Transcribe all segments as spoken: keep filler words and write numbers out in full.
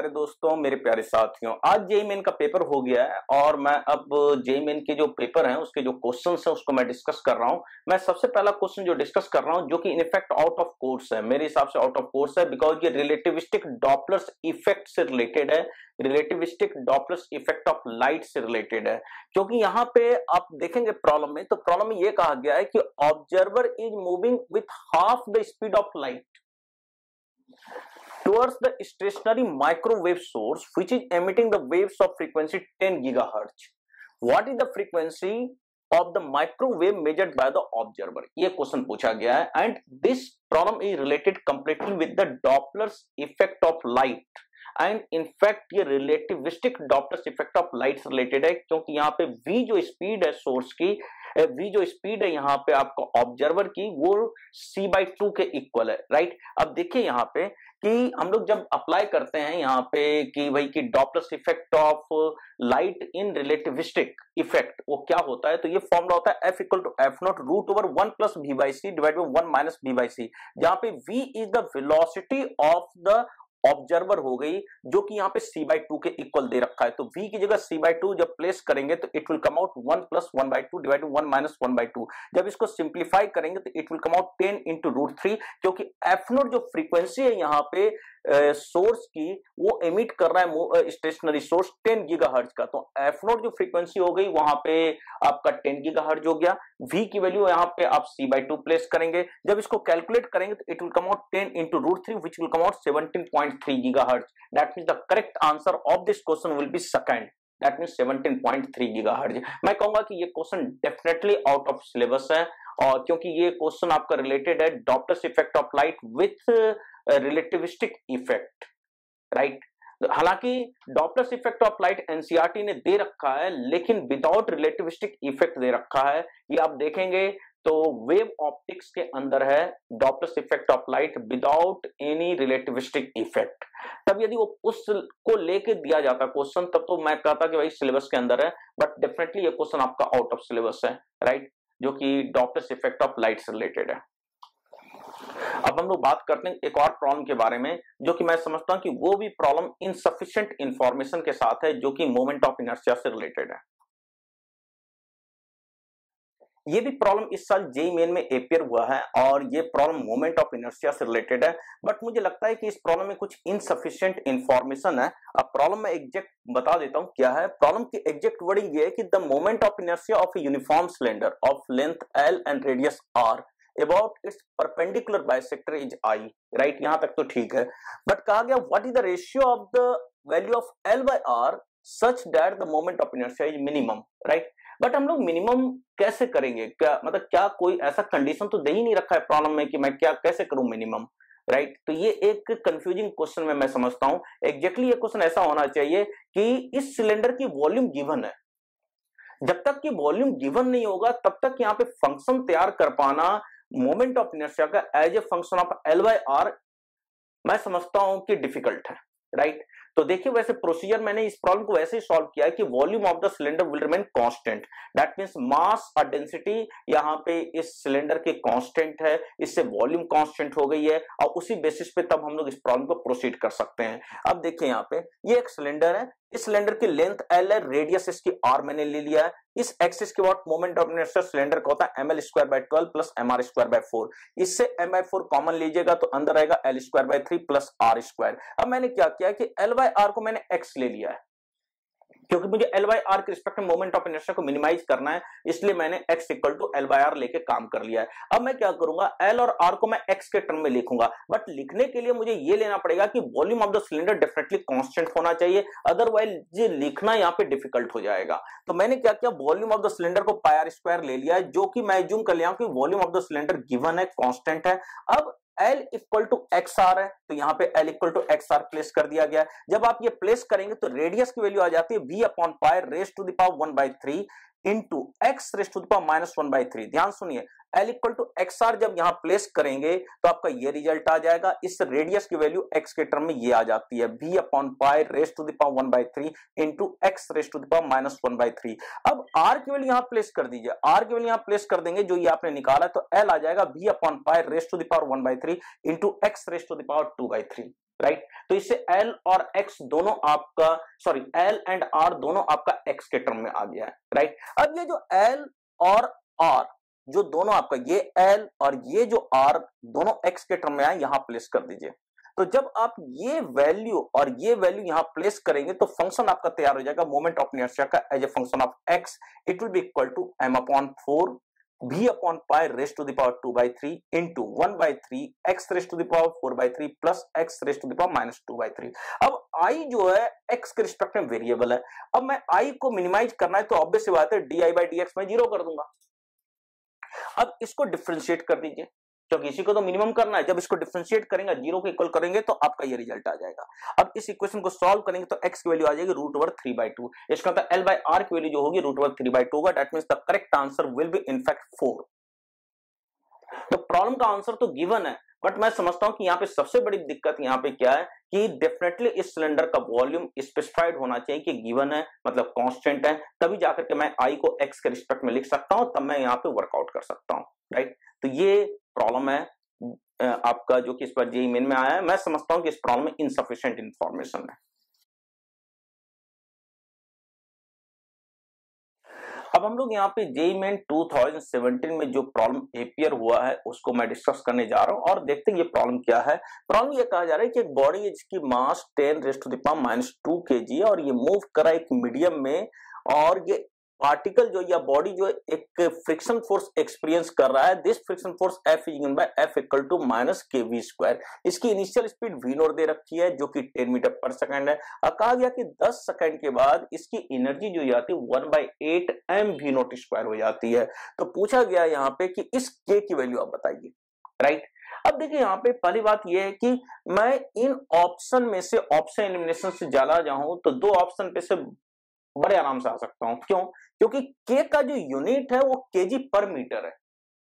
प्यारे दोस्तों, मेरे प्यारे साथियों, आज जेईई मेन का पेपर हो गया है और मैं अब जेईई मेन के जो पेपर हैं उसके जो क्वेश्चंस हैं उसको मैं डिस्कस कर रहा हूं। मैं सबसे पहला क्वेश्चन जो डिस्कस कर रहा हूं जो कि इनफैक्ट आउट ऑफ कोर्स है, मेरे हिसाब से आउट ऑफ कोर्स है, बिकॉज ये रिलेटिविस्टिक डॉपलर्स इफेक्ट से रिलेटेड है, relativistic Doppler's effect of light से रिलेटेड है। क्योंकि यहाँ पे आप देखेंगे प्रॉब्लम में, तो प्रॉब्लम में ये कहा गया है कि observer is moving with half the speed of light towards the stationary microwave source which is emitting the waves of frequency ten gigahertz. What is the frequency of the microwave measured by the observer? ये question पूछा गया है and this problem is related completely with the Doppler's effect of light. And in fact ये relativistic Doppler's effect of light से related है, क्योंकि यहाँ पे v जो स्पीड है सोर्स की, v जो स्पीड है यहाँ पे आपको ऑब्जर्वर की, वो c बाई टू के इक्वल है। राइट, अब देखिए यहाँ पे कि हम लोग जब अप्लाई करते हैं यहाँ पे कि भाई कि Doppler's effect of light in relativistic effect, वो क्या होता है, तो ये फॉर्मूला होता है f equal to f not root over one plus v by c divide by one minus v by c, जहां पे v is the velocity of the observer हो गई, जो कि यहाँ पे c बाई टू के इक्वल दे रखा है। तो v की जगह c बाई टू जब प्लेस करेंगे तो it will come out one plus one by two divide one minus one by two. जब इसको सिंप्लीफाई करेंगे तो it will come out ten into root three, क्योंकि एफ नोट जो फ्रीक्वेंसी है यहाँ पे सोर्स uh, की, वो एमिट कर रहा है स्टेशनरी सोर्स टेन गीगाहर्ट्ज का। तो एफ नोट जो फ्रीक्वेंसी हो गई वहां पे आपका टेन गीगाहर्ट्ज हो गया। v की वैल्यू यहाँ पे आप c बाई टू प्लेस करेंगे, जब इसको कैलकुलेट करेंगे तो it will come out ten into root three which will come out seventeen point three gigahertz. That means the correct answer of this question will be second, that means seventeen point three gigahertz. मैं कहूंगा कि ये क्वेश्चन definitely out of syllabus है, और क्योंकि ये question आपका रिलेटेड है Doppler's effect of light with relativistic effect. Right, हालांकि Doppler's effect of light NCERT ने दे रखा है, लेकिन विदाउट रिलेटिविस्टिक इफेक्ट दे रखा है। ये आप देखेंगे तो वेव ऑप्टिक्स के अंदर है Doppler's effect of light without any relativistic effect. तब यदि वो उसको लेके दिया जाता क्वेश्चन, तब तो मैं कहता कि भाई सिलेबस के अंदर है, बट डेफिनेटली ये क्वेश्चन आपका आउट ऑफ सिलेबस है। राइट, जो कि डॉपलर्स इफेक्ट ऑफ लाइट से रिलेटेड है। अब हम लोग बात करते हैं एक और प्रॉब्लम के बारे में, जो कि मैं समझता हूं कि वो भी प्रॉब्लम इनसफिशिएंट इंफॉर्मेशन के साथ है, जो कि मोमेंट ऑफ इनर्शिया से रिलेटेड है। ये भी प्रॉब्लम इस साल जेईई मेन में अपियर हुआ है और ये प्रॉब्लम मोमेंट ऑफ इनर्शिया से रिलेटेड है, बट मुझे लगता है कि इस प्रॉब्लम में कुछ इनसफिशिएंट इंफॉर्मेशन है। अब प्रॉब्लम में एग्जैक्ट बता देता हूं क्या है। प्रॉब्लम की एग्जैक्ट वर्डिंग ये है कि the moment of inertia of a uniform cylinder of length l and radius r about its perpendicular bisector is I. Right, यहां तक तो ठीक है, बट कहा गया what is the ratio of the value of L by R such that the moment of inertia is minimum. Right, but हम लोग minimum कैसे करेंगे, क्या मतलब क्या कोई ऐसा कंडीशन तो दे ही नहीं रखा है प्रॉब्लम में कि मैं क्या कैसे करूं मिनिमम। राइट, तो ये एक कंफ्यूजिंग क्वेश्चन में मैं समझता हूं। एग्जैक्टली ये क्वेश्चन ऐसा होना चाहिए कि इस सिलेंडर की वॉल्यूम गिवन है, जब तक कि वॉल्यूम गिवन नहीं होगा तब तक यहाँ पे फंक्शन तैयार कर पाना मोमेंट ऑफ इनर्शिया का as a function of l by r मैं समझता हूं कि डिफिकल्ट है। राइट, तो देखिए वैसे प्रोसीजर मैंने इस प्रॉब्लम को वैसे ही सॉल्व किया है कि volume of the cylinder will remain constant, that means mass और डेंसिटी यहाँ पे इस सिलेंडर के कांस्टेंट है, इससे वॉल्यूम कांस्टेंट हो गई है, और उसी बेसिस पे तब हम लोग इस प्रॉब्लम को प्रोसीड कर सकते हैं। अब देखिए यहाँ पे ये एक सिलेंडर है, इस सिलेंडर की लेंथ एल है, रेडियस इसकी आर मैंने ले लिया है। इस एक्सिस के बाद मोमेंट ऑफ इनर्शिया सिलेंडर का होता है m L square by twelve plus m r square by four. इससे एम बाय फोर कॉमन लीजिएगा तो अंदर आएगा l square by three plus r square. अब मैंने क्या किया कि एल बाय आर को मैंने एक्स ले लिया है, क्योंकि मुझे एल बाई आर के रिस्पेक्ट में मोमेंट ऑफ इनर्शिया को मिनिमाइज करना है, इसलिए मैंने x equal to L by r लेके काम कर लिया है। अब मैं क्या करूंगा, l और r को मैं x के टर्म में लिखूंगा, बट लिखने के लिए मुझे ये लेना पड़ेगा कि volume of the cylinder definitely constant होना चाहिए, अदरवाइज ये लिखना यहाँ पे डिफिकल्ट हो जाएगा। तो मैंने क्या किया, वॉल्यूम ऑफ द सिलेंडर को पाई आर स्क्वायर ले लिया है, जो कि मैं अज्यूम कर लिया कि volume of the cylinder given है, कांस्टेंट है। अब L equal to x r है, तो यहाँ पे L equal to x r place कर दिया गया। जब आप ये प्लेस करेंगे तो रेडियस की वैल्यू आ जाती है v upon pi raise to the power one by three into x raise to the power minus one by three. ध्यान सुनिए, L equal to x r जब यहां प्लेस करेंगे तो आपका ये रिजल्ट आ जाएगा। इस रेडियस की वैल्यू x के टर्म में ये आ जाती है v upon pi raise to the power one by three into x raise to the power minus one by three. अब r की वैल्यू यहां प्लेस कर दीजिए, r की वैल्यू यहां प्लेस कर देंगे जो ये आपने निकाला, तो L आ जाएगा v upon pi raise to the power one by three into x raise to the power two by three. Right. तो इससे एल और एक्स दोनों आपका सॉरी एल एंड आर दोनों आपका एक्स के टर्म में आ गया है, राइट। अब ये जो एल और आर जो दोनों आपका ये एल और ये जो आर दोनों एक्स के टर्म में आए, यहां प्लेस कर दीजिए। तो जब आप ये वैल्यू और ये वैल्यू यहां प्लेस करेंगे तो फंक्शन आपका तैयार हो जाएगा मोमेंट ऑफ इनर्शिया का as a function of X. It will be equal to M upon four v upon pi raised to the power two by three into one by three X raised to the power four by three plus X raised to the power minus two by three. अब i जो है x के respect में variable है। अब मैं i को minimize करना है तो ऑब्वियस सी बात है D I by D X में जीरो कर दूंगा। अब इसको डिफरेंशिएट कर दीजिए क्योंकि इसी को तो मिनिमम करना है। जब इसको डिफरेंशिएट करेंगे जीरो को इक्वल करेंगे तो आपका ये रिजल्ट आ जाएगा। अब इस इक्वेशन को सॉल्व करेंगे तो x की वैल्यू आ जाएगी root over three by two. इसका मतलब एल बाई आर की वैल्यू जो होगी root over three by two होगा। That means the correct answer will be in fact four. तो प्रॉब्लम का आंसर तो गिवन है, बट मैं समझता हूं कि यहाँ पे सबसे बड़ी दिक्कत यहाँ पे क्या है कि डेफिनेटली इस सिलेंडर का वॉल्यूम स्पेसिफाइड होना चाहिए कि गिवन है मतलब कांस्टेंट है, तभी जाकर के मैं आई को एक्स के रिस्पेक्ट में लिख सकता हूं, तब मैं यहाँ पे वर्कआउट कर सकता हूं, राइट। तो ये प्रॉब्लम है आपका जो कि इस पर जेईई मेन में आया है। मैं समझता हूं कि इस प्रॉब्लम में इनसफिशिएंट इंफॉर्मेशन है। अब हम लोग यहाँ पे JEE main two thousand seventeen में जो प्रॉब्लम एपियर हुआ है उसको मैं डिस्कस करने जा रहा हूँ और देखते हैं ये प्रॉब्लम क्या है। प्रॉब्लम ये कहा जा रहा है कि एक बॉडी है जिसकी mass ten rest to the power minus two KG है और ये मूव कर रहा है एक मीडियम में, और ये पार्टिकल जो या बॉडी जो एक फ्रिक्शन फोर्स एक्सपीरियंस कर रहा है। This friction force F is given by F equal to minus K V square. इसकी इनिशियल स्पीड वी नॉट दे रखी है जो कि टेन मीटर पर सेकंड है, और कहा गया कि दस सेकंड के बाद इसकी एनर्जी जो जाती है one by eight M V naught square हो जाती है। तो पूछा गया यहाँ पे कि इस के की वैल्यू आप बताइए, राइट। अब देखिए यहाँ पे पहली बात यह है कि मैं इन ऑप्शन में से ऑप्शन एलिमिनेशन से चला जाऊं तो दो ऑप्शन पे से बड़े आराम से आ सकता हूं। क्यों? क्योंकि के का जो यूनिट है वो केजी पर मीटर है।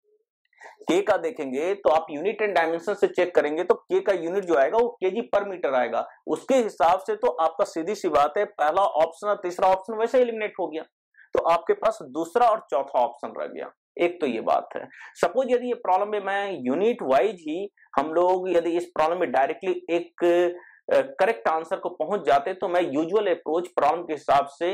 के का देखेंगे तो आप यूनिट एंड डायमेंशन से चेक करेंगे तो के का यूनिट जो आएगा वो केजी पर मीटर आएगा। उसके हिसाब से तो आपका सीधी सी बात है पहला ऑप्शन और तीसरा ऑप्शन वैसे एलिमिनेट हो गया, तो आपके पास दूसरा और चौथा ऑप्शन रह गया। एक तो ये बात है। सपोज यदि ये प्रॉब्लम में मैं यूनिट वाइज ही हम लोग यदि इस प्रॉब्लम में डायरेक्टली एक करेक्ट uh, आंसर को पहुंच जाते तो मैं यूजुअल अप्रोच प्रॉब्लम के हिसाब से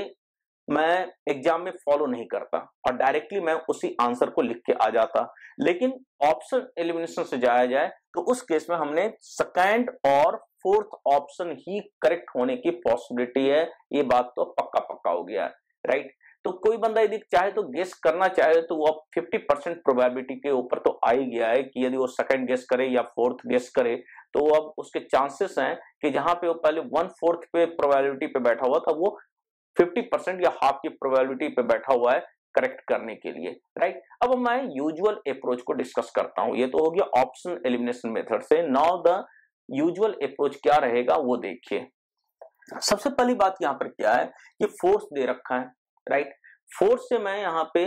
मैं एग्जाम में फॉलो नहीं करता और डायरेक्टली मैं उसी आंसर को लिख के आ जाता। लेकिन ऑप्शन एलिमिनेशन से जाया जाए तो उस केस में हमने सेकंड और फोर्थ ऑप्शन ही करेक्ट होने की पॉसिबिलिटी है। ये बात तो पक्का पक्का हो गया है, राइट। तो कोई बंदा यदि चाहे तो गेस करना चाहे तो वो अब फिफ्टी परसेंट प्रोबेबिलिटी के ऊपर तो आ ही गया है कि यदि वो सेकंड गेस करे या फोर्थ गेस करे तो अब उसके चांसेस हैं कि जहां पे वो पहले वन फोर्थ पे प्रोबेबिलिटी पे बैठा हुआ था वो फिफ्टी परसेंट या हाफ की प्रोबेबिलिटी पे बैठा हुआ है करेक्ट करने के लिए, राइट। अब मैं यूजुअल अप्रोच को डिस्कस करता हूं। ये तो हो गया ऑप्शन एलिमिनेशन मेथड से। नाउ द यूजुअल अप्रोच क्या रहेगा वो देखिए। सबसे पहली बात यहां पर क्या है कि फोर्स दे रखा है, राइट। फोर्स से मैं यहां पे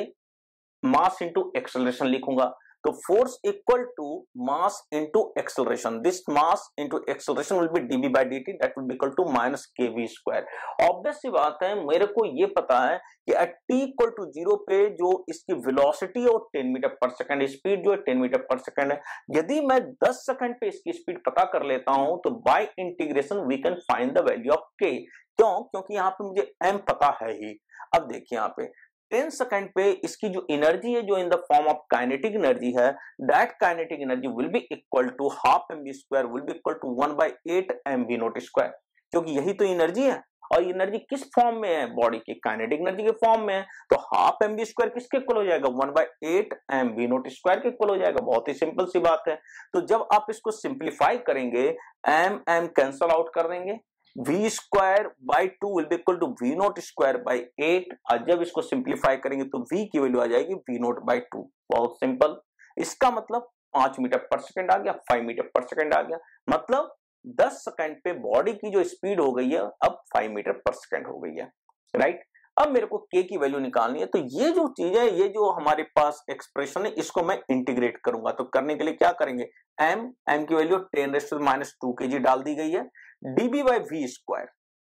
मास इंटू एक्सेलरेशन लिखूंगा तो force equal to mass into acceleration. This mass into acceleration will be D V by D T that will be equal to minus K V square. Obvious सी बात है, मेरे को ये पता है कि at T equal to zero पे जो इसकी वेलोसिटी है वो ten metre per second, speed जो है टेन मीटर पर सेकंड है। यदि मैं दस सेकंड पे इसकी स्पीड पता कर लेता हूं तो by integration we can find the value of K. क्यों? क्योंकि यहाँ पे मुझे एम पता है ही। अब देखिए यहाँ पे टेन सेकंड पे इसकी जो एनर्जी है जो in the form of kinetic energy है, that kinetic energy will be equal to half M V square will be equal to one by eight M V naught square, क्योंकि यही तो energy है। और एनर्जी किस form में है? Body की काइनेटिक एनर्जी के फॉर्म में है। तो हाफ एम वी स्क्वायर किसके इक्वल हो जाएगा? One by eight M V naught square के इक्वल हो जाएगा। बहुत ही सिंपल सी बात है। तो जब आप इसको सिंप्लीफाई करेंगे एम एम कैंसल आउट कर देंगे, v square by two will be equal to V naught square by eight. और जब इसको सिंप्लीफाई करेंगे तो v की वैल्यू आ जाएगी वी नोट बाई टू। बहुत सिंपल। इसका मतलब पांच मीटर पर सेकंड आ गया, फाइव मीटर पर सेकंड आ गया। मतलब दस सेकंड पे बॉडी की जो स्पीड हो गई है अब फाइव मीटर पर सेकंड हो गई है, राइट। अब मेरे को k की वैल्यू निकालनी है तो ये जो चीज है, ये जो हमारे पास एक्सप्रेशन है, इसको मैं इंटीग्रेट करूंगा। तो करने के लिए क्या करेंगे? m m की value ten rest to minus two K G डाल दी गई है, dB by V square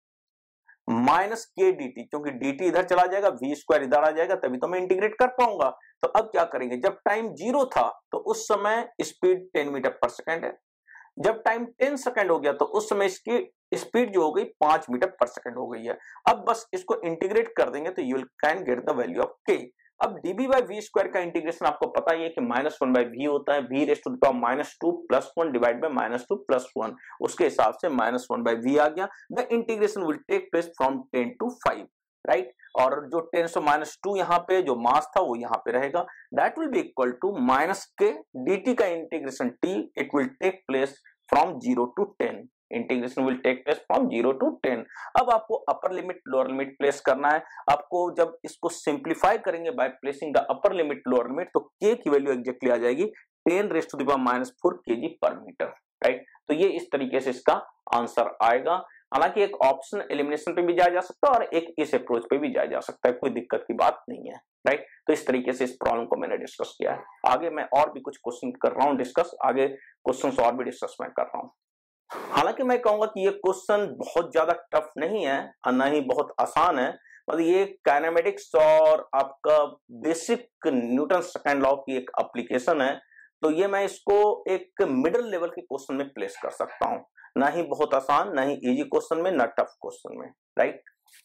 minus K D T, क्योंकि dt इधर चला जाएगा वी स्क्वायर इधर आ जाएगा, तभी तो मैं इंटीग्रेट कर पाऊंगा। तो अब क्या करेंगे? जब टाइम जीरो था तो उस समय speed ten metre per second है, जब टाइम टेन सेकंड हो गया तो उस समय इसकी स्पीड जो हो गई पांच मीटर पर सेकंड हो गई है। अब बस इसको इंटीग्रेट कर देंगे तो you can get the value of K. अब डीबी बाई वी स्क्वायर का इंटीग्रेशन आपको पता ही है कि माइनस वन बाई वी होता है, V raised to the power minus two plus one divide by minus two plus one, उसके हिसाब से माइनस वन बाई वी आ गया। The integration will take place from ten to five, right. और जो ten से माइनस टू यहाँ पे जो मास था वो यहाँ पे रहेगा, that will be equal to minus K D का integration T, it will take place from zero to ten, integration will take place from zero to ten. अब आपको upper limit lower limit place करना है। आपको जब इसको simplify करेंगे by placing the upper limit lower limit, तो K की वैल्यू एग्जैक्टली आ जाएगी ten rest to the power minus four KG per metre, right. तो ये इस तरीके से इसका आंसर आएगा। हालांकि एक ऑप्शन एलिमिनेशन पे भी जाया जा सकता है और एक इस अप्रोच पे भी जाया जा सकता है, कोई दिक्कत की बात नहीं है, राइट। तो इस तरीके से इस प्रॉब्लम को मैंने डिस्कस किया है। आगे मैं और भी कुछ क्वेश्चन कर रहा हूँ डिस्कस, आगे क्वेश्चन और भी डिस्कस मैं कर रहा हूँ। हालांकि मैं कहूंगा कि ये क्वेश्चन बहुत ज्यादा टफ नहीं है और न ही बहुत आसान है, मतलब ये काइनेमेटिक्स और आपका बेसिक न्यूटन सेकंड लॉ की एक एप्लीकेशन है। तो ये मैं इसको एक मिडिल लेवल के क्वेश्चन में प्लेस कर सकता हूं, ना ही बहुत आसान, ना ही इजी क्वेश्चन में, ना टफ क्वेश्चन में, राइट।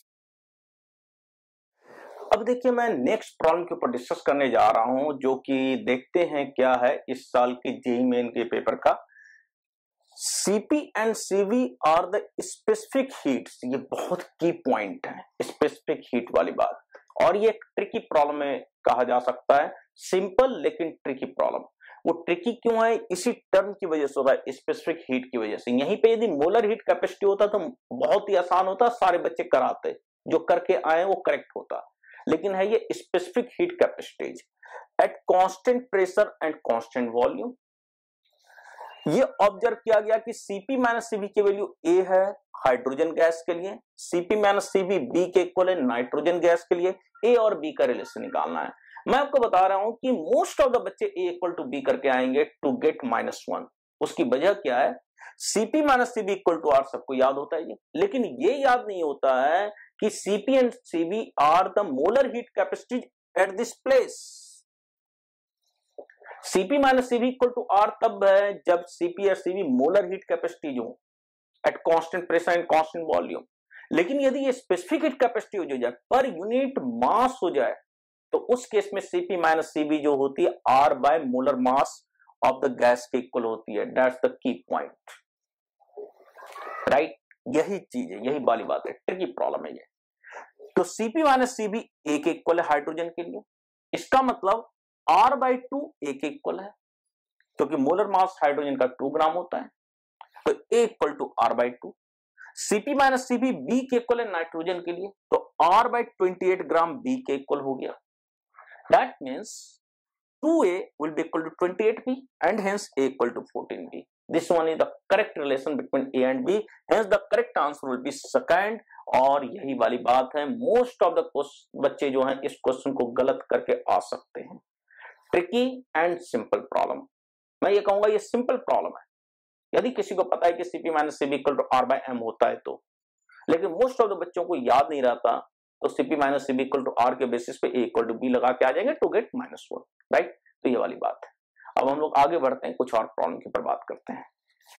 अब देखिए मैं नेक्स्ट प्रॉब्लम के ऊपर डिस्कस करने जा रहा हूं, जो कि देखते हैं क्या है इस साल के जेईई मेन के पेपर का। C P and C V are the specific heats, ये बहुत की पॉइंट है, स्पेसिफिक हीट वाली बात। और ये एक ट्रिकी प्रॉब्लम में कहा जा सकता है, सिंपल लेकिन ट्रिकी प्रॉब्लम। वो ट्रिकी क्यों है? इसी टर्म की वजह से होगा, स्पेसिफिक हीट की वजह से। यहीं पे यदि मोलर हीट कैपेसिटी होता तो बहुत ही आसान होता, सारे बच्चे कराते, जो करके आए वो करेक्ट होता। लेकिन है ये specific heat capacities at constant pressure and constant volume. ये ऑब्जर्व किया गया कि सीपी माइनस सीवी की वैल्यू ए है हाइड्रोजन गैस के लिए, सीपी माइनस सीवी बी के इक्वल है नाइट्रोजन गैस के लिए। ए और बी का रिलेशन निकालना है। मैं आपको बता रहा हूं कि मोस्ट ऑफ द बच्चे ए इक्वल टू बी करके आएंगे टू गेट माइनस वन। उसकी वजह क्या है? C P minus C V equal to R सबको याद होता है ये, लेकिन ये याद नहीं होता है कि C P and C V are the molar heat capacities at this place. C P minus C V equal to R तब है जब सीपी और सीवी मोलर हीट कैपेसिटी हो at constant pressure and constant volume. लेकिन यदि ये स्पेसिफिक हीट कैपेसिटी हो जाए, पर यूनिट मास हो जाए, तो उस केस में सीपी माइनस सीवी जो होती है R by molar mass of the gas के इक्वल होती है। That's the key point, right. यही चीज है, यही वाली बात है, ट्रिकी प्रॉब्लम है ये। तो सीपी माइनस सीवी ए के इक्वल है हाइड्रोजन के लिए, इसका मतलब आर बाई टू ए के इक्वल है, क्योंकि मोलर मास हाइड्रोजन का टू ग्राम होता है, तो A equal to R by two. C P minus C V B के इक्वल है नाइट्रोजन के लिए, तो R by twenty eight gram B के इक्वल हो गया। That means two A will be equal to twenty eight b and hence a equal to fourteen b. This one is the correct relation between A and B. Hence the correct answer will be second. और यही वाली बात है, most of the बच्चे जो हैं इस question को गलत करके आ सकते हैं। ट्रिकी एंड सिंपल प्रॉब्लम, मैं ये कहूंगा ये सिंपल प्रॉब्लम है यदि किसी को पता है कि C P minus C V equal to R by M होता है तो। लेकिन मोस्ट ऑफ द बच्चों को याद नहीं रहता, तो C P minus C V equal to R के बेसिस पे ए इक्वल टू बी लगा के आ जाएंगे to get minus one, right. तो ये वाली बात है। अब हम लोग आगे बढ़ते हैं, कुछ और प्रॉब्लम के ऊपर बात करते हैं।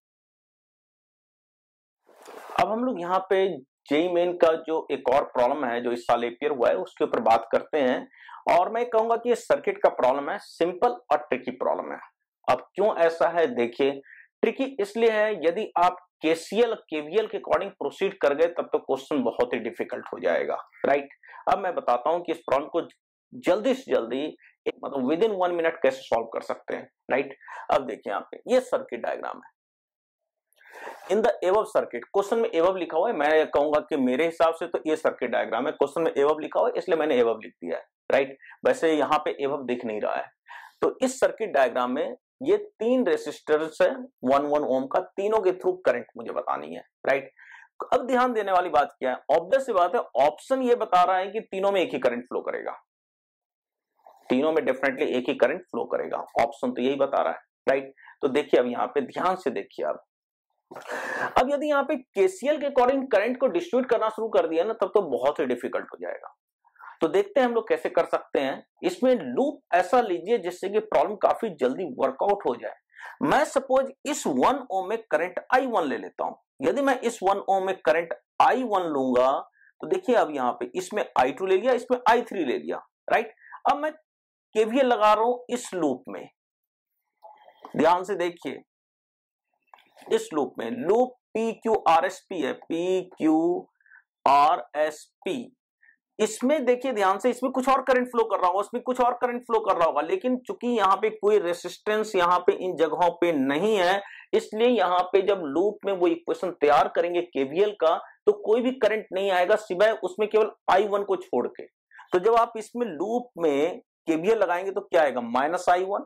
अब हम लोग यहाँ पे जेईई मेन का जो एक और प्रॉब्लम है जो इस साल एपियर हुआ है उसके ऊपर बात करते हैं। और मैं कहूंगा कि ये सर्किट का प्रॉब्लम है, सिंपल और ट्रिकी प्रॉब्लम है। अब क्यों ऐसा है देखिए, ट्रिकी इसलिए है यदि आप केसीएल केवीएल के अकॉर्डिंग प्रोसीड कर गए तब तो क्वेश्चन बहुत ही डिफिकल्ट हो जाएगा, राइट। अब मैं बताता हूं कि इस प्रॉब्लम को जल्दी से जल्दी मतलब विद इन वन मिनट कैसे सॉल्व कर सकते हैं, राइट। अब देखिए यहाँ पे ये सर्किट डायग्राम है। In the above circuit, question में एबव लिखा हुआ है, मैं कहूंगा कि मेरे हिसाब से तो ये सर्किट डायग्राम है, क्वेश्चन में एबव लिखा हुआ है इसलिए मैंने एबव लिख दिया है, राइट। वैसे यहाँ पे एबव दिख नहीं रहा है। तो इस सर्किट डायग्राम में ये तीन रेसिस्टर्स है वन वन ओम का, तीनों के थ्रू करंट मुझे बतानी है, राइट। अब ध्यान देने वाली बात क्या है, ऑब्वियस सी बात है, ऑप्शन ये बता रहा है कि तीनों में एक ही करंट फ्लो करेगा, तीनों में डेफिनेटली एक ही करंट फ्लो करेगा, ऑप्शन तो यही बता रहा है, राइट। तो देखिए अब यहाँ पे ध्यान से देखिए आप, अब यदि यहाँ पे केसीएल के अकॉर्डिंग करंट को डिस्ट्रीब्यूट करना शुरू कर दिया ना तब तो बहुत ही डिफिकल्ट हो जाएगा। तो देखते हैं हम लोग कैसे कर सकते हैं। इसमें लूप ऐसा लीजिए जिससे कि प्रॉब्लम काफी जल्दी वर्कआउट हो जाए। मैं सपोज इस वन ओम में करंट आई वन ले लेता हूं। यदि मैं इस वन ओम में करंट आई वन लूंगा तो देखिए अब यहां पे इसमें आई टू ले लिया, इसमें आई थ्री ले लिया, राइट। अब मैं केवीएल लगा रहा हूं इस लूप में, ध्यान से देखिए इस लूप में, loop P Q R S P है, P Q R S P. इसमें देखिए ध्यान से, इसमें कुछ और करंट फ्लो कर रहा होगा, उसमें कुछ और करंट फ्लो कर रहा होगा, लेकिन चूंकि यहाँ पे कोई रेसिस्टेंस यहाँ पे इन जगहों पे नहीं है, इसलिए यहाँ पे जब लूप में वो इक्वेशन तैयार करेंगे केवीएल का तो कोई भी करंट नहीं आएगा सिवाय उसमें केवल आई वन को छोड़ के। तो जब आप इसमें लूप में केवीएल लगाएंगे तो क्या आएगा, minus I one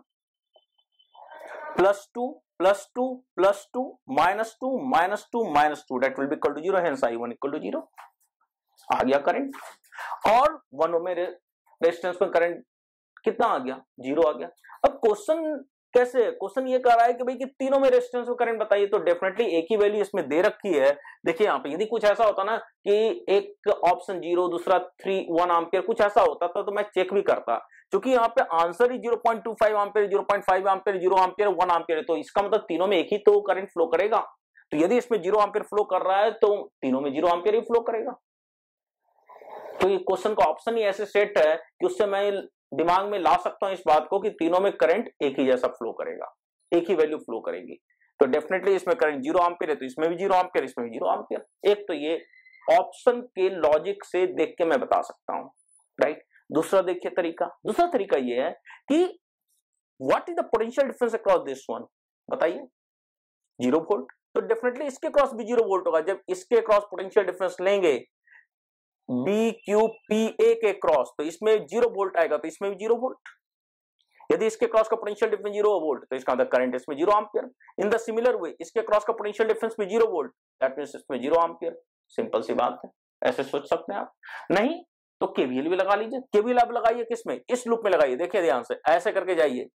plus two plus two plus two minus two minus two minus two, that will be equal to zero, hence I one equal to zero. आ गया करंट। और वन ओम में resistance में current कितना आ गया, zero आ गया। अब क्वेश्चन कैसे है, क्वेश्चन ये कह रहा है कि भाई कि तीनों में रेजिस्टेंस में करंट बताइए, तो डेफिनेटली एक ही वैल्यू इसमें दे रखी है। देखिए यहाँ पे यदि कुछ ऐसा होता ना कि एक ऑप्शन जीरो दूसरा थ्री वन एम्पियर कुछ ऐसा होता था तो मैं चेक भी करता, क्योंकि यहाँ पे आंसर ही zero point two five ampere, zero point five ampere, zero ampere, one ampere है, तो इसका मतलब तीनों में एक ही तो करंट फ्लो करेगा। तो यदि इसमें जीरो एम्पियर फ्लो कर रहा है तो तीनों में जीरो एम्पियर ही फ्लो करेगा। तो ये क्वेश्चन का ऑप्शन ही ऐसे सेट है कि उससे मैं दिमाग में ला सकता हूं इस बात को कि तीनों में करंट एक ही जैसा फ्लो करेगा, एक ही वैल्यू फ्लो करेगी। तो डेफिनेटली इसमें करंट जीरो एम्पियर है तो इसमें भी जीरो एम्पियर, इसमें भी जीरो एम्पियर। एक तो ये ऑप्शन के लॉजिक से देख के मैं बता सकता हूं, राइट। दूसरा देखिए तरीका, दूसरा तरीका ये है कि what is the potential difference across this one, बताइए, जीरो वोल्ट, तो डेफिनेटली इसके क्रॉस भी जीरो वोल्ट होगा। जब इसके क्रॉस पोटेंशियल डिफरेंस लेंगे बी क्यू पी ए के क्रॉस तो इसमें जीरो वोल्ट आएगा, तो इसमें भी जीरो वोल्ट। यदि इसके क्रॉस का पोटेंशियल डिफरेंस जीरो वोल्ट तो इसका मतलब करंट इसमें zero ampere. In the similar way इसके क्रॉस का पोटेंशियल डिफरेंस भी जीरो वोल्ट, दैट मींस इसमें जीरो एम्पियर। सिंपल सी बात है, ऐसे सोच सकते हैं आप। नहीं तो केवीएल भी लगा लीजिए। केवीएल आप लगाइए किसमें, इस लूप में लगाइए। देखिए ध्यान से ऐसे करके जाइए,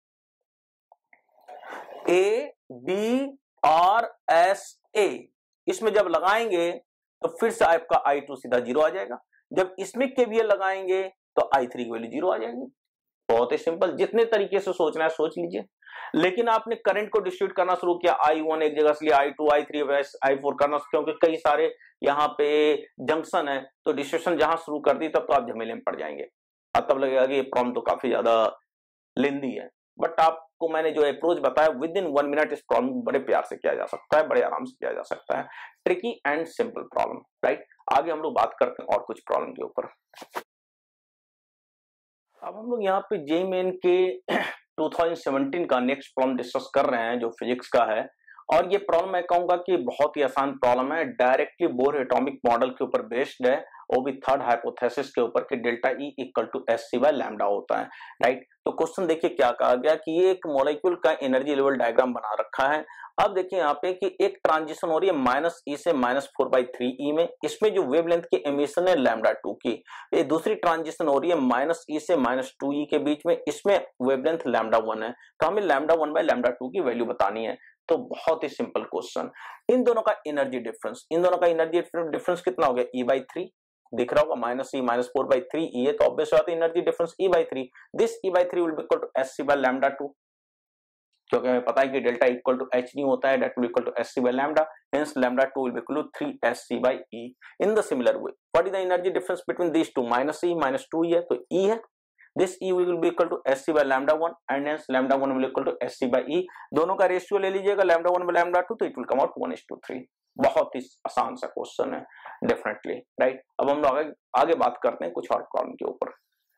A B R S A, इसमें जब लगाएंगे तो फिर से आपका आई टू सीधा जीरो आ जाएगा। जब इसमें केवीएल लगाएंगे तो आई थ्री की वैल्यू जीरो आ जाएगी। बहुत ही सिंपल, जितने तरीके से सोचना है सोच लीजिए। लेकिन आपने करंट को डिस्ट्रीब्यूट करना शुरू किया, आई वन एक जगह से लिया, I two I three I four करना, क्योंकि कई सारे यहाँ पे जंक्शन है तो डिस्ट्रीब्यूशन जहां शुरू कर दी तब तो आप झमेले में पड़ जाएंगे। अब तब लगेगा कि ये प्रॉब्लम तो काफी ज्यादा लेंदी है, बट आपको मैंने जो अप्रोच बताया विद इन वन मिनट इस प्रॉब्लम बड़े प्यार से किया जा सकता है, बड़े आराम से किया जा सकता है। Tricky and simple problem, right. आगे हम लोग बात करते हैं और कुछ प्रॉब्लम के ऊपर। अब हम लोग यहाँ पे जेईई मेन के टू थाउजेंड सेवनटीन का नेक्स्ट प्रॉब्लम डिस्कस कर रहे हैं जो फिजिक्स का है। और ये प्रॉब्लम मैं कहूंगा कि बहुत ही आसान प्रॉब्लम है, डायरेक्टली बोर एटॉमिक मॉडल के ऊपर बेस्ड है, वो भी थर्ड हाइपोथेसिस के ऊपर कि delta E equal to S C by lambda होता है, राइट। तो क्वेश्चन देखिए क्या कहा गया कि ये एक मॉलिक्यूल का एनर्जी लेवल डायग्राम बना रखा है। अब देखिए यहाँ पे कि एक ट्रांजिशन हो रही है माइनस ई से minus four by three E में, इसमें जो वेवलेंथ की एमिशन है लैम्डा टू की। ये दूसरी ट्रांजिशन हो रही है माइनस ई से माइनस टू ई के बीच में, इसमें वेवलेंथ लैम्डा वन है। तो हमें lambda one by lambda two की वैल्यू बतानी है। तो बहुत ही सिंपल क्वेश्चन, इन दोनों का एनर्जी डिफरेंस, इन दोनों का एनर्जी डिफरेंस कितना हो गया, ई बाई थ्री दिख रहा होगा, minus E minus four by three E है, तो ऑब्वियस बात है energy difference E by three. This E by three will be equal to S C by lambda two, क्योंकि हमें पता है कि delta equal to h nu होता है, that will equal to S C by lambda, hence lambda two will be equal to three S C by E. In the similar way what is the energy difference between this two, minus E minus two E है तो ई है, this E will be equal to S C by lambda one and hence lambda one will equal to S C by E। दोनों का ratio ले लीजिएगा lambda one by lambda two तो it will come out one is to three। बहुत ही आसान सा question है डेफिनेटली, राइट। अब हम लोग आगे आगे बात करते हैं कुछ और प्रॉब्लम के ऊपर।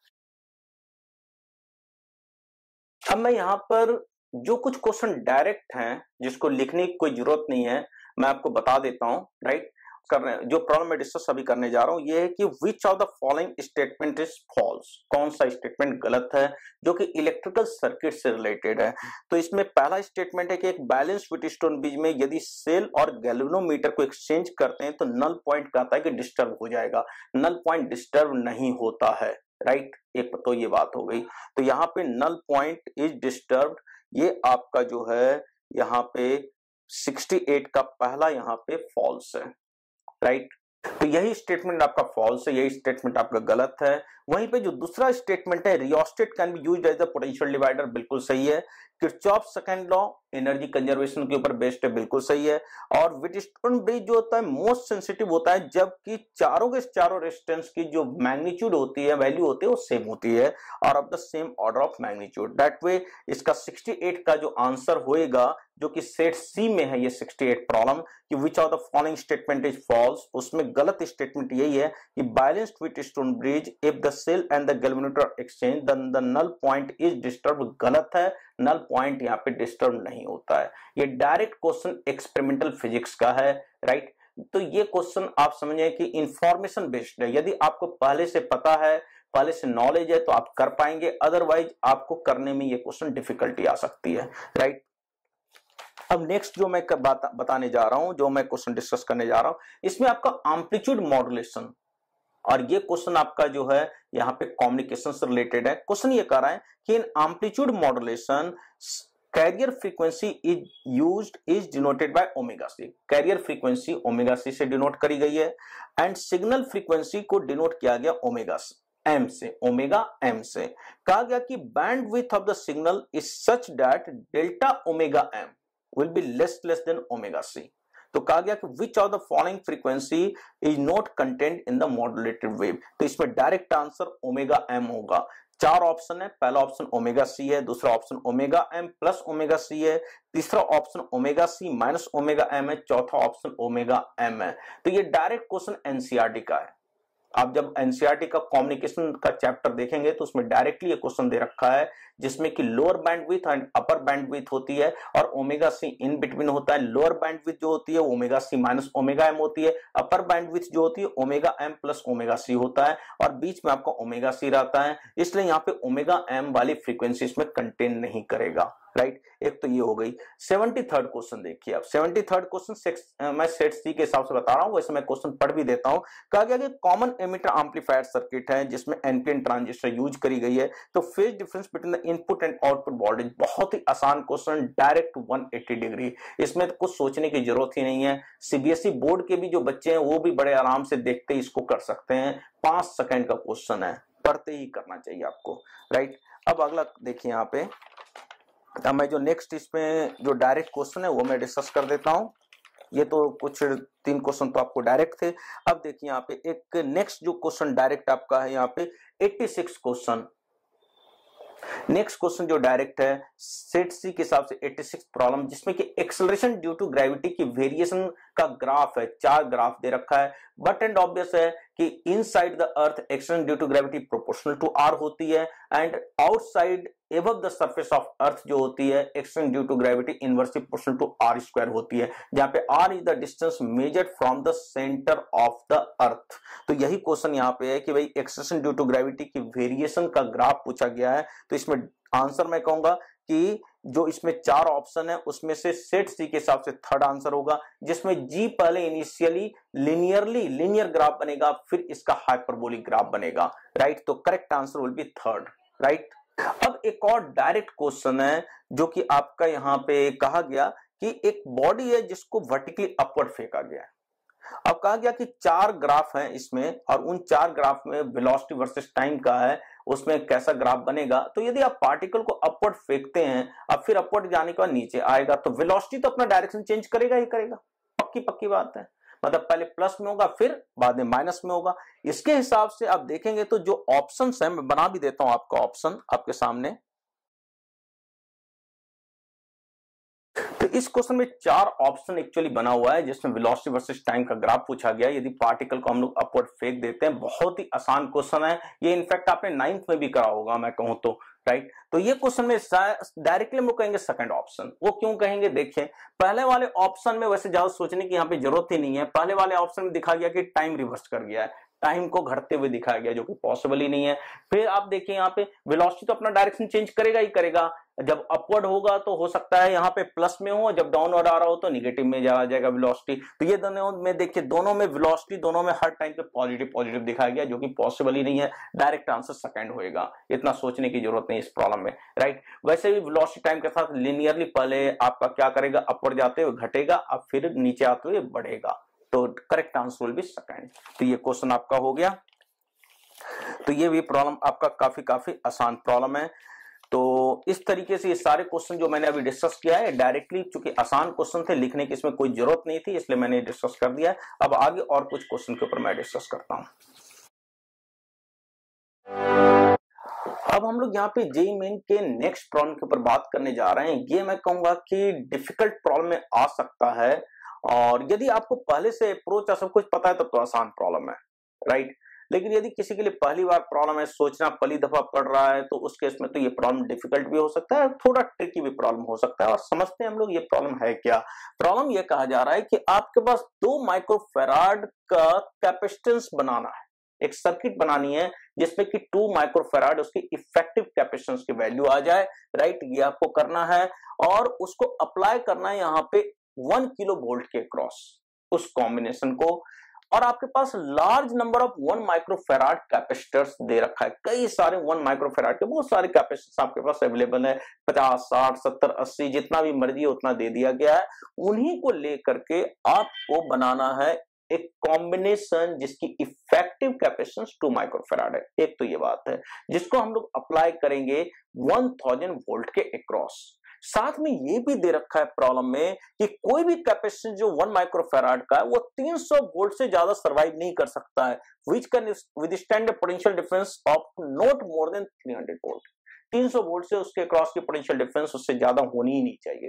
अब मैं यहाँ पर जो कुछ क्वेश्चन डायरेक्ट हैं जिसको लिखने की कोई जरूरत नहीं है मैं आपको बता देता हूँ, राइट। करने जो प्रॉब्लम मैं डिस्कस अभी करने जा रहा हूं ये है कि which of the following statement is false, कौन सा स्टेटमेंट गलत है जो कि इलेक्ट्रिकल सर्किट से रिलेटेड है। तो इसमें पहला स्टेटमेंट है कि एक बैलेंस व्हीटस्टोन ब्रिज में यदि सेल और गैल्वेनोमीटर को एक्सचेंज करते हैं तो नल पॉइंट कहता है कि डिस्टर्ब हो जाएगा, नल पॉइंट डिस्टर्ब नहीं होता है, राइट। एक तो ये बात हो गई। तो यहाँ पे नल पॉइंट इज डिस्टर्ब्ड, ये आपका जो है यहाँ पे अड़सठ का पहला यहाँ पे फॉल्स है, राइट right? तो यही स्टेटमेंट आपका फॉल्स है, यही स्टेटमेंट आपका गलत है। वहीं पे जो दूसरा स्टेटमेंट है rheostat can be used as a potential divider, बिल्कुल सही है Kirchhoff second law energy conservation के ऊपर बेस्ड है, बिल्कुल सही है। और व्हिटस्टोन ब्रिज जो होता है मोस्ट सेंसिटिव होता है जबकि चारों के चारों रेजिस्टेंस की जो मैग्नीट्यूड होती है, वैल्यू होती है, वो सेम होती है और of the same order of magnitude. That way इसका अड़सठ का जो आंसर होएगा जो कि सेट सी में है ये अड़सठ प्रॉब्लम कि which of the following statement is false, उसमें गलत स्टेटमेंट यही है कि balanced Wheatstone bridge if the cell and the galvanometer exchange then the null point is disturb. गलत है, नल पॉइंट यहाँ पे डिस्टर्ब नहीं होता है। ये डायरेक्ट क्वेश्चन एक्सपेरिमेंटल फिजिक्स का है, राइट। तो ये क्वेश्चन आप समझिए कि इंफॉर्मेशन बेस्ड है, यदि आपको पहले से पता है, पहले से नॉलेज है तो आप कर पाएंगे, अदरवाइज आपको करने में ये क्वेश्चन डिफिकल्टी आ सकती है, राइट। अब नेक्स्ट जो मैं बात बताने जा रहा हूं, जो मैं क्वेश्चन डिस्कस करने जा रहा हूं, इसमें आपका एम्पलीट्यूड मॉड्यूलेशन, और ये क्वेश्चन आपका जो है यहाँ पे कम्युनिकेशन से रिलेटेड है। क्वेश्चन ये कह रहा है कि in amplitude modulation carrier frequency is used is denoted by omega C. Carrier frequency omega C से डिनोट करी गई है एंड सिग्नल फ्रीक्वेंसी को डिनोट किया गया ओमेगा एम से, ओमेगा एम से। कहा गया कि bandwidth of the signal is such that delta omega M will be less less than omega C. तो कहा गया कि which of the following frequency is not content in the modulated wave. तो इसमें डायरेक्ट आंसर ओमेगा एम होगा। चार option है, पहला ऑप्शन ओमेगा सी है, दूसरा option omega M plus omega C है, तीसरा option omega C minus omega M है, चौथा ऑप्शन ओमेगा एम है। तो ये डायरेक्ट क्वेश्चन एनसीईआरटी का है। आप जब एनसीईआरटी का कम्युनिकेशन का चैप्टर देखेंगे तो उसमें डायरेक्टली ये क्वेश्चन दे रखा है जिसमें कि lower bandwidth and upper bandwidth होती है और ओमेगा सी इन बिटवीन होता है। लोअर बैंडविड्थ जो होती है omega C minus omega M होती है, अपर बैंडविड्थ जो होती है omega M plus omega C होता है और बीच में आपका ओमेगा सी रहता है। इसलिए यहाँ पे ओमेगा एम वाली फ्रीक्वेंसी इसमें कंटेन नहीं करेगा, राइट। एक तो ये हो गई। सेवेंटी थर्ड क्वेश्चन देखिए आप। सेवेंटी थर्ड क्वेश्चन मैं सेट सी के हिसाब से बता रहा हूं, वैसे मैं क्वेश्चन पढ़ भी देता हूं। कहा गया कि कॉमन एमिटर एम्पलीफायर सर्किट है जिसमें एनपीएन ट्रांजिस्टर यूज करी गई है, तो phase difference between the input and output voltage. बहुत ही आसान क्वेश्चन, डायरेक्ट एक सौ अस्सी डिग्री, इसमें तो कुछ सोचने की जरूरत ही नहीं है। सीबीएसई बोर्ड के भी जो बच्चे हैं वो भी बड़े आराम से देखते ही इसको कर सकते हैं। पांच सेकंड का क्वेश्चन है, पढ़ते ही करना चाहिए आपको, राइट। अब अगला देखिए यहाँ पे, अब मैं जो नेक्स्ट इसमें जो डायरेक्ट क्वेश्चन है वो मैं डिस्कस कर देता हूं। ये तो कुछ तीन क्वेश्चन तो आपको डायरेक्ट थे। अब देखिए यहाँ पे एक नेक्स्ट जो क्वेश्चन डायरेक्ट आपका है यहाँ पे छियासी क्वेश्चन। नेक्स्ट क्वेश्चन जो डायरेक्ट है सेट सी के हिसाब से छियासी प्रॉब्लम, जिसमें कि एक्सेलरेशन ड्यू टू ग्रेविटी की वेरिएशन का ग्राफ है। चार ग्राफ दे रखा है, बट एंड ऑब्वियस है कि inside the earth acceleration due to gravity proportional to R होती है and outside above the surface of earth जो होती है acceleration due to gravity inversely proportional to R square होती है, जहां पे R is the distance measured from the centre of the earth. तो यही क्वेश्चन यहाँ पे है कि भाई एक्सेलरेशन ड्यू टू ग्रेविटी की वेरिएशन का ग्राफ पूछा गया है। तो इसमें आंसर मैं कहूंगा कि जो इसमें चार ऑप्शन है उसमें से सेट सी के हिसाब से थर्ड आंसर होगा, जिसमें जी पहले इनिशियली लिनियरली लिनियर ग्राफ बनेगा, फिर इसका हाइपरबोलिक ग्राफ बनेगा, राइट। तो correct answer will be third, right. अब एक और डायरेक्ट क्वेश्चन है जो कि आपका यहाँ पे कहा गया कि एक बॉडी है जिसको वर्टिकली अपवर्ड फेंका गया है। अब कहा गया कि चार ग्राफ हैं इसमें और उन चार ग्राफ में वेलोसिटी वर्सेस टाइम का है, उसमें कैसा ग्राफ बनेगा। तो यदि आप पार्टिकल को अपवर्ड फेंकते हैं, अब फिर अपवर्ड जाने के बाद नीचे आएगा, तो वेलोसिटी तो अपना डायरेक्शन चेंज करेगा ही करेगा, पक्की पक्की बात है। मतलब पहले प्लस में होगा फिर बाद में माइनस में होगा। इसके हिसाब से आप देखेंगे तो जो ऑप्शंस हैं, मैं बना भी देता हूं आपका ऑप्शन आपके सामने। तो इस क्वेश्चन में चार ऑप्शन एक्चुअली बना हुआ है जिसमें वेलोसिटी वर्सेस टाइम का ग्राफ पूछा गया है। यदि पार्टिकल को हम लोग अपवर्ड फेंक देते हैं, बहुत ही आसान क्वेश्चन है ये, इनफैक्ट आपने नाइन्थ में भी करा होगा मैं कहूं तो, राइट। तो ये क्वेश्चन में डायरेक्टली हम लोग कहेंगे सेकंड ऑप्शन। वो क्यों कहेंगे, देखिए पहले वाले ऑप्शन में वैसे ज्यादा सोचने की यहाँ पे जरूरत ही नहीं है। पहले वाले ऑप्शन में दिखा गया कि टाइम रिवर्स कर गया है, टाइम को घटते हुए दिखाया गया, जो कि पॉसिबल ही नहीं है। फिर आप देखिए यहाँ पे वेलोसिटी तो अपना डायरेक्शन चेंज करेगा ही करेगा। जब अपवर्ड होगा तो हो सकता है यहाँ पे प्लस में हो, जब डाउनवर्ड आ रहा हो तो निगेटिव में जा जाएगा वेलोसिटी। तो ये दोनों में देखिए, दोनों में वेलोसिटी दोनों में हर टाइम पे पॉजिटिव पॉजिटिव दिखाया गया, जो कि पॉसिबल ही नहीं है। डायरेक्ट आंसर सेकंड होएगा, इतना सोचने की जरूरत नहीं इस प्रॉब्लम में, राइट। वैसे भी वेलोसिटी टाइम के साथ लिनियरली पहले आपका क्या करेगा, अपवर्ड जाते हुए घटेगा, अब फिर नीचे आते हुए बढ़ेगा। तो correct answer will be second. तो ये क्वेश्चन आपका हो गया। तो ये भी प्रॉब्लम आपका काफी काफी आसान प्रॉब्लम है। तो इस तरीके से ये सारे क्वेश्चन जो मैंने अभी डिस्कस किया है डायरेक्टली, चूंकि आसान क्वेश्चन थे, लिखने की इसमें कोई जरूरत नहीं थी, इसलिए मैंने डिस्कस कर दिया है। अब आगे और कुछ क्वेश्चन के ऊपर मैं डिस्कस करता हूं। अब हम लोग यहाँ पे जेईई मेन के नेक्स्ट प्रॉब्लम के ऊपर बात करने जा रहे हैं। ये मैं कहूंगा कि डिफिकल्ट प्रॉब्लम में आ सकता है, और यदि आपको पहले से अप्रोच या सब कुछ पता है तब तो आसान प्रॉब्लम है, राइट। लेकिन यदि किसी के लिए पहली बार प्रॉब्लम है, सोचना पहली दफा पढ़ रहा है, तो उस केस में तो ये प्रॉब्लम डिफिकल्ट भी हो सकता है, थोड़ा ट्रिकी भी प्रॉब्लम हो सकता है। और समझते हैं हम लोग ये प्रॉब्लम है क्या। प्रॉब्लम ये कहा जा रहा है कि आपके पास दो माइक्रोफेराड का कैपेसिटेंस बनाना है, एक सर्किट बनानी है जिसमें कि टू माइक्रोफेराड उसकी इफेक्टिव कैपेसिटेंस की वैल्यू आ जाए, राइट। ये आपको करना है और उसको अप्लाई करना है यहाँ पे वन किलो वोल्ट के क्रॉस उस कॉम्बिनेशन को। और आपके पास large number of one microfarad capacitors दे रखा है, कई सारे वन माइक्रोफेराड के बहुत सारे कैपेसिटर्स आपके पास अवेलेबल है, पचास साठ सत्तर अस्सी जितना भी मर्जी है उतना दे दिया गया है। उन्हीं को लेकर के आपको बनाना है एक कॉम्बिनेशन जिसकी इफेक्टिव कैपेसिटेंस टू माइक्रोफेराड है। एक तो ये बात है जिसको हम लोग अप्लाई करेंगे वन थाउजेंड वोल्ट के अक्रॉस। साथ में ये भी दे रखा है प्रॉब्लम में कि कोई भी कैपेसिटेंस जो वन माइक्रोफेराड का है वो तीन सौ वोल्ट से ज्यादा सर्वाइव नहीं कर सकता है, which can withstand the potential difference of not more than three hundred volt. तीन सौ वोल्ट से उसके क्रॉस की पोटेंशियल डिफरेंस उससे ज्यादा होनी ही नहीं चाहिए।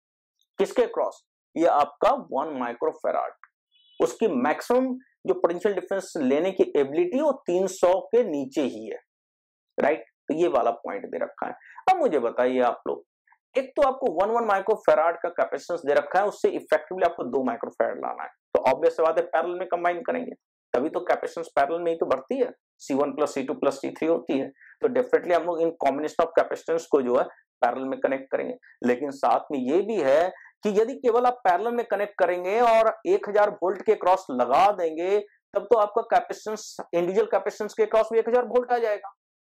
किसके क्रॉस? ये आपका वन माइक्रोफेराड, उसकी मैक्सिमम जो पोटेंशियल डिफरेंस लेने की एबिलिटी वो तीन सौ के नीचे ही है, राइट। तो ये वाला पॉइंट दे रखा है। अब मुझे बताइए आप लोग, एक तो आपको वन वन माइक्रोफेराड का कैपेसिटेंस दे रखा है, उससे इफेक्टिवली आपको दो माइक्रोफेराड लाना है, तो ऑब्वियस बात है पैरेलल में कंबाइन करेंगे, तभी तो कैपेसिटेंस पैरेलल में ही तो बढ़ती है, C one plus C two plus C three होती है। तो डेफिनेटली हम लोग इन कॉम्बिनेशन ऑफ कैपेसिटेंस को जो है पैरेलल में कनेक्ट करेंगे। लेकिन साथ में ये भी है कि यदि केवल आप पैरेलल में कनेक्ट करेंगे और एक हजार वोल्ट के क्रॉस लगा देंगे, तब तो आपका कैपेसिटेंस इंडिविजुअल कैपेसिटेंस के क्रॉस भी एक हजार वोल्ट आ जाएगा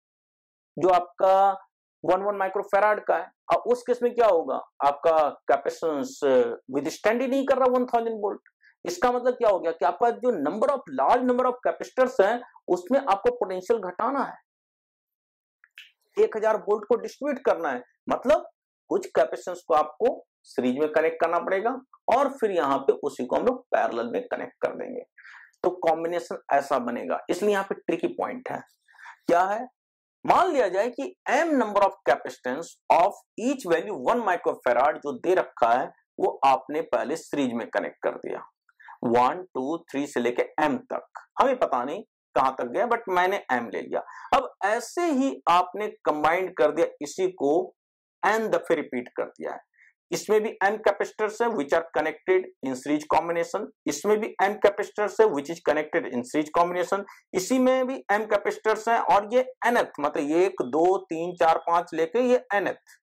जो आपका वन वन माइक्रोफेराड का है। और उस केस में क्या होगा, आपका कैपेसिटेंस विथस्टैंड ही नहीं कर रहा वन थाउजेंड वोल्ट। इसका मतलब क्या हो गया कि आपका जो number of large number of capacitors हैं उसमें आपको पोटेंशियल घटाना है, एक हजार वोल्ट को डिस्ट्रीब्यूट करना है। मतलब कुछ कैपेसिटेंस को आपको सीरीज में कनेक्ट करना पड़ेगा और फिर यहां पे उसी को हम लोग पैरेलल में कनेक्ट कर देंगे, तो कॉम्बिनेशन ऐसा बनेगा। इसलिए यहां पे ट्रिकी पॉइंट है, क्या है, मान लिया जाए कि m number of capacitance of each value one microfarad जो दे रखा है वो आपने पहले सीरीज में कनेक्ट कर दिया, वन टू थ्री से लेके m तक, हमें पता नहीं कहां तक गया बट मैंने m ले लिया। अब ऐसे ही आपने कंबाइंड कर दिया, इसी को n दफे रिपीट कर दिया है। इसमें भी m कैपेसिटर्स हैं which are connected in series combination, इसमें भी m कैपेसिटर्स है which is connected in series combination, इसी में भी m कैपेसिटर्स हैं और ये nth, मतलब एक दो तीन चार पांच लेके ये nth,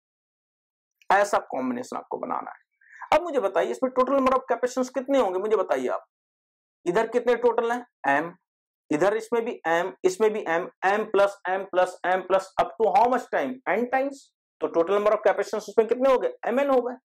ऐसा कॉम्बिनेशन आपको बनाना है। अब मुझे बताइए इसमें टोटल नंबर ऑफ कैपेसिटर्स कितने होंगे, मुझे बताइए आप। इधर कितने टोटल हैं, m, इधर इसमें भी m, इसमें भी m, m plus m plus m plus up to how much time, n times. तो टोटल नंबर ऑफ कैपेसिटेंस उसमें कितने हो गए, mn हो गए,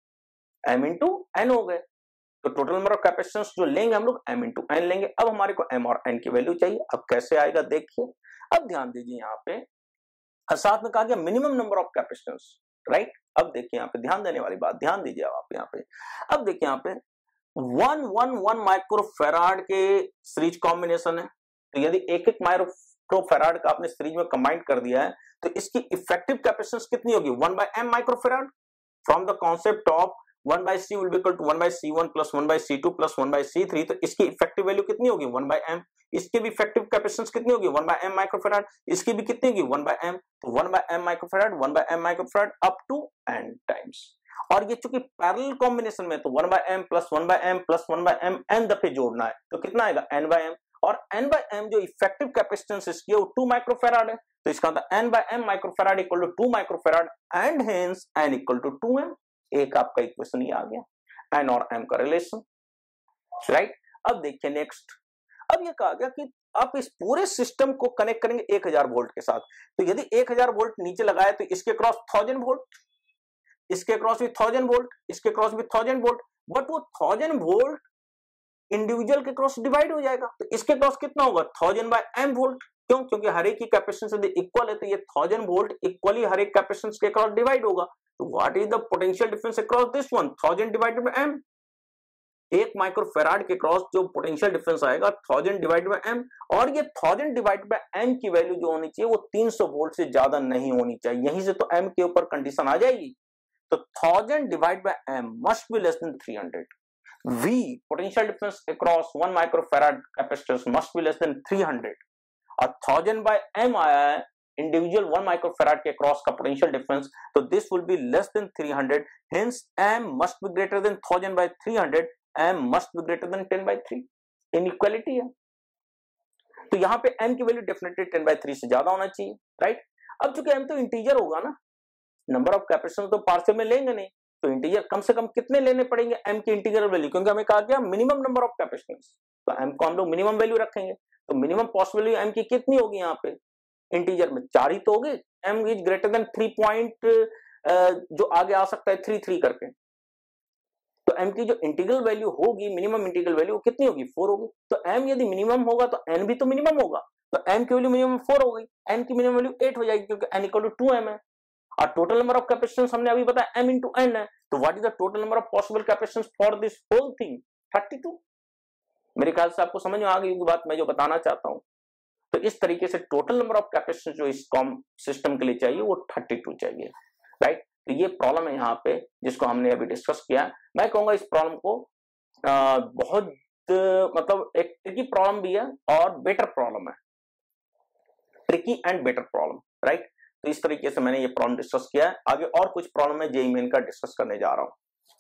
m इंटू n हो गए। तो टोटल नंबर ऑफ कैपेसिटेंस जो लेंगे हम लोग m इंटू n लेंगे। अब हमारे को m और n की वैल्यू चाहिए, अब कैसे आएगा देखिए। अब ध्यान दीजिए यहाँ पे साथ में कहा गया minimum number of capacitance, right. अब देखिए यहाँ पे ध्यान देने वाली बात, ध्यान दीजिए आप यहाँ पे। अब देखिए यहाँ पे वन वन वन माइक्रोफेराड के सीरीज कॉम्बिनेशन है, तो यदि एक एक माइक्रोफेराड का आपने सीरीज में कंबाइन कर दिया है तो इसकी इफेक्टिव कैपेसिटेंस कितनी होगी, one by M microfarad. From the concept of one by C will be equal to one by C one plus one by C two plus one by C three, तो इसकी effective value कितनी होगी, one by M. इसकी भी effective capacitance कितनी होगी, one by M microfarad. इसकी भी कितनी होगी, वन बाय एम। तो one by M microfarad, one by M microfarad up to N times. और ये चूंकि पैरेलल कॉम्बिनेशन में तो one by M plus one by M plus one by M N दफे जोड़ना है, तो कितना आएगा, एन बाय एम। और n बाय m जो इफेक्टिव कैपेसिटेंस इसकी है वो टू माइक्रोफेराड है, तो इसका मतलब n by m microfarad equal to two microfarad and hence n equal to two M. एक आपका इक्वेशन ये आ गया n और m का रिलेशन, राइट। अब देखिए नेक्स्ट, अब ये कहा गया कि आप इस पूरे सिस्टम को कनेक्ट करेंगे एक हजार वोल्ट के साथ। तो यदि एक हजार वोल्ट नीचे लगाए तो इसके क्रॉस थाउजेंड वोल्ट, इसके क्रॉस भी थाउजेंड वोल्ट, इसके क्रॉस भी थाउजेंड वोल्ट, बट वो थाउजेंड वोल्ट इंडिविजुअल के क्रॉस डिवाइड हो जाएगा, तो इसके क्रॉस कितना होगा, थाउजेंड बाय एम वोल्ट। क्यों? क्योंकि हर एक की कैपेसिटेंस यदि इक्वल है तो ये थाउजेंड वोल्ट इक्वली हर एक कैपेसिटेंस के अक्रॉस डिवाइड होगा। तो what is the potential difference across this one? Thousand divided by M. एक माइक्रोफैराड के क्रॉस जो पोटेंशियल डिफरेंस आएगा थाउजेंड डिवाइडेड बाय एम, और ये थाउजेंड डिवाइडेड बाय एम की वैल्यू जो होनी चाहिए वो तीन सौ वोल्ट से ज्यादा नहीं होनी चाहिए। यहीं से तो एम के ऊपर कंडीशन आ जाएगी। तो thousand divided by M must be less than three hundred. V potential difference across one microfarad capacitors must be less than three hundred. A thousand by m आया है individual one microfarad के cross का potential difference, तो this will be less than three hundred. Hence m must be greater than thousand by three hundred. m must be greater than ten by three. Inequality है। तो यहाँ पे m की value definitely ten by three से ज्यादा होना चाहिए, right? अब चूंकि m तो इंटीजर होगा ना, नंबर ऑफ कैपेसिटेंस तो पार्शियल में लेंगे नहीं, तो इंटीजर कम से कम कितने लेने पड़ेंगे m की इंटीग्रल वैल्यू? क्योंकि हमें कहा गया मिनिमम नंबर ऑफ कैपेसिटेंस, तो m को हम लोग मिनिमम वैल्यू रखेंगे। तो मिनिमम पॉसिबल वैल्यू m की कितनी होगी? यहाँ पे इंटीजर में चार ही तो होगी। m is greater than three point जो आगे आ सकता है थ्री थ्री करके, तो m की जो इंटीग्रल वैल्यू होगी, मिनिमम इंटीग्रल वैल्यू कितनी होगी? फोर होगी। तो m यदि मिनिमम होगा तो n भी तो मिनिमम होगा, तो m की वैल्यू मिनिमम फोर हो गई, n की मिनिमम वैल्यू एट हो जाएगी क्योंकि n equal to two M है। और टोटल नंबर ऑफ कैपेसिटेंस हमने अभी बताया m इंटू n है, तो what is the total number of possible capacitance for this whole thing? Thirty two. मेरे ख्याल से आपको समझ में आ गई होगी बात मैं जो बताना चाहता हूं। तो इस तरीके से टोटल नंबर ऑफ कैपेसिटेंस जो इस कॉम सिस्टम के लिए चाहिए वो थर्टी टू चाहिए, राइट? तो ये प्रॉब्लम है यहाँ पे जिसको हमने अभी डिस्कस किया। मैं कहूंगा इस प्रॉब्लम को आ, बहुत मतलब एक ट्रिकी प्रॉब्लम भी है और बेटर प्रॉब्लम है, tricky and better problem, right? तो इस तरीके से मैंने ये प्रॉब्लम डिस्कस किया है। आगे और कुछ प्रॉब्लम है जेईई मेन का डिस्कस करने जा रहा हूं।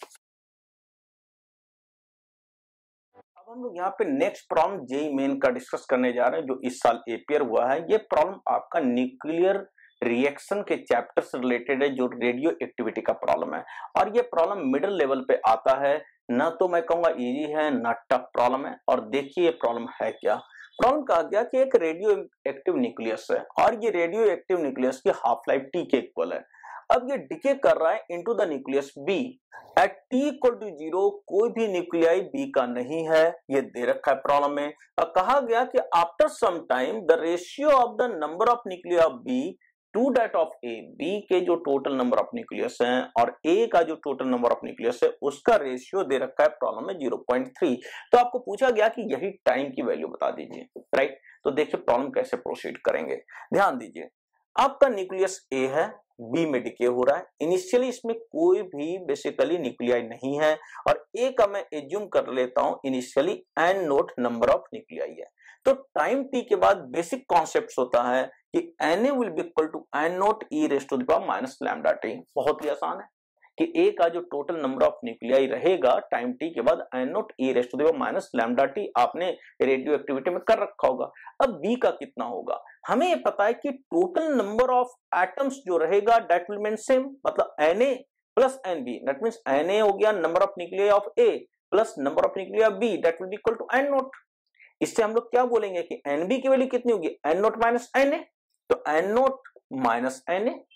अब हम लोग यहाँ पे नेक्स्ट प्रॉब्लम जेईई मेन का डिस्कस करने जा रहे हैं जो इस साल एपियर हुआ है। ये प्रॉब्लम आपका न्यूक्लियर रिएक्शन के चैप्टर से रिलेटेड है जो रेडियो एक्टिविटी का प्रॉब्लम है, और ये प्रॉब्लम मिडिल लेवल पे आता है, ना तो मैं कहूंगा इजी है ना टफ प्रॉब्लम है। और देखिए ये प्रॉब्लम है क्या। प्रॉब्लम कहा गया कि एक रेडियो एक्टिव न्यूक्लियस है और ये रेडियो एक्टिव न्यूक्लियस की हाफ लाइफ टी के इक्वल है। अब ये डिके कर रहा है into the nucleus B at T equal to zero. कोई भी न्यूक्लियाई बी का नहीं है, ये दे रखा है प्रॉब्लम में। और कहा गया कि after some time the ratio of the number of nuclei B to that of A, B के जो टोटल नंबर ऑफ न्यूक्लियस हैं और ए का जो टोटल नंबर ऑफ न्यूक्लियस है उसका रेशियो दे रखा है प्रॉब्लम में जीरो पॉइंट थ्री। तो आपको पूछा गया कि यही टाइम की वैल्यू बता दीजिए, राइट? तो देखिए प्रॉब्लम कैसे प्रोसीड करेंगे। ध्यान दीजिए, आपका न्यूक्लियस ए है, बी में डिके हो रहा है। इनिशियली इसमें कोई भी बेसिकली न्यूक्लियाई नहीं है और ए का मैं एज्यूम कर लेता हूं initially N naught number of nuclei है। तो टाइम टी के बाद बेसिक कॉन्सेप्ट होता है कि N A will be equal to N naught E raise to the power minus lambda T. बहुत ही आसान है कि ए का जो टोटल नंबर ऑफ न्यूक्लियाई रहेगा टाइम टी के बाद N naught E raise to the power minus lambda T आपने रेडियो एक्टिविटी में कर रखा होगा। अब बी का कितना होगा? हमें ये पता है कि टोटल नंबर ऑफ एटम्स जो रहेगा दैट विल मीन सेम, मतलब N A plus N B, that means N A हो गया number of nuclei of A plus number of nuclei B, that will be equal to N naught. इससे हम लोग क्या बोलेंगे कि एन बी की वैल्यू कितनी होगी? N naught minus N A, तो N naught minus N A,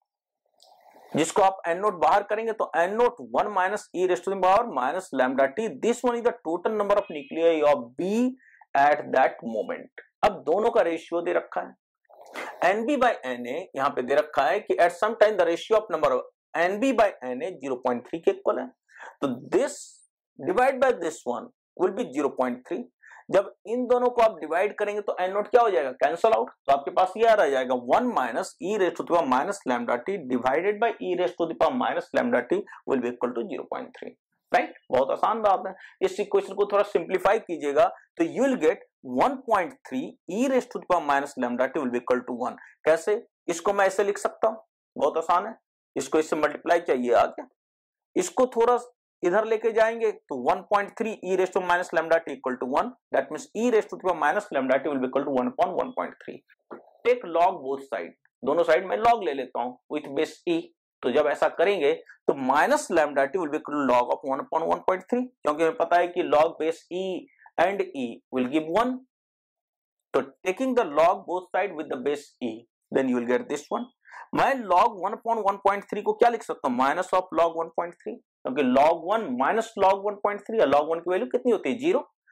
जिसको आप एन नोट बाहर करेंगे तो N naught one minus e raise to the power minus lambda t. This one is the total number of nuclei of B at that moment. अब दोनों का ratio दे रखा है N B by N A, यहां पे दे रखा है कि at some time the ratio of number of N B by N A zero point three के इक्वल है। तो this divide by this one will be zero point three. जब इन दोनों को आप डिवाइड करेंगे तो एन नोट क्या हो जाएगा? Cancel out. तो आपके पास ये आ रह जाएगा one minus e raise to the power minus lambda t divided by e raise to the power minus lambda t will be equal to zero point three, right? बहुत आसान बात है। इस इक्वेशन को थोड़ा सिंप्लीफाई कीजिएगा तो you will get one point three e raise to the power minus lambda t will be equal to one. कैसे? इसको मैं ऐसे लिख सकता हूं, बहुत आसान है। इसको इससे मल्टीप्लाई चाहिए आगे, इसको थोड़ा इधर लेके जाएंगे तो one point three e raise to minus lambda t equal to one, that means e raise to the power minus lambda t will be equal to one upon one point three. Take log both side, दोनों side में log ले लेता हूं with base ई। तो जब ऐसा करेंगे तो minus lambda t will be equal to log of one upon one point three, क्योंकि हमें पता है कि log base e and e will give one. तो taking the log both side with the base e, then you will get this one. मैं log one upon one point three को क्या लिख सकता हूं? Minus of log one point three, क्योंकि log one minus log one point three, log one की value कितनी होती है? जीरो।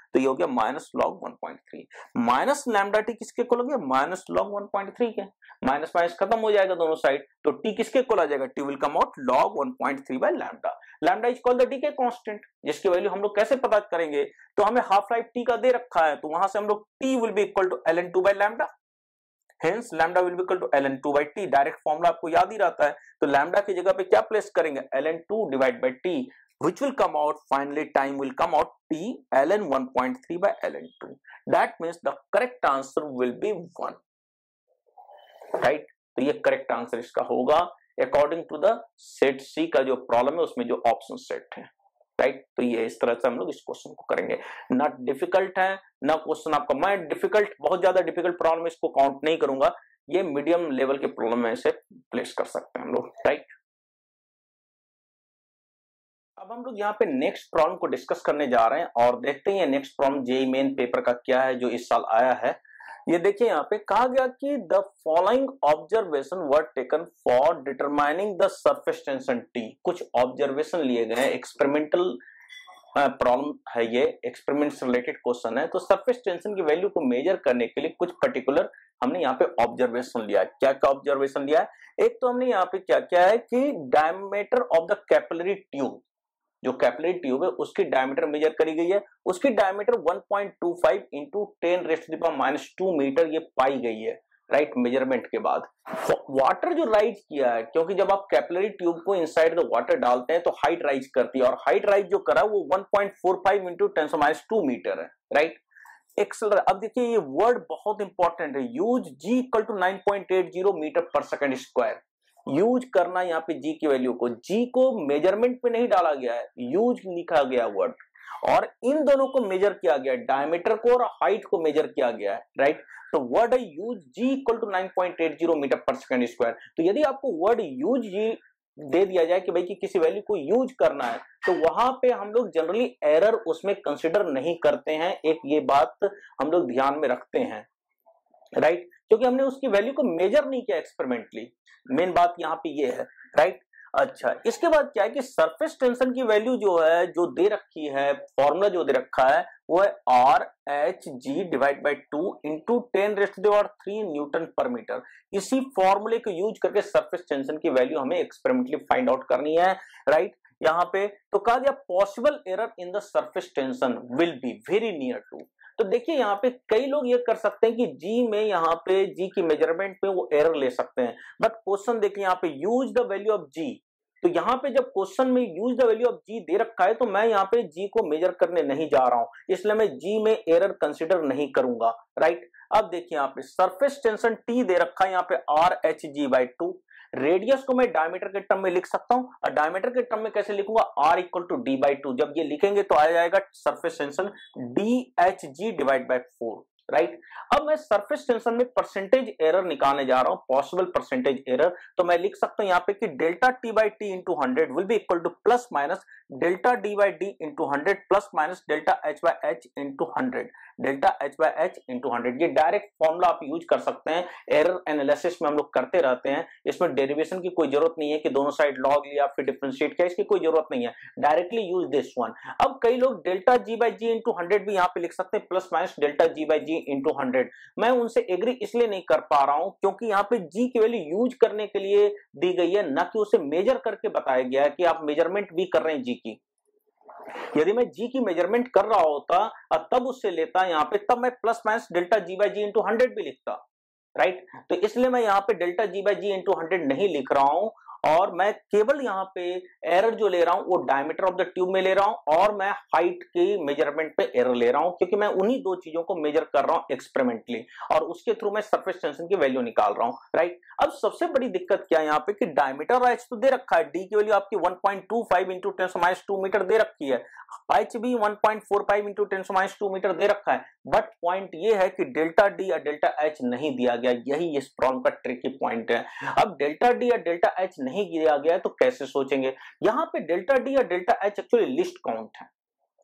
तो ये हो गया minus log one point three. Minus lambda t किसके इक्वल हो गया, minus log one point three के। माइनस माइनस खत्म हो जाएगा दोनों साइड, तो टी किसके इक्वल आ जाएगा, t will come out log one point three by lambda. Lambda is called the decay constant, जिसकी वैल्यू हम लोग कैसे पता करेंगे, तो हमें हाफ लाइफ टी का दे रखा है, तो वहां से हम लोग t will be equal to L N two by lambda, hence lambda will be equal to L N two by t. Direct formula आपको याद ही रहता है, तो लैम्डा की जगह पे क्या प्लेस करेंगे, L N two divide by t, which will come out finally time will come out t ln one point three by ln two. That means the correct answer will be one, right? तो ये correct answer इसका होगा according to the set C का जो problem है उसमें जो option set है, राइट? तो ये इस तरह से हम लोग इस क्वेश्चन को करेंगे। ना डिफिकल्ट है ना क्वेश्चन आपका, मैं डिफिकल्ट बहुत ज्यादा डिफिकल्ट प्रॉब्लम इसको काउंट नहीं करूंगा, ये मीडियम लेवल के प्रॉब्लम में से प्लेस कर सकते हैं हम लोग, राइट? अब हम लोग यहाँ पे नेक्स्ट प्रॉब्लम को डिस्कस करने जा रहे हैं और देखते हैं next problem JEE main paper का क्या है जो इस साल आया है। ये देखिए यहाँ पे कहा गया कि the following observation were taken for determining the surface tension T. कुछ ऑब्जर्वेशन लिए गए हैं, एक्सपेरिमेंटल प्रॉब्लम है, ये एक्सपेरिमेंट से रिलेटेड क्वेश्चन है। तो सरफेस टेंशन की वैल्यू को मेजर करने के लिए कुछ पर्टिकुलर हमने यहाँ पे ऑब्जर्वेशन लिया है। क्या क्या ऑब्जर्वेशन लिया है, एक तो हमने यहाँ पे क्या क्या है कि diameter of the capillary tube, जो कैपिलरी ट्यूब है उसकी डायमीटर मेजर करी गई है, उसकी diameter one point two five into ten rest to the power minus two metre ये पाई गई है, राइट? मेजरमेंट के बाद वाटर जो राइज किया है, क्योंकि जब आप कैपिलरी ट्यूब को इनसाइड द वाटर डालते हैं तो हाइट राइज करती है, और हाइट राइज जो करा वो one point four five into ten minus two metre है, राइट? एक्सेलर, अब देखिए ये वर्ड बहुत इंपॉर्टेंट है, use g equal to nine point eight zero metre per second square. Use करना यहाँ पे जी की वैल्यू को, जी को मेजरमेंट पे नहीं डाला गया है, यूज लिखा गया वर्ड, और इन दोनों को मेजर किया गया, डायमीटर को और हाइट को मेजर किया गया है, राइट? तो वर्ड है use g equal to nine point eight zero metre per second square. तो यदि आपको वर्ड यूज जी दे दिया जाए कि भाई कि किसी वैल्यू को यूज करना है, तो वहां पे हम लोग जनरली एरर उसमें कंसिडर नहीं करते हैं, एक ये बात हम लोग ध्यान में रखते हैं, राइट right? क्योंकि हमने उसकी वैल्यू को मेजर नहीं किया एक्सपेरिमेंटली, मेन बात यहाँ पे ये है, राइट right? अच्छा, इसके बाद क्या है कि सरफेस टेंशन की वैल्यू जो है जो दे रखी है, फॉर्मूला जो दे रखा है वो है r h g divide by two into ten rest to the power three newton per metre. इसी फॉर्मूले को यूज करके सरफेस टेंशन की वैल्यू हमें एक्सपेरिमेंटली फाइंड आउट करनी है, राइट right? यहाँ पे तो कहा गया possible error in the surface tension will be very near to. तो देखिए यहाँ पे कई लोग ये कर सकते हैं कि जी में यहाँ पे जी की मेजरमेंट पे वो एरर ले सकते हैं, बट क्वेश्चन देखिए यहाँ पे use the value of g, तो यहाँ पे जब क्वेश्चन में use the value of g दे रखा है तो मैं यहाँ पे जी को मेजर करने नहीं जा रहा हूं, इसलिए मैं जी में एरर कंसिडर नहीं करूंगा, राइट? अब देखिए यहाँ पे सरफेस टेंशन टी दे रखा है, यहाँ पे r h g by two, radius को मैं डायमीटर के टर्म में लिख सकता हूं, और डायमीटर के टर्म में कैसे लिखूंगा, r equal to D by two. जब ये लिखेंगे तो आ जाएगा surface tension d h g divide by four, right? अब मैं सरफेस टेंशन में परसेंटेज एरर निकालने जा रहा हूं, पॉसिबल परसेंटेज एरर, तो मैं लिख सकता हूं यहाँ पे कि delta T by T into hundred will be equal to plus minus delta d by d into hundred plus minus delta h by h into hundred, delta h by h into hundred. ये direct formula आप use कर सकते हैं, error analysis में हम लोग करते रहते हैं, इसमें डेरिवेशन की कोई जरूरत नहीं है कि दोनों साइड लॉग लिया फिर डिफरेंशिएट किया, इसकी कोई जरूरत नहीं है, डायरेक्टली यूज दिस वन। अब कई लोग delta g by g into hundred भी यहाँ पे लिख सकते हैं, plus minus delta g by g into hundred. मैं उनसे एग्री इसलिए नहीं कर पा रहा हूं क्योंकि यहाँ पे जी की वैल्यू यूज करने के लिए दी गई है, ना कि उसे मेजर करके बताया गया है कि आप मेजरमेंट भी कर रहे हैं जी की। यदि मैं जी की मेजरमेंट कर रहा होता और तब उससे लेता यहाँ पे, तब मैं plus minus delta g by g into hundred भी लिखता, राइट? तो इसलिए मैं यहाँ पे delta g by g into hundred नहीं लिख रहा हूं, और मैं केवल यहाँ पे एरर जो ले रहा हूं वो डायमीटर ऑफ द ट्यूब में ले रहा हूं, और मैं हाइट की मेजरमेंट पे एरर ले रहा हूं, क्योंकि मैं उन्हीं दो चीजों को मेजर कर रहा हूं एक्सपेरिमेंटली, और उसके थ्रू मैं सरफेस टेंशन की वैल्यू निकाल रहा हूं, राइट? अब सबसे बड़ी दिक्कत क्या है यहाँ पे कि डायमीटर एच तो दे रखा है, डी की वैल्यू आपकी one point two five into ten minus two metre दे रखी है, एच भी one point four five into ten minus two metre दे रखा है, बट पॉइंट ये है कि डेल्टा डी या डेल्टा एच नहीं दिया गया, यही इस प्रॉब्लम का ट्रिकी पॉइंट है। अब डेल्टा डी या डेल्टा एच नहीं दिया गया है तो कैसे सोचेंगे? यहाँ पे डेल्टा डी या delta h actually least count है,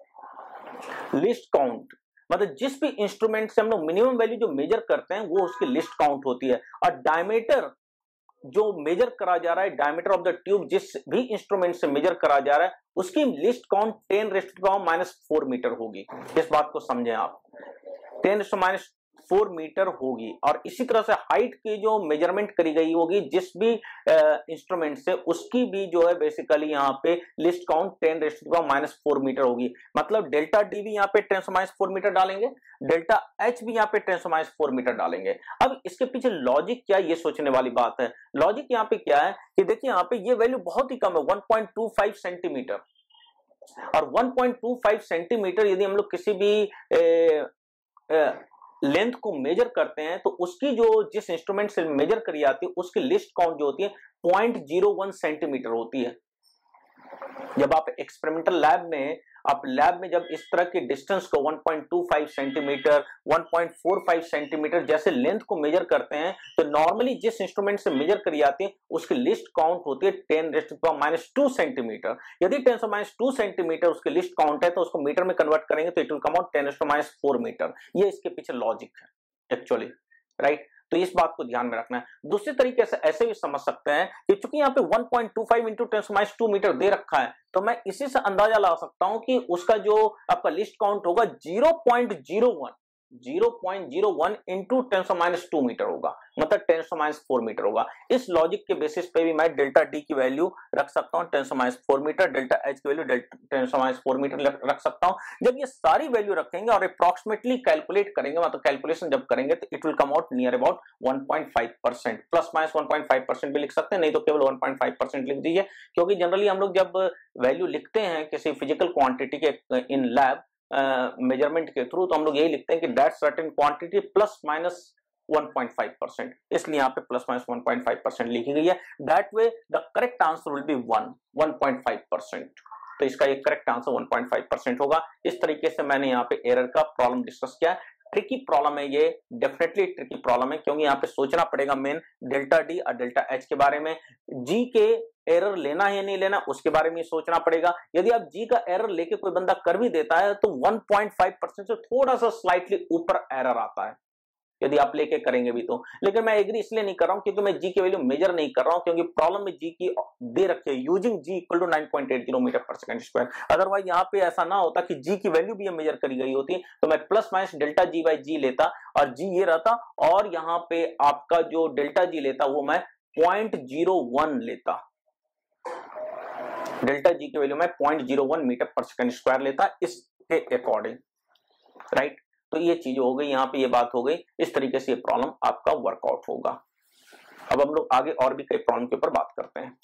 लिस्ट काउंट मतलब जिस भी इंस्ट्रूमेंट से हम लोग मिनिमम वैल्यू जो मेजर करते हैं वो उसकी लिस्ट काउंट होती है, और डायमीटर जो मेजर करा जा रहा है डायमीटर ऑफ द ट्यूब, जिस भी इंस्ट्रूमेंट से मेजर करा जा रहा है, उसकी least count ten rest to power minus four metre होगी। इस बात को समझें आप, ten rest to minus four metre होगी। और इसी तरह से हाइट की जो मेजरमेंट करी गई होगी जिस भी इंस्ट्रूमेंट से, उसकी भी जो है बेसिकली यहाँ पे least count ten rest to power minus four metre होगी। मतलब डेल्टा डी भी यहाँ पे ten to minus four metre डालेंगे, डेल्टा एच भी यहाँ पे ten to minus four metre डालेंगे। अब इसके पीछे लॉजिक क्या है, ये सोचने वाली बात है। लॉजिक यहाँ पे क्या है कि देखिए यहाँ पे ये वैल्यू बहुत ही कम है, one point two five centimetre. और one point two five centimetre यदि हम लोग किसी भी ए, ए, लेंथ को मेजर करते हैं तो उसकी जो जिस इंस्ट्रूमेंट से मेजर करी जाती है उसकी लिस्ट काउंट जो होती है पॉइंट जीरो वन सेंटीमीटर होती है। जब आप एक्सपेरिमेंटल लैब में आप लैब में जब इस तरह के डिस्टेंस को one point two five centimetre, one point four five centimetre जैसे लेंथ को मेजर करते हैं तो नॉर्मली जिस इंस्ट्रूमेंट से मेजर करी जाती है उसकी लिस्ट काउंट होती है ten rest to power minus two centimetre. यदि ten to minus two centimetre उसकी लिस्ट काउंट है तो उसको मीटर में कन्वर्ट करेंगे तो it will come out ten rest to minus four metre. ये इसके पीछे लॉजिक है एक्चुअली, राइट। तो इस बात को ध्यान में रखना है। दूसरी तरीके से ऐसे भी समझ सकते हैं कि चूंकि यहाँ पे one point two five into ten minus two metre दे रखा है तो मैं इसी से अंदाजा लगा सकता हूं कि उसका जो आपका लिस्ट काउंट होगा zero point zero one zero point zero one into ten minus two metre होगा, मतलब टेन माइनस फोर मीटर होगा। इस लॉजिक के बेसिस पे भी मैं डेल्टा डी की वैल्यू रख सकता हूं ten minus four metre, delta h की value ten minus four metre रख सकता हूं। जब ये सारी वैल्यू रखेंगे और अप्रोक्सीमेटली कैलकुलेट करेंगे, मतलब कैलकुलेशन जब करेंगे तो it will come out near about one point five percent, plus minus one point five percent भी लिख सकते हैं, नहीं तो केवल वन पॉइंट फाइव परसेंट लिख दीजिए। क्योंकि जनरली हम लोग जब वैल्यू लिखते हैं किसी फिजिकल क्वांटिटी के इन लैब मेजरमेंट uh, के थ्रू तो हम लोग यही लिखते हैं कि that certain quantity plus minus one point five percent, इसलिए यहाँ पे plus minus one point five percent लिखी गई है। That way the correct answer will be one one point five percent. तो इसका ये correct answer one point five percent होगा। इस तरीके से मैंने यहाँ पे एरर का प्रॉब्लम डिस्कस किया। ट्रिकी प्रॉब्लम है ये, डेफिनेटली ट्रिकी प्रॉब्लम है क्योंकि यहाँ पे सोचना पड़ेगा मेन डेल्टा डी और डेल्टा एच के बारे में। जी के एरर लेना है या नहीं लेना उसके बारे में सोचना पड़ेगा। यदि आप जी का एरर लेके कोई बंदा कर भी देता है तो वन पॉइंट फाइव परसेंट से थोड़ा सा स्लाइटली ऊपर एरर आता है यदि आप लेके करेंगे भी तो। लेकिन मैं एग्री इसलिए नहीं कर रहा हूं क्योंकि मैं जी की वैल्यू मेजर नहीं कर रहा हूं, क्योंकि प्रॉब्लम में जी की दे रखी है using g equal to nine point eight zero metre per second square. Otherwise यहाँ पे ऐसा ना होता कि जी की वैल्यू भी मेजर करी गई होती तो मैं plus minus delta g by g लेता और जी ये रहता और यहाँ पे आपका जो डेल्टा जी लेता वो मैं पॉइंट जीरो वन लेता, डेल्टा जी की वैल्यू मैं point zero one metre per second square लेता इसके अकॉर्डिंग, राइट। तो ये चीज हो गई, यहाँ पे ये बात हो गई। इस तरीके से ये प्रॉब्लम आपका वर्कआउट होगा। अब हम लोग आगे और भी कई प्रॉब्लम के ऊपर बात करते हैं।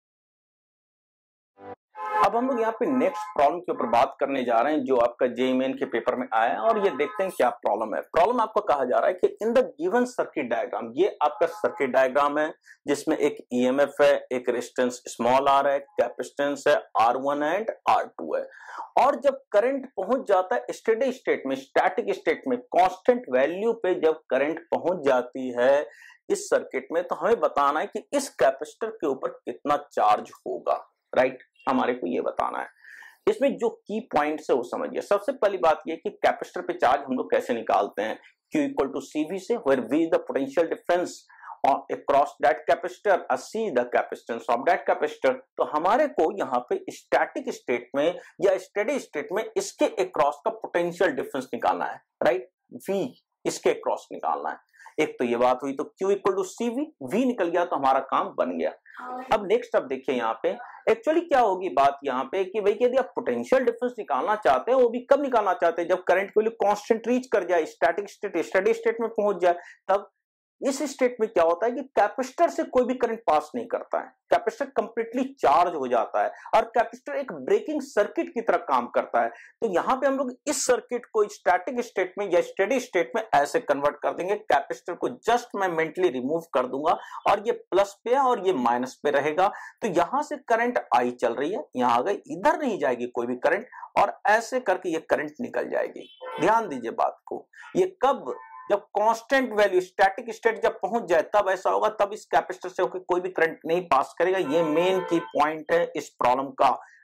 अब हम लोग यहाँ पे नेक्स्ट प्रॉब्लम के ऊपर बात करने जा रहे हैं जो आपका जेईई मेन के पेपर में आया है, और ये देखते हैं क्या प्रॉब्लम है। प्रॉब्लम आपको कहा जा रहा है कि in the given circuit diagram, ये आपका सर्किट डायग्राम है जिसमें एक ईएमएफ है, एक रेजिस्टेंस स्मॉल आर है, कैपेसिटेंस है आर वन है एंड आर टू है। और जब करंट पहुंच जाता है स्टेडी स्टेट में, स्टैटिक स्टेट में, कांस्टेंट वैल्यू पे जब करंट पहुंच जाती है इस सर्किट में, तो हमें बताना है कि इस कैपेसिटर के ऊपर कितना चार्ज होगा, राइट। हमारे को ये बताना है। इसमें जो की पॉइंट्स है वो समझिए। सबसे पहली बात ये कि कैपेसिटर पे चार्ज हम लोग कैसे निकालते हैं, Q equal to C V से, where V is the potential difference across that capacitor, C the capacitance of that capacitor. तो हमारे को यहाँ पे स्टैटिक स्टेट में या स्टेडी स्टेट में इसके अक्रॉस का पोटेंशियल डिफरेंस निकालना है, राइट। V इसके अक्रॉस निकालना है। एक तो ये बात हुई, तो Q equal to C V, V निकल गया तो हमारा काम बन गया। अब नेक्स्ट अब देखिए यहाँ पे एक्चुअली क्या होगी बात यहाँ पे कि भाई यदि आप पोटेंशियल डिफरेंस निकालना चाहते हैं वो भी कब निकालना चाहते हैं, जब करंट की वैल्यू कांस्टेंट रीच कर जाए, स्टैटिक स्टेट स्टेडी स्टेट में पहुंच जाए। तब इस स्टेट में क्या होता है कि कैपेसिटर से कोई भी करंट पास नहीं करता है, कैपेसिटर कंप्लीटली चार्ज हो जाता है और कैपेसिटर एक ब्रेकिंग सर्किट की तरह काम करता है। तो यहां पे हम लोग इस सर्किट को स्टैटिक स्टेट में या स्टेडी स्टेट में ऐसे कन्वर्ट कर देंगे। कैपेसिटर को जस्ट मैं मेंटली रिमूव कर दूंगा और ये प्लस पे है और ये माइनस पे रहेगा। तो यहां से करंट आई चल रही है, यहां आ गई, इधर नहीं जाएगी कोई भी करंट, और ऐसे करके ये करंट निकल जाएगी। ध्यान दीजिए बात को, ये कब, जब कांस्टेंट वैल्यू स्टैटिक स्टेट जब पहुंच जाए तब ऐसा होगा, तब इस कैपेसिटर से होकर कोई भी करंट नहीं पास करेगा। ये मेन की पॉइंट है इस प्रॉब्लम का।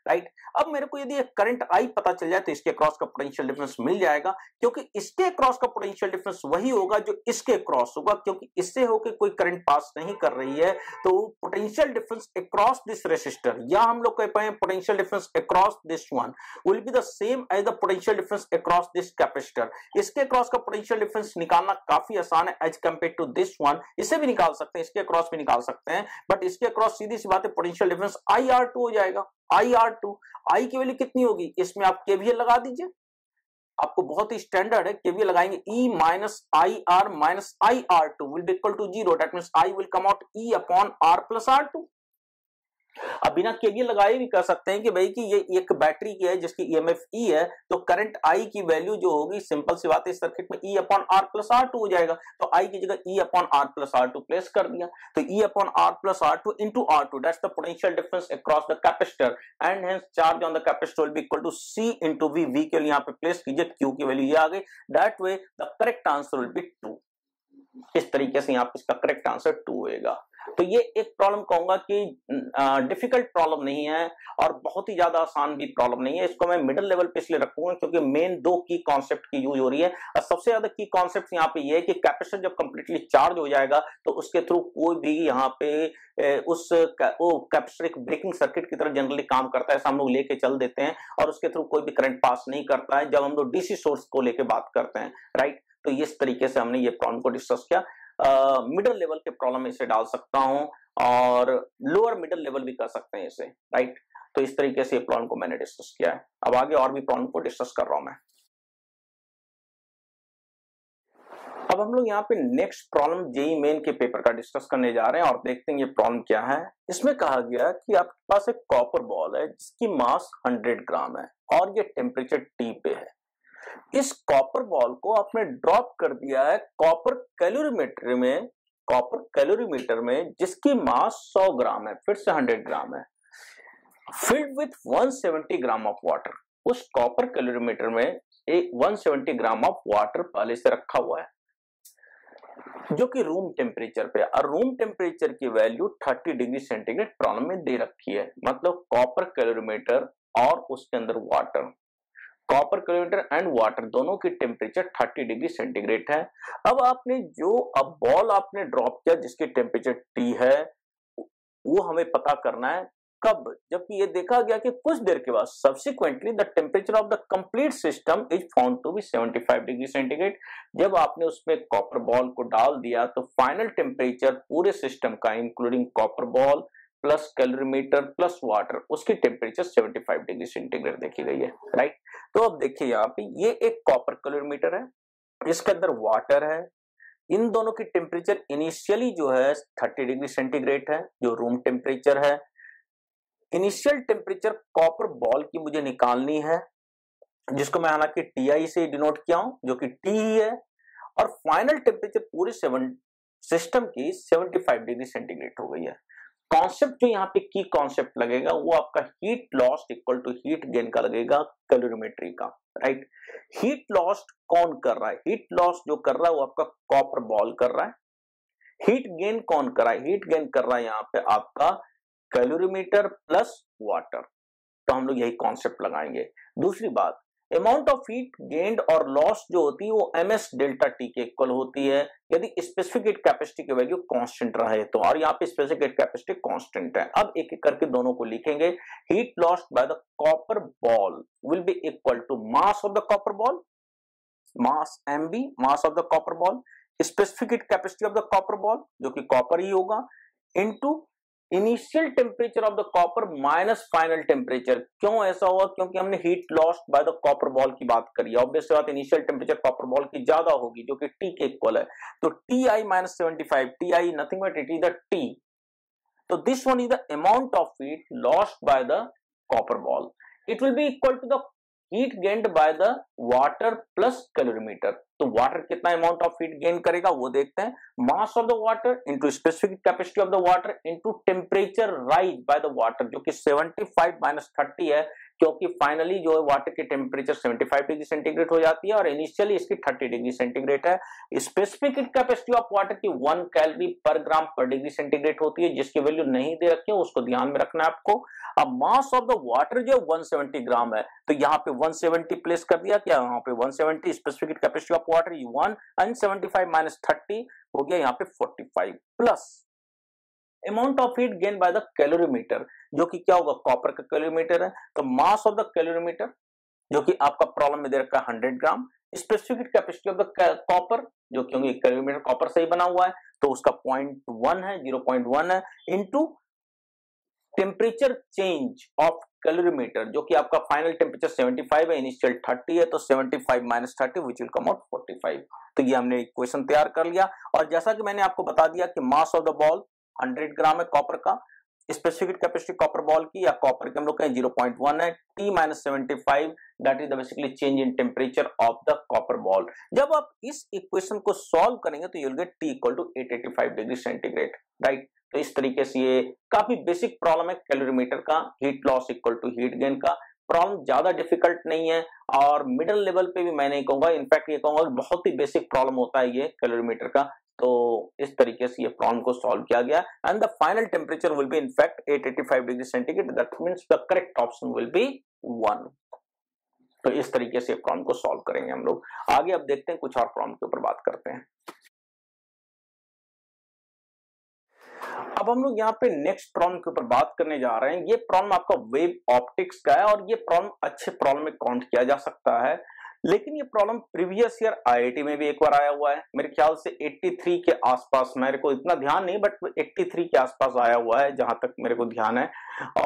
राइट। अब मेरे को यदि करंट आई पता चल जाए तो इसके क्रॉस का पोटेंशियल डिफरेंस मिल जाएगा, क्योंकि इसके क्रॉस का पोटेंशियल डिफरेंस वही होगा जो इसके क्रॉस होगा, क्योंकि इससे होकर कोई करंट पास नहीं कर रही है। तो potential difference across this resistor, या हम लोग कह पाए potential difference across this one will be the same as the potential difference across this capacitor. इसके क्रॉस का पोटेंशियल डिफरेंस निकालना काफी आसान है as compare to this one. इसे भी निकाल सकते हैं, इसके क्रॉस भी निकाल सकते हैं, बट इसके क्रॉस सीधी सी बात है potential difference I R two हो जाएगा। आई आर टू, आई की वैल्यू कितनी होगी, इसमें आप केवीएल लगा दीजिए, आपको बहुत ही स्टैंडर्ड है, केवीएल लगाएंगे, E minus I R minus I R two will be equal to zero, that means I will come out E upon R plus R two. अब बिना केवीएल लगाए भी कर सकते हैं कि भाई कि ये एक बैटरी की है जिसकी ईएमएफ ई है, तो करंट आई की वैल्यू जो होगी, सिंपल सी बात है, इस सर्किट में E upon R plus R two हो जाएगा। तो आई की जगह E upon R plus R two place कर दिया, तो E upon R plus R two into R two, that's the potential difference across the capacitor and hence charge on the capacitor will be equal to C into V. V के लिए यहाँ पे place कीजिए, Q की value ये आ गई, that way the correct answer will be two. इस तरीके से यहाँ पे इसका करेक्ट आंसर टू होगा। तो ये एक प्रॉब्लम कहूंगा कि डिफिकल्ट प्रॉब्लम नहीं है और बहुत ही ज्यादा आसान भी प्रॉब्लम नहीं है। इसको मैं मिडिल लेवल पे इसलिए रखूंगा क्योंकि मेन दो की कॉन्सेप्ट की यूज हो रही है, और सबसे ज्यादा की कॉन्सेप्ट यहाँ पे ये है कि कैपेसिटर जब कंप्लीटली चार्ज हो जाएगा तो उसके थ्रू कोई भी यहाँ पे उस वो कैपेसिटर एक ब्रेकिंग सर्किट की तरह जनरली काम करता है, ऐसा हम लोग लेके चल देते हैं, और उसके थ्रू कोई भी करंट पास नहीं करता है जब हम लोग डीसी सोर्स को लेके बात करते हैं, राइट। तो इस तरीके से हमने ये प्रॉब्लम को डिस्कस किया। मिडिल uh, लेवल के प्रॉब्लम में इसे डाल सकता हूं और लोअर मिडिल लेवल भी कर सकते हैं इसे, राइट। तो इस तरीके से प्रॉब्लम को मैंने डिस्कस किया है। अब आगे और भी प्रॉब्लम को डिस्कस कर रहा हूं मैं। अब हम लोग यहाँ पे नेक्स्ट प्रॉब्लम जेई मेन के पेपर का डिस्कस करने जा रहे हैं और देखते हैं ये प्रॉब्लम क्या है। इसमें कहा गया कि आपके पास एक कॉपर बॉल है जिसकी मास हंड्रेड ग्राम है और ये टेम्परेचर टी पे है। इस कॉपर बॉल को आपने ड्रॉप कर दिया है कॉपर कैलोरीमीटर में, कॉपर कैलोरीमीटर में जिसकी मास सौ ग्राम है, फिर से हंड्रेड ग्राम है, filled with one seventy gram of water. उस कॉपर कैलोरीमीटर में एक one seventy gram of water पहले से रखा हुआ है जो कि रूम टेम्परेचर पे, और रूम टेम्परेचर की value thirty degree centigrade problem में दे रखी है। मतलब कॉपर कैलोरीमीटर और उसके अंदर water, copper calorimeter and water दोनों की टेम्परेचर थर्टी डिग्री सेंटीग्रेड है। अब आपने जो अब बॉल आपने ड्रॉप किया जिसकी टेम्परेचर टी है, वो हमें पता करना है कब, जबकि ये देखा गया कि कुछ देर के बाद subsequently the temperature of the complete system is found to be seventy five degree centigrade. जब आपने उसमें कॉपर बॉल को डाल दिया तो फाइनल टेम्परेचर पूरे सिस्टम का including copper ball plus calorimeter plus water, उसकी temperature seventy five degree centigrade देखी गई है, राइट। तो अब देखिए यहाँ पे ये एक कॉपर कैलोरीमीटर है, इसके अंदर वाटर है, इन दोनों की टेम्परेचर इनिशियली जो है थर्टी डिग्री सेंटीग्रेड है जो रूम टेम्परेचर है। इनिशियल टेम्परेचर कॉपर बॉल की मुझे निकालनी है जिसको मैं हालांकि टीआई से डिनोट किया हूं जो कि टी ही है, और फाइनल टेम्परेचर पूरे सेवन सिस्टम की सेवेंटी फाइव डिग्री सेंटीग्रेड हो गई है। कॉन्सेप्ट जो यहाँ पे की कॉन्सेप्ट लगेगा वो आपका heat lost equal to heat gain का लगेगा कैलोरीमेट्री का, राइट। हीट लॉस्ट कौन कर रहा है, हीट लॉस जो कर रहा है वो आपका कॉपर बॉल कर रहा है। हीट गेन कौन कर रहा है, हीट गेन कर रहा है यहाँ पे आपका कैलोरीमीटर प्लस वाटर। तो हम लोग यही कॉन्सेप्ट लगाएंगे। दूसरी बात, अमाउंट ऑफ हीट गेन्ड और लॉस जो होती है वो एम एस डेल्टा टी के इक्वल होती है यदि स्पेसिफिक हीट कैपेसिटी की वैल्यू कांस्टेंट रहे तो, और यहाँ पे स्पेसिफिक हीट कैपेसिटी कांस्टेंट है। अब एक एक करके दोनों को लिखेंगे। Heat lost by the copper ball will be equal to mass of the copper ball, mass M B, mass of the copper ball, specific heat capacity of the copper ball जो कि कॉपर ही होगा, into initial temperature of the copper minus final temperature. क्यों ऐसा हुआ, क्योंकि हमने heat lost by the copper ball की बात करी। ऑब्वियस बात, इनिशियल टेम्परेचर कॉपर बॉल की ज्यादा होगी जो कि टी के इक्वल है, तो T I minus seventy five, T I nothing but it is the T. तो this one is the amount of heat lost by the copper ball. It will be equal to the heat gained by the water plus calorimeter. तो water कितना amount of heat gain करेगा वो देखते हैं। Mass of the water into specific capacity of the water into temperature rise by the water जो कि seventy five minus thirty है, क्योंकि फाइनली जो है वाटर की टेम्परेचर पचहत्तर डिग्री सेंटीग्रेड हो जाती है और इनिशियली इसकी तीस डिग्री सेंटीग्रेड है। Specific heat capacity of water की वन कैलोरी पर ग्राम पर डिग्री सेंटीग्रेड होती है, जिसकी वैल्यू नहीं दे रखी है उसको ध्यान में रखना है आपको। अब मास ऑफ द वाटर जो एक सौ सत्तर ग्राम है, तो यहाँ पे एक सौ सत्तर प्लेस कर दिया, क्या यहाँ पे एक सौ सत्तर specific heat capacity of water one and पचहत्तर माइनस तीस हो गया यहाँ पे पैंतालीस plus amount of heat gain by the calorimeter, जो कि क्या होगा कॉपर का कैलोरीमीटर है। तो मास ऑफ द कैलोरीमीटर जो कि आपका प्रॉब्लम में दे रखा है hundred gram, specific heat capacity of the copper जो क्योंकि कैलोरीमीटर कॉपर से ही बना हुआ है तो उसका पॉइंट वन है, जीरो पॉइंट वन है, into temperature change of calorimeter जो कि आपका फाइनल टेम्परेचर पचहत्तर है, इनिशियल तीस है, तो पचहत्तर माइनस तीस व्हिच विल कम आउट पैंतालीस। तो ये हमने इक्वेशन तैयार कर लिया। और जैसा कि मैंने आपको बता दिया कि mass of the ball hundred gram है कॉपर का, स्पेसिफिक कैपेसिटी कॉपर बॉल की या कॉपर के हम लोग कहें जीरो पॉइंट वन है, T माइनस पचहत्तर that is the basically change in temperature of the copper ball. जब आप इस इक्वेशन को सॉल्व करेंगे तो you will get T equal to आठ सौ पचासी डिग्री सेंटीग्रेड, राइट। तो इस तरीके से ये काफी बेसिक प्रॉब्लम है कैलोरीमीटर का, heat loss equal to heat gain का। प्रॉब्लम ज्यादा डिफिकल्ट नहीं है और मिडिल लेवल पे भी मैं नहीं कहूंगा, इनफैक्ट ये कहूंगा बहुत ही बेसिक प्रॉब्लम होता है ये कैलोरीमीटर का। तो इस तरीके से ये प्रॉब्लम को सॉल्व किया गया and the final temperature will be in fact आठ सौ पचासी degree centigrade, that means the correct option will be one. तो इस तरीके से प्रॉब्लम को सॉल्व करेंगे हम लोग। आगे अब देखते हैं कुछ और प्रॉब्लम के ऊपर बात करते हैं। अब हम लोग यहाँ पे नेक्स्ट प्रॉब्लम के ऊपर बात करने जा रहे हैं। ये प्रॉब्लम आपका वेव ऑप्टिक्स का है और ये प्रॉब्लम अच्छे प्रॉब्लम में काउंट किया जा सकता है, लेकिन ये प्रॉब्लम प्रीवियस ईयर आईआईटी में भी एक बार आया हुआ है, मेरे ख्याल से तिरासी के आसपास, मेरे को इतना ध्यान नहीं बट तिरासी के आसपास आया हुआ है जहां तक मेरे को ध्यान है।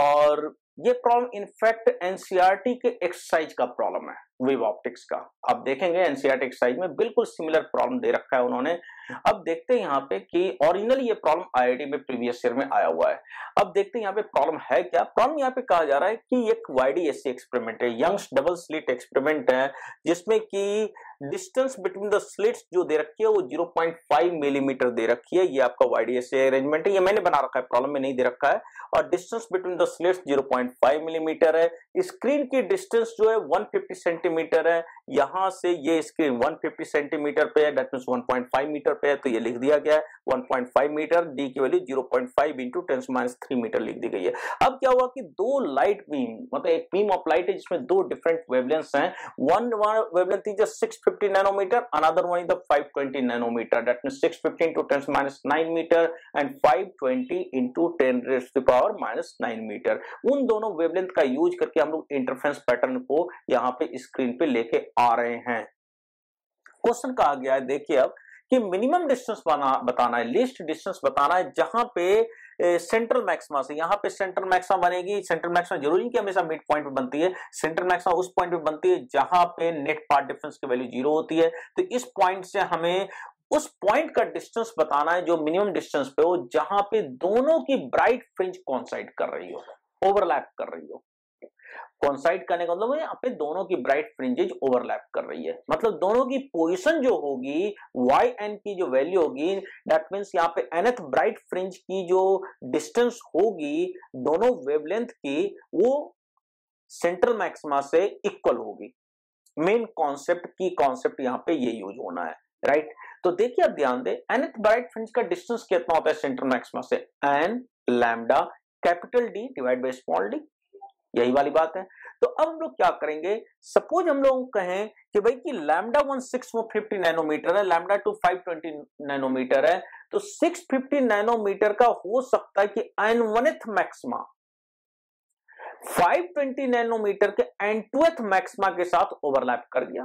और ये प्रॉब्लम इनफैक्ट एनसीईआरटी के एक्सरसाइज का प्रॉब्लम है वेव ऑप्टिक्स का। आप देखेंगे एनसीईआरटी एक्सरसाइज में बिल्कुल सिमिलर प्रॉब्लम दे रखा है उन्होंने। अब देखते हैं यहाँ पे कि ओरिजिनली ये प्रॉब्लम आईआईटी में प्रीवियस ईयर में आया हुआ है। अब देखते हैं यहाँ पे प्रॉब्लम है क्या। प्रॉब्लम यहाँ पे कहा जा रहा है कि एक वाईडीएससी एक्सपेरिमेंट है, यंग्स डबल स्लिट एक्सपेरिमेंट है, जिसमें कि डिस्टेंस बिटवीन द स्लिट्स जो दे रखी है वो ज़ीरो पॉइंट फाइव मिलीमीटर दे रखी है। ये आपका वाईडीएससी अरेंजमेंट है, ये मैंने बना रखा है, प्रॉब्लम में नहीं दे रखा है। और distance between the slits zero point five millimetre है। स्क्रीन की डिस्टेंस जो है एक सौ पचास सेंटीमीटर है, यहां से ये स्क्रीन एक सौ पचास सेंटीमीटर पे है, that means one point five metre पे है, तो ये लिख दिया गया है one point five metre, D की value zero point five into ten minus three metre लिख दी गई है। अब क्या हुआ कि दो लाइट बीम, मतलब एक बीम ऑफ लाइट है जिसमें दो डिफरेंट वेवलेंथ्स हैं। One wavelength is six fifty nanometre, another one is the five twenty nanometre, that means six fifty into ten minus nine metre and five twenty into ten raise to the power minus nine metre. उन दोनों wavelength का use करके हम लोग interference pattern को यहाँ पे screen पे लेके आ रहे हैं। क्वेश्चन कहा गया है, देखिए अब कि मिनिमम डिस्टेंस बताना है, लीस्ट डिस्टेंस बताना है जहां पे सेंट्रल मैक्सिमा से, यहाँ पे सेंट्रल मैक्सिमा बनेगी। सेंट्रल मैक्सिमा जरूरी नहीं कि हमेशा मिड पॉइंट पे बनती है, सेंट्रल मैक्सिमा उस पॉइंट पे बनती है जहां पे नेट पाथ डिफरेंस की वैल्यू जीरो होती है। तो इस पॉइंट से हमें उस पॉइंट का डिस्टेंस बताना है जो मिनिमम डिस्टेंस पे हो, जहां पे दोनों की ब्राइट फ्रिंज कोइंसाइड कर रही हो, ओवरलैप कर रही हो। कोइंसाइड करने का मतलब यहाँ पे दोनों की ब्राइट फ्रिंजेज ओवरलैप कर रही है, मतलब दोनों की पोजीशन जो होगी वाई एन की जो वैल्यू होगी, दैट मींस यहाँ पे nth ब्राइट फ्रिंज की जो डिस्टेंस होगी दोनों वेवलेंथ की, वो सेंट्रल मैक्सिमा से इक्वल होगी। मेन कॉन्सेप्ट की कॉन्सेप्ट यहाँ पे ये यूज होना है, राइट। तो देखिए आप ध्यान दें, nth ब्राइट फ्रिंज का डिस्टेंस कितना होता है सेंट्रल मैक्सिमा से, N lambda capital D divide by small D, यही वाली बात है। तो अब हम लोग क्या करेंगे, सपोज हम लोग कहें कि भाई कि lambda one six fifty nanometre है, lambda two five twenty nanometre है, तो सिक्स फिफ्टी नैनोमीटर का हो सकता है कि N oneth maxima five twenty nanometre के एन टूथ मैक्सिमा के साथ ओवरलैप कर गया।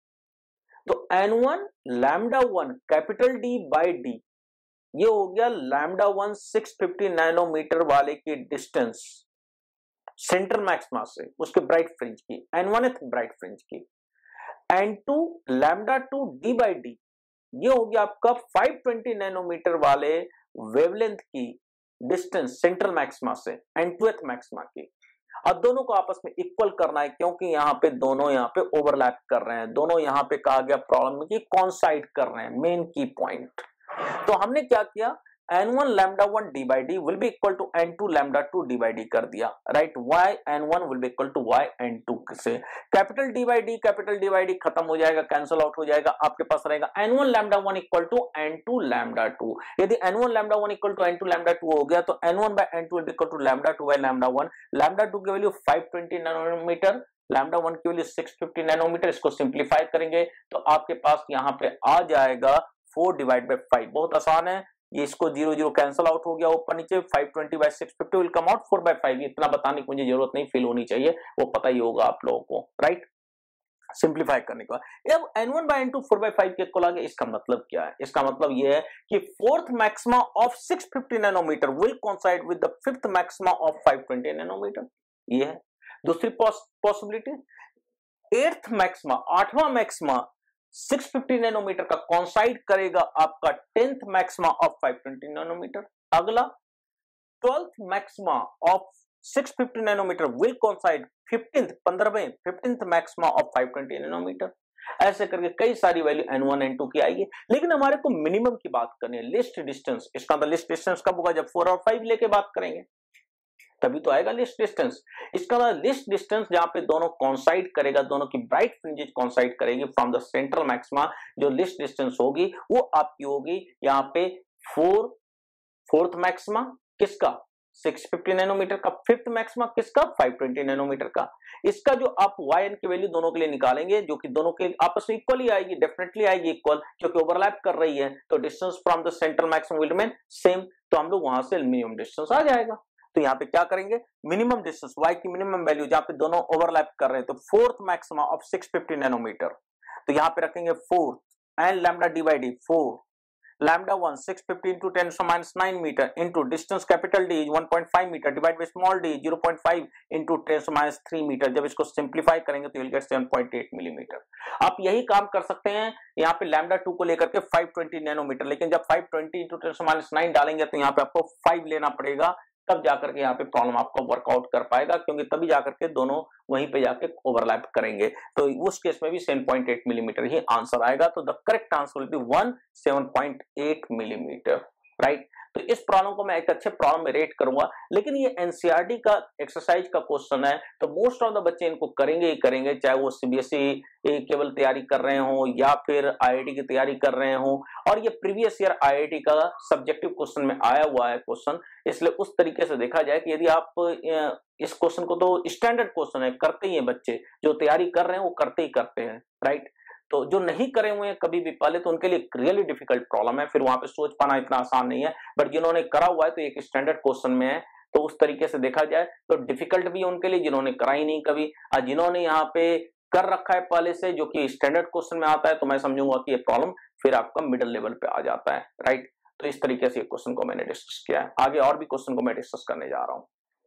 तो N one lambda one capital D by D, ये हो गया lambda one six fifty nanometre वाले की डिस्टेंस सेंट्रल मैक्सिमा से उसके ब्राइट फ्रिंज की, एन वनथ ब्राइट फ्रिंज की। N two lambda two D by D, ये हो गया आपका फाइव ट्वेंटी नैनोमीटर वाले वेवलेंथ की डिस्टेंस सेंट्रल मैक्सिमा से एन टूथ मैक्सिमा की। अब दोनों को आपस में इक्वल करना है, क्योंकि यहाँ पे दोनों यहाँ पे ओवरलैप कर रहे हैं, दोनों यहाँ पे कहा गया प्रॉब्लम में कि कॉन्साइड कर रहे हैं, मेन की पॉइंट। तो हमने क्या किया, N one lambda one D by D will be equal to N two lambda two D by D कर दिया, right. Y N one will be equal to Y N two से capital D by D capital D by D खत्म हो जाएगा, cancel out हो जाएगा, आपके पास रहेगा N one lambda one equal to N two lambda two. यदि N one lambda one equal to N two lambda two हो गया तो N one by N two will be equal to lambda two by lambda one. Lambda two की value five twenty nanometre, lambda one की value six fifty nanometre. इसको simplify करेंगे तो आपके पास यहाँ पे आ जाएगा फोर डिवाइड बाई फाइव। बहुत आसान है, ये इसको जीरो जीरो कैंसिल आउट हो गया ऊपर नीचे, five twenty by six fifty will come out four by five. इतना बताने की मुझे जरूरत नहीं, फील होनी चाहिए, वो पता ही होगा आप लोगों को, राइट। सिंप्लीफाई करने के बाद अब N one by N two four by five के इक्वल आ गया। इसका मतलब क्या है? इसका मतलब ये है कि fourth maxima of six fifty nanometre will coincide with the fifth maxima of five twenty nanometre. ये है दूसरी पॉसिबिलिटी। एट्थ मैक्सिमा, आठवां मैक्सिमा सिक्स फिफ्टी नैनोमीटर का कोइंसाइड करेगा आपका tenth maxima of five twenty nanometre. अगला twelfth maxima of six fifty nanometre will coincide fifteenth पंद्रहवें fifteenth maxima of five twenty nanometre. ऐसे करके कई सारी value N one N two की आएगी, लेकिन हमारे को मिनिमम की बात करनी है, लिस्ट डिस्टेंस। इसका मतलब लिस्ट डिस्टेंस कब होगा? जब फोर और फाइव लेके बात करेंगे तभी तो आएगा लिस्ट डिस्टेंस। इसका मतलब लिस्ट डिस्टेंस जहां पे दोनों कॉन्साइड करेगा, दोनों की ब्राइट फ्रिंजेस कॉन्साइड करेगी फ्रॉम द सेंट्रल मैक्सिमा, जो लिस्ट डिस्टेंस होगी वो आपकी होगी यहाँ पे फोर फोर्थ मैक्सिमा किसका? सिक्स फिफ्टी नैनोमीटर का। फिफ्थ मैक्सिमा किसका? फाइव ट्वेंटी नैनोमीटर का। इसका जो आप वाई एन की वैल्यू दोनों के लिए निकालेंगे, जो कि दोनों के आपस में इक्वल ही आएगी, डेफिनेटली आएगी इक्वल, क्योंकि ओवरलैप कर रही है, तो distance from the central maximum will remain same. तो हम लोग वहां से मिनिमम डिस्टेंस आ जाएगा। तो यहाँ पे क्या करेंगे? मिनिमम डिस्टेंस y की मिनिमम वैल्यू जहां पे दोनों ओवरलैप कर रहे हैं, तो fourth maxima of six fifty nanometre, तो यहाँ पे रखेंगे fourth and lambda D by D four lambda one six fifty into ten minus nine metre into distance capital D one point five metre divide by small D zero point five into ten minus three metre. जब इसको simplify करेंगे तो you'll get seven point eight millimetre. आप यही काम कर सकते हैं यहाँ पे लैम्डा टू को लेकर के फाइव ट्वेंटी नैनोमीटर, लेकिन जब five twenty into ten minus nine डालेंगे तो यहाँ पे आपको फाइव लेना पड़ेगा, तब जाकर के यहाँ पे प्रॉब्लम आपका वर्कआउट कर पाएगा, क्योंकि तभी जाकर के दोनों वहीं पे जाके ओवरलैप करेंगे। तो उस केस में भी सेवन पॉइंट एट मिलीमीटर ही आंसर आएगा। तो the correct answer will be one seven point eight millimetre, right. तो इस प्रॉब्लम को मैं एक अच्छे प्रॉब्लम में रेट करूंगा, लेकिन ये एनसीईआरटी का एक्सरसाइज का क्वेश्चन है, तो मोस्ट ऑफ द बच्चे इनको करेंगे ही करेंगे, चाहे वो सीबीएसई केवल तैयारी कर रहे हो या फिर आईआईटी की तैयारी कर रहे हो। और ये प्रीवियस ईयर आईआईटी का सब्जेक्टिव क्वेश्चन में आया हुआ है क्वेश्चन, इसलिए उस तरीके से देखा जाए कि यदि आप इस क्वेश्चन को, तो स्टैंडर्ड क्वेश्चन है, करते ही है बच्चे, जो तैयारी कर रहे हैं वो करते ही करते हैं, राइट। तो जो नहीं करे हुए हैं कभी भी पहले, तो उनके लिए रियली डिफिकल्ट प्रॉब्लम है, फिर वहां पे सोच पाना इतना आसान नहीं है। बट जिन्होंने करा हुआ है तो एक स्टैंडर्ड क्वेश्चन में है, तो उस तरीके से देखा जाए तो डिफिकल्ट भी है उनके लिए जिन्होंने करा ही नहीं कभी, और जिन्होंने यहाँ पे कर रखा है पहले से, जो कि स्टैंडर्ड क्वेश्चन में आता है, तो मैं समझूंगा कि ये प्रॉब्लम फिर आपका मिडिल लेवल पे आ जाता है, राइट। तो इस तरीके से क्वेश्चन को मैंने डिस्कस किया है। आगे और भी क्वेश्चन को मैं डिस्कस करने जा रहा हूँ।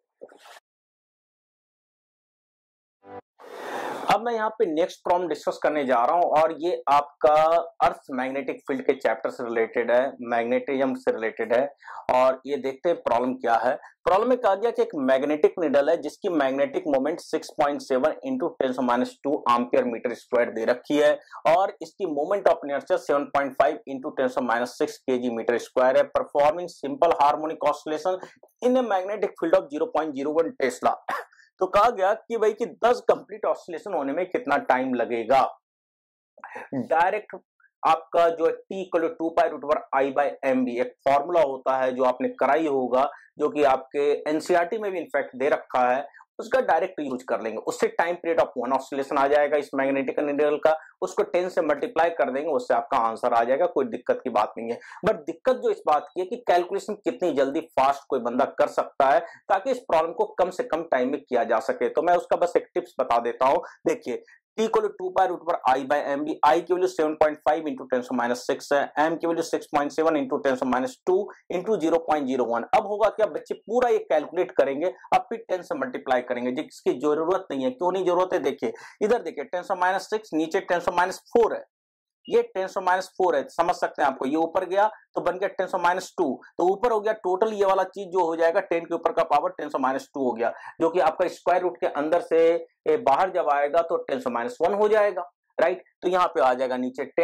अब मैं यहाँ पे नेक्स्ट प्रॉब्लम डिस्कस करने जा रहा हूँ, और ये आपका अर्थ मैग्नेटिक फील्ड के चैप्टर से रिलेटेड है, मैग्नेटिज्म से रिलेटेड है। और ये देखते हैं प्रॉब्लम क्या है। प्रॉब्लम में कहा गया कि एक मैग्नेटिक निडल है जिसकी magnetic moment six point seven into ten minus two ampere metre square दे रखी है, और इसकी moment of inertia seven point five into ten minus six KG metre square है, performing simple harmonic oscillation in a magnetic field of zero point zero one tesla. तो कहा गया कि भाई कि दस कंप्लीट ऑसिलेशन होने में कितना टाइम लगेगा। डायरेक्ट आपका जो है T equal to two pi root over I by M B, एक फॉर्मूला होता है जो आपने कराई होगा, जो कि आपके एनसीईआरटी में भी इनफैक्ट दे रखा है, उसका डायरेक्ट यूज कर लेंगे। उससे time period of one oscillation आ जाएगा इस मैग्नेटिक निडल का, उसको टेन से मल्टीप्लाई कर देंगे, उससे आपका आंसर आ जाएगा, कोई दिक्कत की बात नहीं है। बट दिक्कत जो इस बात की है कि कैलकुलेशन कितनी जल्दी फास्ट कोई बंदा कर सकता है, ताकि इस प्रॉब्लम को कम से कम टाइम में किया जा सके। तो मैं उसका बस एक टिप्स बता देता हूं। देखिए, T equal to two pi root पर I by M B, I की value seven point five into ten minus six है, एम की value six point seven into ten minus two into zero point zero one. अब होगा क्या, बच्चे पूरा ये कैलकुलेट करेंगे, अब फिर टेन से मल्टीप्लाई करेंगे, जिसकी जरूरत नहीं है। क्यों नहीं जरूरत है? देखिए इधर देखिए, टेन माइनस सिक्स, नीचे टेन माइनस फोर है, ये टेन माइनस फोर है, समझ सकते हैं आपको। ये ऊपर गया तो बन गया टेन माइनस टू, तो ऊपर हो गया टोटल ये वाला चीज जो हो जाएगा टेन के ऊपर का पावर टेन माइनस टू हो गया, जो कि आपका स्क्वायर रूट के अंदर से बाहर जब आएगा तो टेन माइनस वन हो जाएगा, राइट। तो यहाँ पे आ जाएगा नीचे टेन,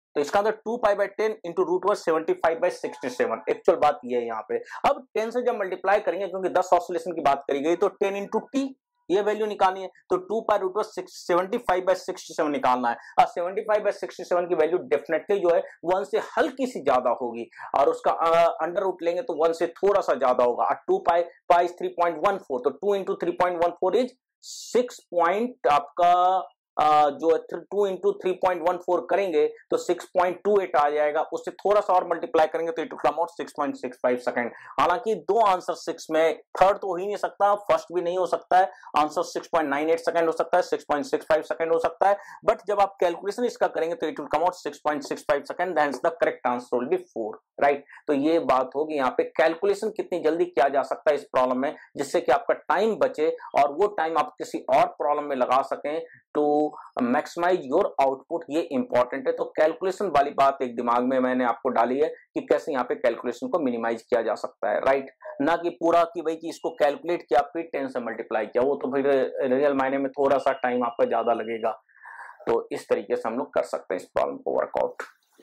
तो इसका अंदर two pi by ten into root word seventy five by sixty seven, actual बात ये है यहाँ पे। अब टेन से जब मल्टीप्लाई करेंगे, क्योंकि दस ऑसिलेशन की बात करी गई, तो टेन इंटू टी ये वैल्यू निकालनी है, तो two pi root word seventy five by sixty seven निकालना है। और seventy five by sixty seven की वैल्यू डेफिनेटली जो है वन से हल्की सी ज्यादा होगी, और उसका अंडर रूट लेंगे तो वन से थोड़ा सा ज्यादा होगा। और two pi pi three point one four, तो two into three point one four is six point आपका Uh, जो two into three point one four करेंगे तो सिक्स पॉइंट टू एट आ जाएगा, उससे थोड़ा सा और मल्टीप्लाई करेंगे तो it will come out six point six five second. हालांकि दो आंसर सिक्स में, थर्ड तो हो ही नहीं सकता, फर्स्ट भी नहीं हो सकता है, answer six point nine eight second हो सकता है, six point six five second हो सकता है, बट जब आप कैलकुलेशन इसका करेंगे तो it will come out six point six five second, that's the correct answer will be four, right. तो ये बात होगी यहाँ पे, कैलकुलेशन कितनी जल्दी किया जा सकता है इस प्रॉब्लम में, जिससे कि आपका टाइम बचे और वो टाइम आप किसी और प्रॉब्लम में लगा सकें टू मैक्सिमाइज योर आउटपुट, ये इंपॉर्टेंट है। तो कैलकुलेशन वाली बात एक दिमाग में मैंने आपको डाली है कि कैसे यहाँ पे कैलकुलेशन को मिनिमाइज किया जा सकता है, राइट। ना कि पूरा कि भाई कि इसको कैलकुलेट किया फिर टेन से मल्टीप्लाई किया, वो तो फिर रियल मायने में थोड़ा सा टाइम आपका ज्यादा लगेगा। तो इस तरीके से हम लोग कर सकते हैं इस प्रॉब्लम को वर्कआउट।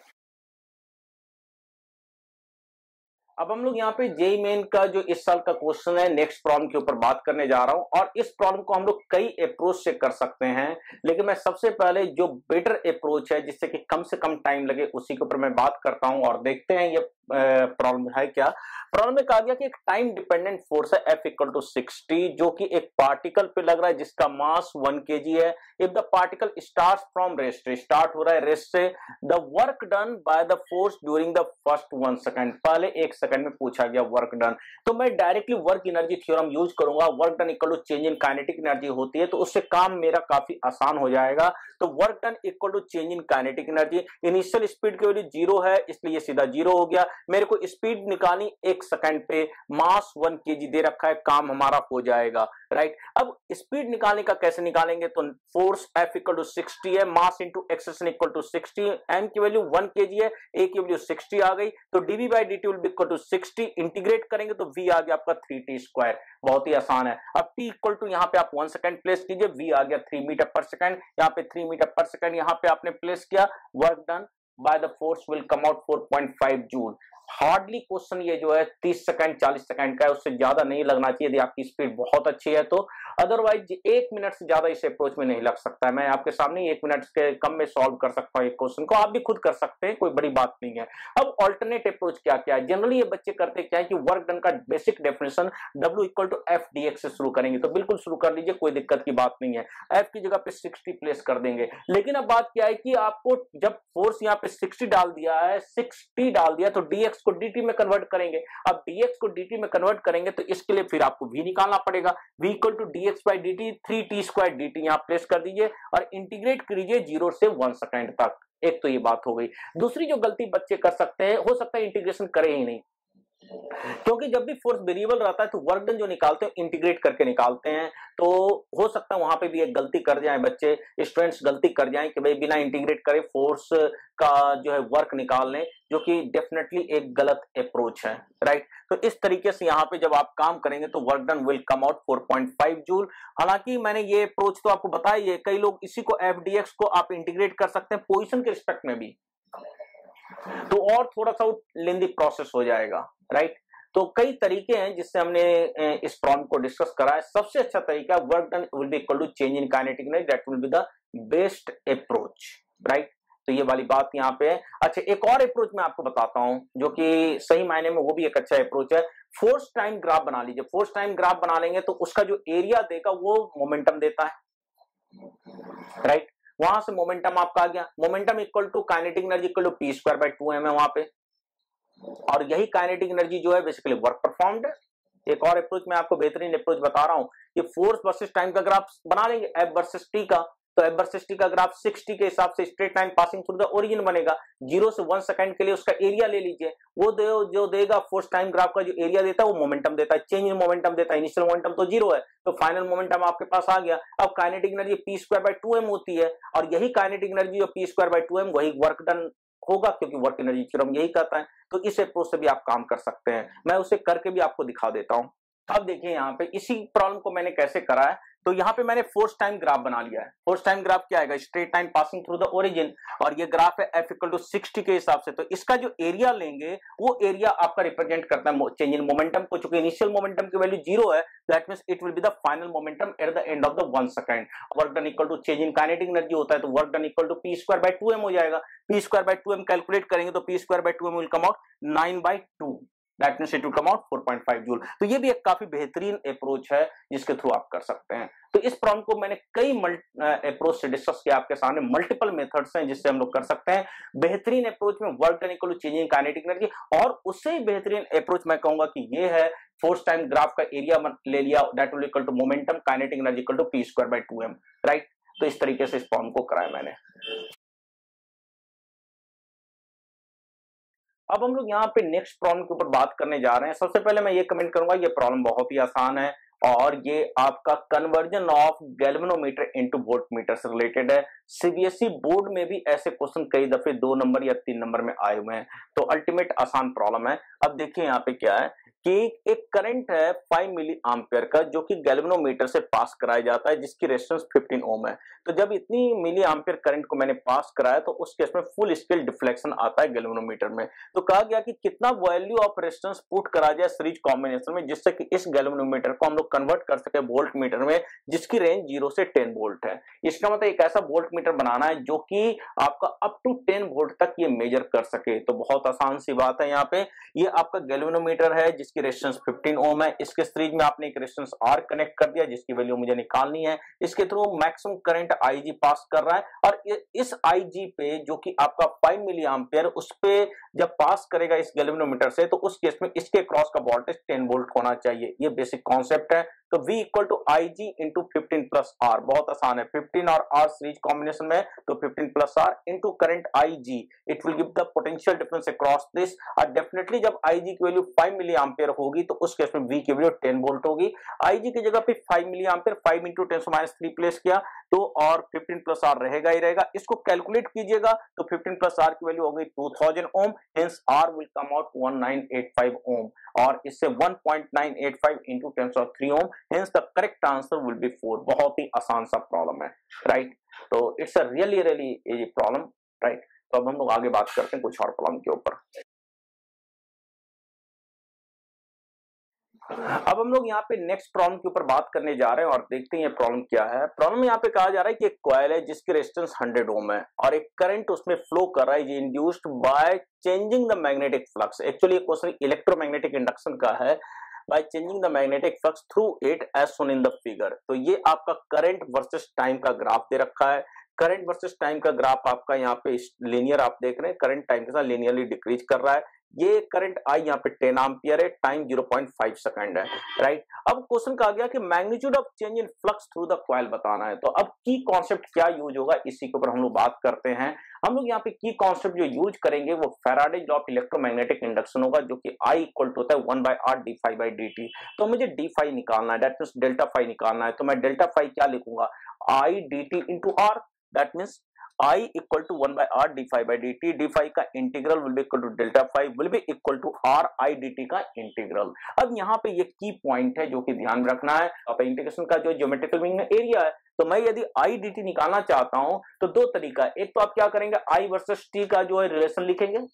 अब हम लोग यहाँ पे जेई मेन का जो इस साल का क्वेश्चन है, नेक्स्ट प्रॉब्लम के ऊपर बात करने जा रहा हूं, और इस प्रॉब्लम को हम लोग कई अप्रोच से कर सकते हैं, लेकिन मैं सबसे पहले जो बेटर अप्रोच है जिससे कि कम से कम टाइम लगे उसी के ऊपर मैं बात करता हूं, और देखते हैं ये प्रॉब्लम है क्या। प्रॉब्लम में कहा गया कि एक टाइम डिपेंडेंट फोर्स है F इक्वल टू सिक्सटी, जो कि एक पार्टिकल पे लग रहा है जिसका मास वन केजी है। If the particle start from rest, start हो रहा है रेस्ट से, the work done by the force during the first one second, पहले एक सेकंड में पूछा गया वर्क डन, तो मैं directly work energy theorem use करूंगा। Work done equal to change in kinetic energy होती है, तो उससे काम मेरा काफी आसान हो जाएगा। तो work done equal to change in kinetic energy, initial speed की वैल्यू जीरो है इसलिए सीधा जीरो हो गया। मेरे को स्पीड निकालनी एक सेकंड पे, मास वन केजी दे रखा है, काम हमारा हो जाएगा, राइट। अब स्पीड निकालने का कैसे निकालेंगे, तो force F equal to sixty है, mass into acceleration equal to sixty, m की वैल्यू वन केजी है, a की वैल्यू सिक्सटी आ गई, तो dv by dt will be equal to sixty, integrate करेंगे तो v आ गया आपका थ्री टी स्क्वायर, बहुत ही आसान है। अब t इक्वल टू यहाँ पे आप वन सेकंड प्लेस कीजिए, v आ गया थ्री मीटर पर सेकंड, यहाँ पे थ्री मीटर पर सेकंड यहाँ पे आपने प्लेस किया, work done by the force will come out four point five joule. Hardly question ये जो है तीस सेकंड चालीस सेकंड का है, उससे ज्यादा नहीं लगना चाहिए यदि आपकी स्पीड बहुत अच्छी है तो, अदरवाइज एक मिनट से ज्यादा इस अप्रोच में नहीं लग सकता है। मैं आपके सामने एक मिनट के कम में सॉल्व कर सकता हूँ एक क्वेश्चन को, आप भी खुद कर सकते हैं, कोई बड़ी बात नहीं है। अब ऑल्टरनेट अप्रोच क्या क्या है, जनरली ये बच्चे करते क्या है कि वर्क डन का basic definition W equal to F D X से शुरू करेंगे, तो बिल्कुल शुरू कर लीजिए, कोई दिक्कत की बात नहीं है। एफ की जगह पे सिक्सटी प्लेस कर देंगे, लेकिन अब बात क्या है कि आपको जब फोर्स यहाँ पे सिक्सटी डाल दिया है, सिक्सटी डाल दिया, तो dx को dt में कन्वर्ट करेंगे। अब dx को dt में कन्वर्ट करेंगे तो इसके लिए फिर आपको v निकालना पड़ेगा, v equal to dx by dt, three T square dt यहाँ प्लेस कर दीजिए और इंटीग्रेट कीजिए जीरो से वन सेकंड तक। एक तो ये बात हो गई। दूसरी जो गलती बच्चे कर सकते हैं, हो सकता है इंटीग्रेशन करे ही नहीं, क्योंकि जब भी फोर्स वेरिएबल रहता है तो वर्क डन जो निकालते हैं इंटीग्रेट करके निकालते हैं, तो हो सकता है वहां पे भी एक गलती कर जाए बच्चे, स्टूडेंट्स गलती कर जाएं कि भाई बिना इंटीग्रेट करे फोर्स का जो है वर्क निकाल लें, जो कि डेफिनेटली एक गलत अप्रोच है, राइट। तो इस तरीके से यहाँ पे जब आप काम करेंगे तो work done will come out four point five joule. हालांकि मैंने ये अप्रोच तो आपको बताया ही है, कई लोग इसी को एफ डी एक्स को आप इंटीग्रेट कर सकते हैं पोजिशन के रिस्पेक्ट में भी, तो और थोड़ा सा लेंदी प्रोसेस हो जाएगा, राइट। तो कई तरीके हैं जिससे हमने इस प्रॉब्लम को डिस्कस करा है। सबसे अच्छा तरीका work done will be equal to change in kinetic energy, that will be the best approach, right. तो ये वाली बात यहाँ पे है। अच्छा, एक और अप्रोच मैं आपको बताता हूं जो कि सही मायने में वो भी एक अच्छा अप्रोच है। फोर्स टाइम ग्राफ बना लीजिए। फोर्स टाइम ग्राफ बना लेंगे तो उसका जो एरिया देगा वो मोमेंटम देता है, राइट। वहां से मोमेंटम आपका आ गया, momentum equal to kinetic energy equal to P square by two M है वहां पे, और यही काइनेटिक एनर्जी जो है बेसिकली वर्क परफॉर्म्ड है। एक और अप्रोच मैं आपको बेहतरीन अप्रोच बता रहा हूं, ये फोर्स वर्सेस टाइम का ग्राफ बना लेंगे, एफ वर्सेस टी का, तो एफ वर्सेस टी का ग्राफ सिक्सटी के हिसाब से straight line passing through the origin बनेगा। जीरो से वन सेकंड के लिए उसका एरिया ले लीजिए, वो दे, जो देगा फोर्स टाइम ग्राफ का जो एरिया देता है वो मोमेंटम देता है, चेंज इन मोमेंटम देता है। इनिशियल मोमेंटम तो जीरो है, तो फाइनल मोमेंटम आपके पास आ गया। अब kinetic energy P square by two M होती है, और यही काइनेटिक एनर्जी जो P square by two M वही वर्क डन होगा, क्योंकि वर्क एनर्जी थ्योरम यही कहता है। तो इस अप्रोच से भी आप काम कर सकते हैं, मैं उसे करके भी आपको दिखा देता हूं। अब देखिए यहाँ पे इसी प्रॉब्लम को मैंने कैसे करा है, तो यहाँ पे मैंने फोर्स टाइम ग्राफ बना लिया है। फोर्स टाइम ग्राफ क्या आएगा, straight line passing through the origin, और ये ग्राफ है एफ इक्वल टू सिक्सटी के हिसाब से। तो इसका जो एरिया लेंगे वो एरिया आपका रिप्रेजेंट करता है चेंज इन मोमेंटम को। चूंकि इनिशियल मोमेंटम की वैल्यू जीरो है, that means it will be the final momentum at the end of the one second. Work done equal to change in kinetic energy होता है, तो work done equal to P square by two M हो जाएगा। P square by two M calculate करेंगे तो P square by two M will come out nine by two, that means it will come out four point five joule. तो ये भी एक काफी बेहतरीन अप्रोच है जिसके थ्रू आप कर सकते हैं। तो इस प्रॉब्लम को मैंने कई अप्रोच से डिस्कस किया आपके सामने, मल्टीपल मेथड्स हैं जिससे हम लोग कर सकते हैं। बेहतरीन अप्रोच में work done equal to change in kinetic energy, और उससे बेहतरीन अप्रोच मैं कहूंगा कि ये है फोर्स टाइम ग्राफ का एरिया ले लिया, that will equal to momentum kinetic energy equal to P square by two M, right. तो इस तरीके से इस प्रॉब्लम को कराया मैंने। अब हम लोग यहाँ पे नेक्स्ट प्रॉब्लम के ऊपर बात करने जा रहे हैं। सबसे पहले मैं ये कमेंट करूंगा, ये प्रॉब्लम बहुत ही आसान है और ये आपका conversion of galvanometer into voltmeter से रिलेटेड है। सीबीएसई बोर्ड में भी ऐसे क्वेश्चन कई दफे दो नंबर या तीन नंबर में आए हुए हैं, तो अल्टीमेट आसान प्रॉब्लम है। अब देखिए यहाँ पे क्या है कि एक करंट है फाइव मिली एम्पियर का जो कि गैल्वेनोमीटर से पास कराया जाता है, जिसकी रेजिस्टेंस फिफ्टीन ओम है। तो जब इतनी मिली एम्पियर करंट को मैंने पास कराया तो उस केस में फुल स्केल डिफ्लेक्शन आता है गैल्वेनोमीटर में। तो कहा गया कि कितना वैल्यू ऑफ रेजिस्टेंस पुट करा जाए सीरीज कॉम्बिनेशन में जिससे कि इस गैल्वेनोमीटर को हम लोग कन्वर्ट कर सके वोल्ट मीटर में, जिसकी रेंज जीरो से टेन वोल्ट है। इसका मतलब एक ऐसा वोल्ट मीटर बनाना है जो कि आपका अप टू टेन वोल्ट तक ये मेजर कर सके। तो बहुत आसान सी बात है, यहाँ पे ये आपका गैल्वेनोमीटर है जिसकी रेजिस्टेंस फिफ्टीन ओम है। इसके सीरीज में आपने एक रेजिस्टेंस आर कनेक्ट कर दिया जिसकी वैल्यू मुझे निकालनी है। इसके through maximum current IG pass कर रहा है, और इस आईजी पे जो कि आपका फाइव मिली एम्पियर उस पे जब पास करेगा इस गैल्वेनोमीटर से, तो उस केस में इसके क्रॉस का वोल्टेज टेन वोल्ट होना चाहिए। ये बेसिक कॉन्सेप्ट है। तो V equal to I G into fifteen plus R, बहुत आसान है। फिफ्टीन और R सीरीज कॉम्बिनेशन में, तो fifteen plus R into current I G, it will give the potential difference across this. और डेफिनेटली जब I G की value five milliampere होगी तो उस केस में V की वैल्यू टेन वोल्ट होगी। I G की जगह पे five milliampere five into ten minus three place किया तो और फिफ्टीन प्लस R रहेगा ही रहेगा। इसको कैलकुलेट कीजिएगा तो फिफ्टीन प्लस R की वैल्यू हो गई two thousand ohm, hence R will come out one nine eight five ohm, और इससे one point nine eight five into ten power three ohm, hence the correct answer will be four. बहुत ही आसान सा problem है, right. तो it's a really really easy problem, right. तो अब हम लोग आगे बात करते हैं कुछ और प्रॉब्लम के ऊपर। अब हम लोग यहाँ पे नेक्स्ट प्रॉब्लम के ऊपर बात करने जा रहे हैं और देखते हैं ये प्रॉब्लम क्या है। प्रॉब्लम यहाँ पे कहा जा रहा है कि एक कॉइल है जिसकी रेजिस्टेंस हंड्रेड ओम है और एक करंट उसमें फ्लो कर रहा है induced by changing the magnetic flux. Actually ये क्वेश्चन इलेक्ट्रोमैग्नेटिक इंडक्शन का है। By changing the magnetic flux through it as shown in the figure. तो ये आपका करंट वर्सेस टाइम का ग्राफ दे रखा है। करंट वर्सेस टाइम का ग्राफ आपका यहाँ पे लीनियर आप देख रहे हैं, करंट टाइम के साथ लीनियरली डिक्रीज कर रहा है। ये करंट आई यहाँ पे टेन एम्पियर है, time zero point five second है, राइट। अब क्वेश्चन कहा गया कि magnitude of change in flux through the coil बताना है। तो अब की कॉन्सेप्ट क्या यूज होगा इसी के ऊपर हम लोग बात करते हैं। हम लोग यहाँ पे की कॉन्सेप्ट जो यूज करेंगे वो Faraday's law of electromagnetic induction होगा, जो कि आई इक्वल टू होता है one by R D phi by D T. तो मुझे डी फाइव निकालना है, दैट मीन्स डेल्टा फाइव निकालना है। तो मैं डेल्टा फाइव क्या लिखूंगा, I D T into R, that means I equal to one by R D phi by D T. D phi का integral will be equal to delta phi will be equal to R I D T का integral. अब यहाँ पे ये की point है जो कि ध्यान में रखना है। अब इंटीग्रेशन का जो ज्योमेट्रिकल मीनिंग में एरिया है, तो मैं यदि आई डी टी निकालना चाहता हूं तो दो तरीका है। एक तो आप क्या करेंगे, आई वर्सेस टी का जो है रिलेशन लिखेंगे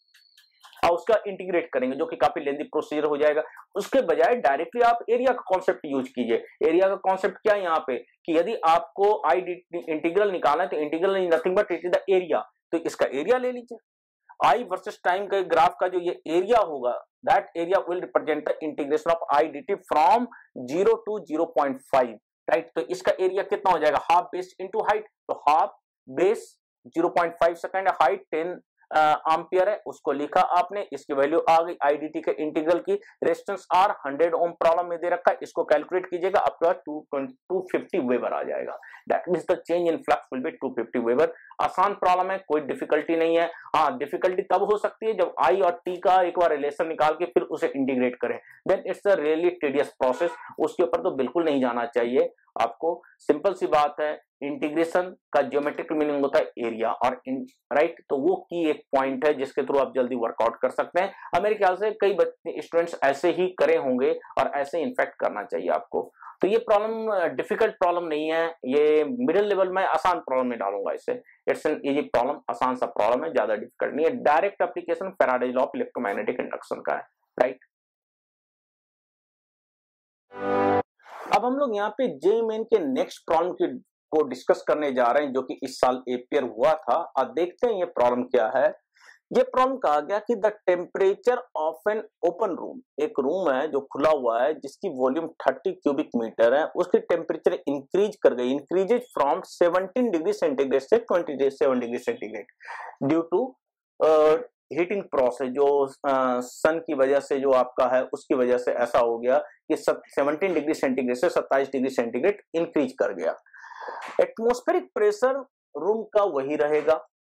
और उसका इंटीग्रेट करेंगे, जो कि काफी लेंथी प्रोसीजर हो जाएगा। उसके बजाय डायरेक्टली आप एरिया का कॉन्सेप्ट यूज कीजिए। एरिया का कॉन्सेप्ट क्या है यहाँ पे कि यदि आपको आई डी इंटीग्रल निकालना है तो integral is nothing but it is the area. तो इसका एरिया ले लीजिए। आई वर्सेस टाइम के ग्राफ का जो ये एरिया होगा, that area will represent the integration of I D T from zero to zero point five, right. तो इसका एरिया कितना हो जाएगा, हाफ बेस इंटू हाइट। तो half base zero point five second, height ten ampere है, उसको लिखा आपने। इसकी वैल्यू आ गई आईडीटी के इंटीग्रल की। Resistance R hundred ohm problem में दे रखा है, इसको कैलकुलेट कीजिएगा, आपके पास टू फिफ्टी वेबर आ जाएगा। That means the change in flux will be two fifty weber. आसान प्रॉब्लम है, कोई डिफिकल्टी नहीं है। हाँ, डिफिकल्टी तब हो सकती है जब आई और टी का एक बार रिलेशन निकाल के फिर उसे इंटीग्रेट करें, then it's a really tedious process. उसके ऊपर तो बिल्कुल नहीं जाना चाहिए आपको। सिंपल सी बात है, इंटीग्रेशन का ज्योमेट्रिकल मीनिंग होता है एरिया और राइट, तो वो की एक पॉइंट है जिसके थ्रू आप जल्दी वर्कआउट कर सकते हैं। अब मेरे ख्याल से कई बच्चे स्टूडेंट्स ऐसे ही करे होंगे और ऐसे इनफैक्ट करना चाहिए आपको। तो ये प्रॉब्लम डिफिकल्ट प्रॉब्लम नहीं है, ये मिडिल लेवल में आसान प्रॉब्लम में डालूंगा इसे। इट्स एन इजी प्रॉब्लम, आसान सा प्रॉब्लम है, ज्यादा डिफिकल्ट नहीं है। Direct application Faraday's law of electromagnetic induction का है, राइट। अब हम लोग यहाँ पे जे मेन के नेक्स्ट प्रॉब्लम की को डिस्कस करने जा रहे हैं जो कि इस साल एपियर हुआ था। अब देखते हैं ये प्रॉब्लम क्या है। ये प्रॉब्लम कहा गया कि the temperature of an open room, एक रूम है जो खुला हुआ है जिसकी वॉल्यूम तीस क्यूबिक मीटर है, उसकी टेम्परेचर इंक्रीज कर गई, इंक्रीजेज फ्रॉम सत्रह डिग्री सेंटीग्रेड से सत्ताईस degree centigrade due to heating process, जो सन uh, की वजह से जो आपका है उसकी वजह से ऐसा हो गया कि सत्रह डिग्री सेंटीग्रेड से सत्ताईस डिग्री सेंटीग्रेड इंक्रीज कर गया। एटमॉस्फेरिक प्रेशर रूम का वही रहेगा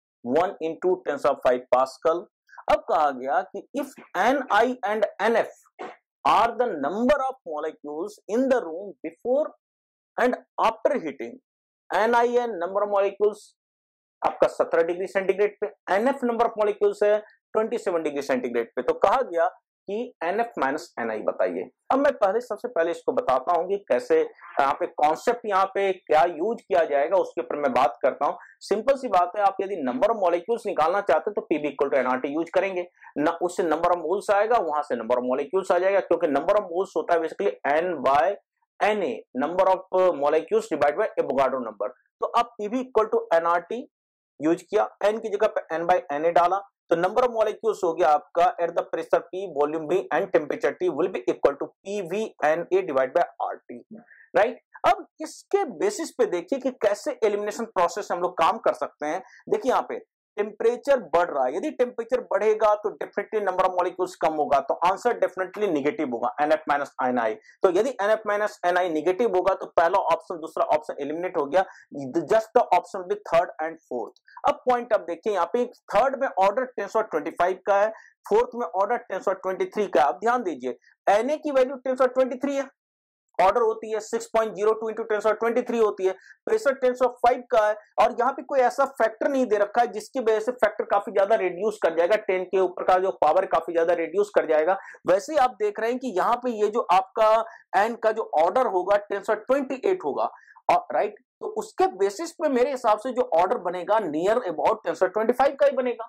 one into ten of five pascal. अब कहा गया कि if N I and N F are the number of molecules in the room before and after heating, N I N number of molecules आपका सत्रह degree centigrade पे, N F number of molecules है सत्ताईस degree centigrade पे, तो कहा गया कि N F minus N I बताइए। अब मैं पहले सबसे पहले इसको बताता हूं कि कैसे यहाँ पे कॉन्सेप्ट यहाँ पे क्या यूज किया जाएगा उसके ऊपर मैं बात करता हूं। सिंपल सी बात है, आप यदि नंबर ऑफ मॉलिक्यूल्स निकालना चाहते हैं तो P V equal to N R T use करेंगे ना, उससे नंबर ऑफ मोल्स आएगा, वहां से नंबर ऑफ मॉलिक्यूल्स आ जाएगा, क्योंकि नंबर ऑफ मोल्स होता है basically N by N A, number of molecules divide by Avogadro number. तो आप P V equal to N R T use किया, एन की जगह पे एन बाय एन ए डाला, तो नंबर ऑफ मॉलिक्यूल्स हो गया आपका at the pressure P, volume V and temperature T will be equal to P V N A divide by R T, right. अब इसके बेसिस पे देखिए कि कैसे एलिमिनेशन प्रोसेस हम लोग काम कर सकते हैं। देखिए यहाँ पे टेम्परेचर बढ़ रहा है, यदि टेम्परेचर बढ़ेगा तो डेफिनेटली नंबर ऑफ मॉलिक्यूल्स कम होगा, तो आंसर डेफिनेटली निगेटिव होगा, N F minus N I. तो यदि N F minus N I negative होगा तो पहला ऑप्शन दूसरा ऑप्शन एलिमिनेट हो गया, just the option with third and fourth. अब पॉइंट अब देखिए यहाँ पे थर्ड में ऑर्डर टेन सौ ट्वेंटी फाइव का है, फोर्थ में ऑर्डर टेन सौ ट्वेंटी थ्री का है। अब ध्यान दीजिए एन ए की वैल्यू टेन सौ ट्वेंटी थ्री है, ऑर्डर होती है six point zero two into ten सौ ट्वेंटी थ्री होती है, प्रेशर टेन सौ फाइव का है, और यहाँ पे कोई ऐसा फैक्टर नहीं दे रखा है जिसकी वजह से फैक्टर काफी ज्यादा रिड्यूस कर जाएगा, टेन के ऊपर का जो पावर काफी ज्यादा रिड्यूस कर जाएगा। वैसे ही आप देख रहे हैं कि यहाँ पे ये जो आपका एन का जो ऑर्डर होगा टेन सौ ट्वेंटी एट होगा, राइट, तो उसके बेसिस पे मेरे हिसाब से जो ऑर्डर बनेगा नियर अबाउट टेन सौ ट्वेंटी फाइव का ही बनेगा।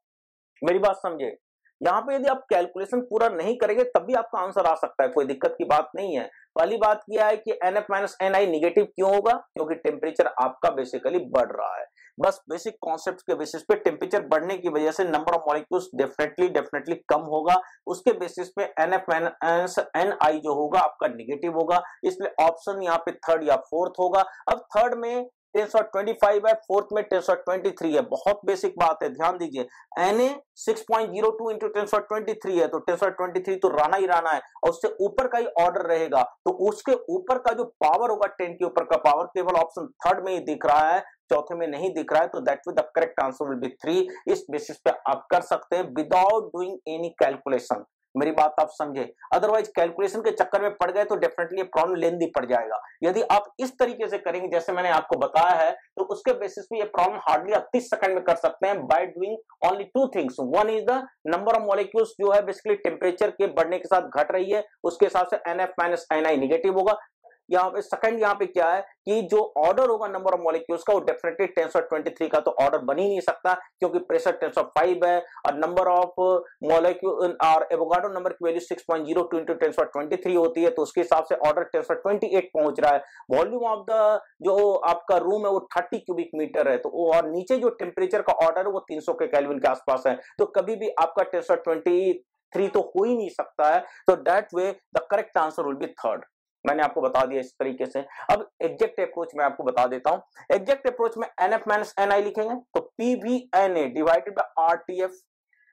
मेरी बात समझे, यहाँ पे यदि आप कैलकुलेशन पूरा नहीं करेंगे तब भी आपका आंसर आ सकता है, कोई दिक्कत की बात नहीं है। पहली बात किया है कि N F minus N I negative क्यों होगा, क्योंकि टेम्परेचर आपका बेसिकली बढ़ रहा है। बस बेसिक कॉन्सेप्ट के बेसिस पे टेम्परेचर बढ़ने की वजह से number of molecules definitely definitely कम होगा, उसके बेसिस पे N F minus N I जो होगा आपका निगेटिव होगा, इसलिए ऑप्शन यहाँ पे थर्ड या फोर्थ होगा। अब थर्ड में टेन सौ ट्वेंटी फाइव है, फोर्थ में टेन सौ ट्वेंटी थ्री है, बहुत बेसिक बात है, ध्यान दीजिए। N A six point zero two into ten सौ ट्वेंटी थ्री है, तो टेन सौ ट्वेंटी थ्री तो रहना ही रहना है, और उससे ऊपर का ही ऑर्डर रहेगा, तो उसके ऊपर का जो पावर होगा टेन के ऊपर का पावर केवल ऑप्शन थर्ड में ही दिख रहा है, चौथे में नहीं दिख रहा है, तो that will the correct answer will be three. इस बेसिस पे आप कर सकते हैं विदाउट डूइंग एनी कैलकुलेशन। मेरी बात आप समझे, अदरवाइज कैलकुलेशन के चक्कर में पड़ गए तो डेफिनेटली ये प्रॉब्लम लेंदी पड़ जाएगा। यदि आप इस तरीके से करेंगे जैसे मैंने आपको बताया है, तो उसके बेसिस पे ये प्रॉब्लम हार्डली आप तीस सेकंड में कर सकते हैं by doing only two things. One is the number of molecules जो है बेसिकली टेम्परेचर के बढ़ने के साथ घट रही है, उसके हिसाब से N F minus N I negative होगा। यहाँ पे सेकंड यहाँ पे क्या है कि जो ऑर्डर होगा नंबर ऑफ मॉलिक्यूल्स का वो डेफिनेटली टेन सौ ट्वेंटी थ्री का तो ऑर्डर बन ही नहीं सकता, क्योंकि प्रेशर टेन सौ फाइव है और नंबर ऑफ मॉलिक्यूल और एवोगाड्रो नंबर की value six point zero two into ten सौ ट्वेंटी थ्री होती है, तो उसके हिसाब से ऑर्डर टेन सौ ट्वेंटी एट पहुंच रहा है। वॉल्यूम ऑफ द जो आपका रूम है वो थर्टी क्यूबिक मीटर है, तो और नीचे जो टेम्परेचर का ऑर्डर है वो तीन सौ के केल्विन के आसपास है, तो कभी भी आपका टेन सौ ट्वेंटी थ्री तो हो ही नहीं सकता है। तो that way the correct answer will be third. मैंने आपको बता दिया इस तरीके से। अब एग्जैक्ट अप्रोच में आपको बता देता हूं। एग्जैक्ट अप्रोच में N F minus N I लिखेंगे तो P V N A divided by R T F,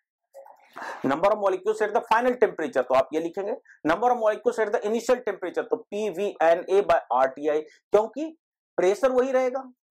number of molecules at the final temperature, तो आप ये लिखेंगे number of molecules at the initial temperature, तो P V N A by R T I, क्योंकि pressure वही रहेगा,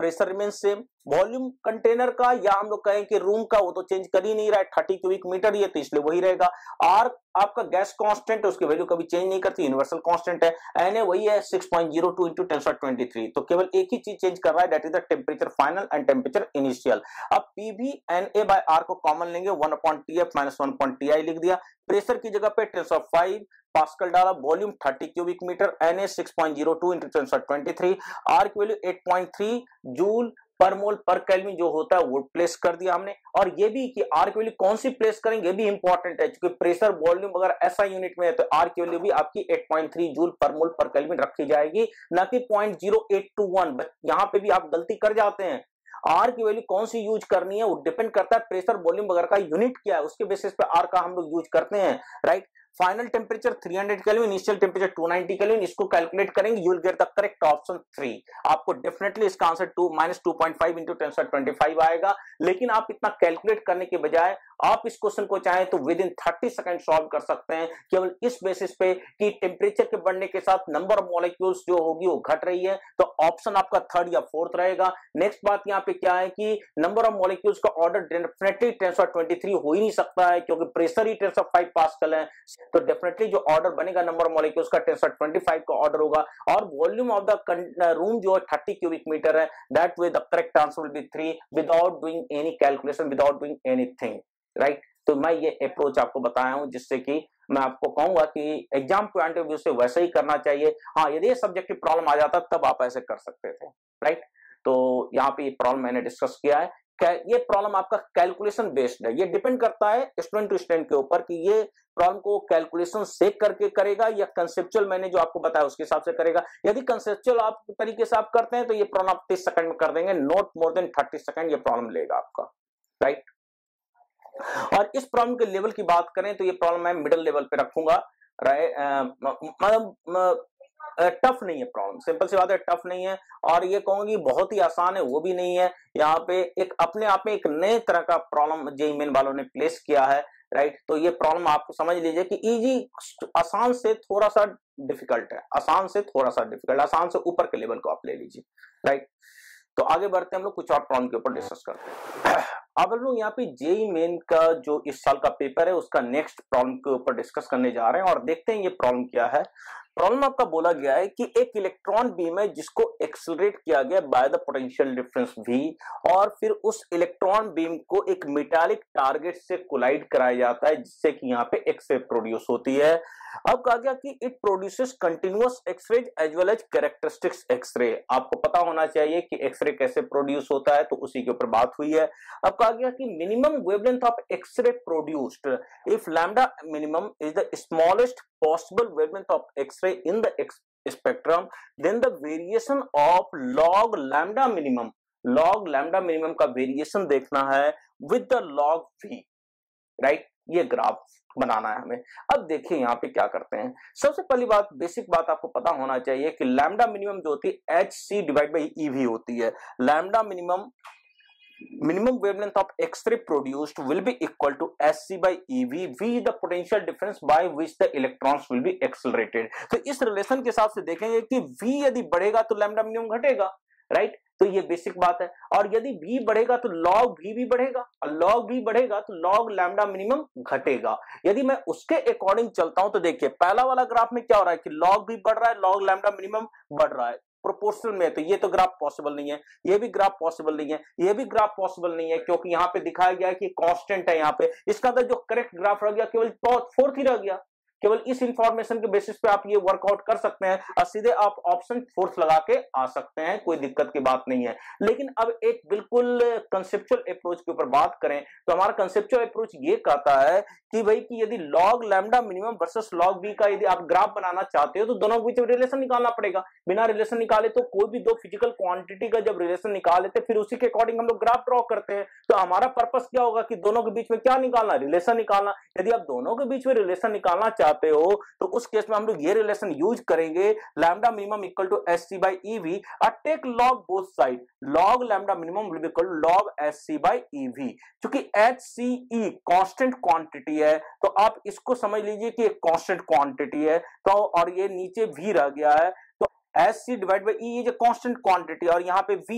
pressure remain same, volume container का या हम लोग कहें कि रूम का वो तो चेंज कर ही नहीं रहा है, थर्टी क्यूबिक मीटर ये, तो इसलिए वही रहेगा। आर आपका गैस कांस्टेंट, उसकी वैल्यू कभी चेंज नहीं करती, यूनिवर्सल कांस्टेंट है। एन ए वही है six point zero two into ten to twenty three, तो केवल एक ही चीज चेंज कर रहा है, that is the temperature final and temperature initial. अब P V N A by R को कॉमन लेंगे, one upon T F minus one upon T I लिख दिया। प्रेशर की जगह पे टेन फाइव पास्कल डाला, volume thirty cubic metre, N A six point zero two into ten to twenty three, R की value eight point three joule per mole पर kelvin जो होता है वो प्लेस कर दिया हमने। और ये भी कि आर की वैल्यू कौन सी प्लेस करेंगे ये भी इंपॉर्टेंट है, क्योंकि प्रेशर वॉल्यूम अगर ऐसा यूनिट में है तो आर की वैल्यू भी आपकी eight point three joule per mole पर केल्विन रखी जाएगी, ना कि point zero eight two one. यहां पे भी आप गलती कर जाते हैं, आर की वैल्यू कौन सी यूज करनी है वो डिपेंड करता है प्रेशर वॉल्यूम वगैरह का यूनिट क्या है, उसके बेसिस पे आर का हम लोग यूज करते हैं, right. Final temperature three hundred kelvin, initial temperature two ninety kelvin, इसको कैलकुलेट करेंगे, you will get the correct option three. आपको डेफिनेटली इसका answer to minus two point five into ten twenty five आएगा। लेकिन आप इतना कैलकुलेट करने के बजाय आप इस क्वेश्चन को चाहें तो within thirty second solve कर सकते हैं, केवल इस बेसिस पे कि टेम्परेचर के बढ़ने के साथ नंबर ऑफ मॉलिक्यूल्स जो होगी वो घट रही है, तो ऑप्शन आपका थर्ड या फोर्थ रहेगा। नेक्स्ट बात यहाँ पे क्या है कि नंबर ऑफ मॉलिक्यूल्स का order definitely ten twenty three हो ही नहीं सकता है, क्योंकि प्रेशर ही टेन फाइव पास्कल है, तो डेफिनेटली जो ऑर्डर बनेगा नंबर ऑफ मॉलिक्यूल्स का टेन ट्वेंटी फाइव का ऑर्डर होगा। और वॉल्यूम ऑफ द रूम जो है थर्टी क्यूबिक मीटर है, that way the correct answer will be three without doing any calculation, without doing anything, right. तो मैं ये अप्रोच आपको बताया हूं, जिससे कि मैं आपको कहूंगा कि एग्जाम पॉइंट ऑफ व्यू से वैसे ही करना चाहिए। हाँ, यदि सब्जेक्टिव प्रॉब्लम आ जाता तब आप ऐसे कर सकते थे, राइट। तो यहाँ पे ये प्रॉब्लम मैंने डिस्कस किया है, ये प्रॉब्लम आपका कैलकुलेशन बेस्ड है, ये डिपेंड करता है स्टूडेंट टू स्टूडेंट के ऊपर कि ये प्रॉब्लम को कैलकुलेशन से करके करेगा या कंसेप्चुअल मैंने जो आपको बताया उसके हिसाब से करेगा। यदि कंसेप्चुअल आप तरीके से आप करते हैं तो ये प्रॉब्लम आप तीस सेकंड में कर देंगे, not more than thirty second ये प्रॉब्लम लेगा आपका, राइट। और इस प्रॉब्लम के लेवल की बात करें तो ये प्रॉब्लम मैं मिडिल लेवल पे रखूंगा, राइट। मतलब टफ नहीं है प्रॉब्लम, सिंपल सी बात है, टफ नहीं है। और ये कहूंगी बहुत ही आसान है वो भी नहीं है। यहाँ पे एक अपने आप में एक नए तरह का प्रॉब्लम जेईई मेन वालों ने प्लेस किया है, राइट। तो ये प्रॉब्लम आपको समझ लीजिए कि इजी, आसान से थोड़ा सा डिफिकल्ट है, आसान से थोड़ा सा डिफिकल्ट, आसान से ऊपर के लेवल को आप ले लीजिए, राइट। तो आगे बढ़ते हैं, हम लोग कुछ और प्रॉब्लम के ऊपर डिस्कस करते हैं। अब हम लोग यहाँ पे जेईई मेन का जो इस साल का पेपर है उसका नेक्स्ट प्रॉब्लम के ऊपर डिस्कस करने जा रहे हैं, और देखते हैं ये प्रॉब्लम क्या है। प्रॉब्लम आपका बोला गया है कि एक इलेक्ट्रॉन बीम है जिसको एक्सेलरेट किया गया by the potential difference V, और फिर उस इलेक्ट्रॉन बीम को एक मेटालिक टारगेट से कोलाइड कराया जाता है, जिससे कि यहाँ पे एक्सरे प्रोड्यूस होती है। अब कहा गया कि it produces continuous X ray as well as characteristics X ray. आपको पता होना चाहिए कि एक्सरे कैसे प्रोड्यूस होता है, तो उसी के ऊपर बात हुई है। अब कहा गया कि minimum wavelength of X ray produced if lambda minimum is the smallest possible wavelength of X-ray in the X spectrum, then the variation of log lambda minimum, log lambda minimum का वेरिएशन देखना है with the log V, right. ये graph बनाना है हमें। अब देखिए यहाँ पे क्या करते हैं। सबसे पहली बात, बेसिक बात आपको पता होना चाहिए कि लैम्डा मिनिमम जो होती है H C divide by E V होती है। Lambda minimum minimum wavelength of X-ray produced will be equal to S C by E V. V is the potential difference by which the electrons will be accelerated. तो इस relation के हिसाब से देखेंगे कि V यदि बढ़ेगा तो लैम्डा मिनिमम घटेगा, राइट। तो ये बेसिक बात है। और यदि V बढ़ेगा तो log V भी बढ़ेगा, और log V बढ़ेगा तो log लैम्डा मिनिमम घटेगा। यदि मैं उसके अकॉर्डिंग चलता हूं तो देखिए पहला वाला ग्राफ में क्या हो रहा है कि log V बढ़ रहा है, log लैम्डा मिनिमम बढ़ रहा है प्रोपोर्शनल में, तो ये तो ग्राफ पॉसिबल नहीं है, ये भी ग्राफ पॉसिबल नहीं है, ये भी ग्राफ पॉसिबल नहीं है, क्योंकि यहाँ पे दिखाया गया है कि कांस्टेंट है। यहाँ पे इसका अंदर जो करेक्ट ग्राफ रह गया केवल फोर्थ ही रह गया। केवल इस इंफॉर्मेशन के बेसिस पे आप ये वर्कआउट कर सकते हैं और सीधे आप ऑप्शन फोर्थ लगा के आ सकते हैं, कोई दिक्कत की बात नहीं है। लेकिन अब एक बिल्कुल कंसेप्चुअल अप्रोच के ऊपर बात करें तो हमारा कंसेप्चुअल अप्रोच ये कहता है कि भाई कि यदि log lambda minimum versus log B का यदि आप ग्राफ बनाना चाहते हो तो दोनों के बीच रिलेशन निकालना पड़ेगा। बिना रिलेशन निकाले तो कोई भी दो फिजिकल क्वांटिटी का जब रिलेशन निकाल लेते फिर उसी के अकॉर्डिंग हम लोग ग्राफ ड्रॉ करते हैं। तो हमारा पर्पस क्या होगा कि दोनों के बीच में क्या निकालना, रिलेशन निकालना। यदि आप दोनों के बीच में रिलेशन निकालना चाहते हो तो उस केस में हम लोग ये रिलेशन यूज करेंगे, lambda minimum equal to S C by E V और take log both side, log lambda minimum will be equal to log S C by E V. क्योंकि H C E constant quantity है तो आप इसको समझ लीजिए कि एक कांस्टेंट क्वांटिटी है, तो और ये नीचे वी रह गया है, तो S C divide by E ये जो कांस्टेंट क्वांटिटी और यहाँ पे वी है,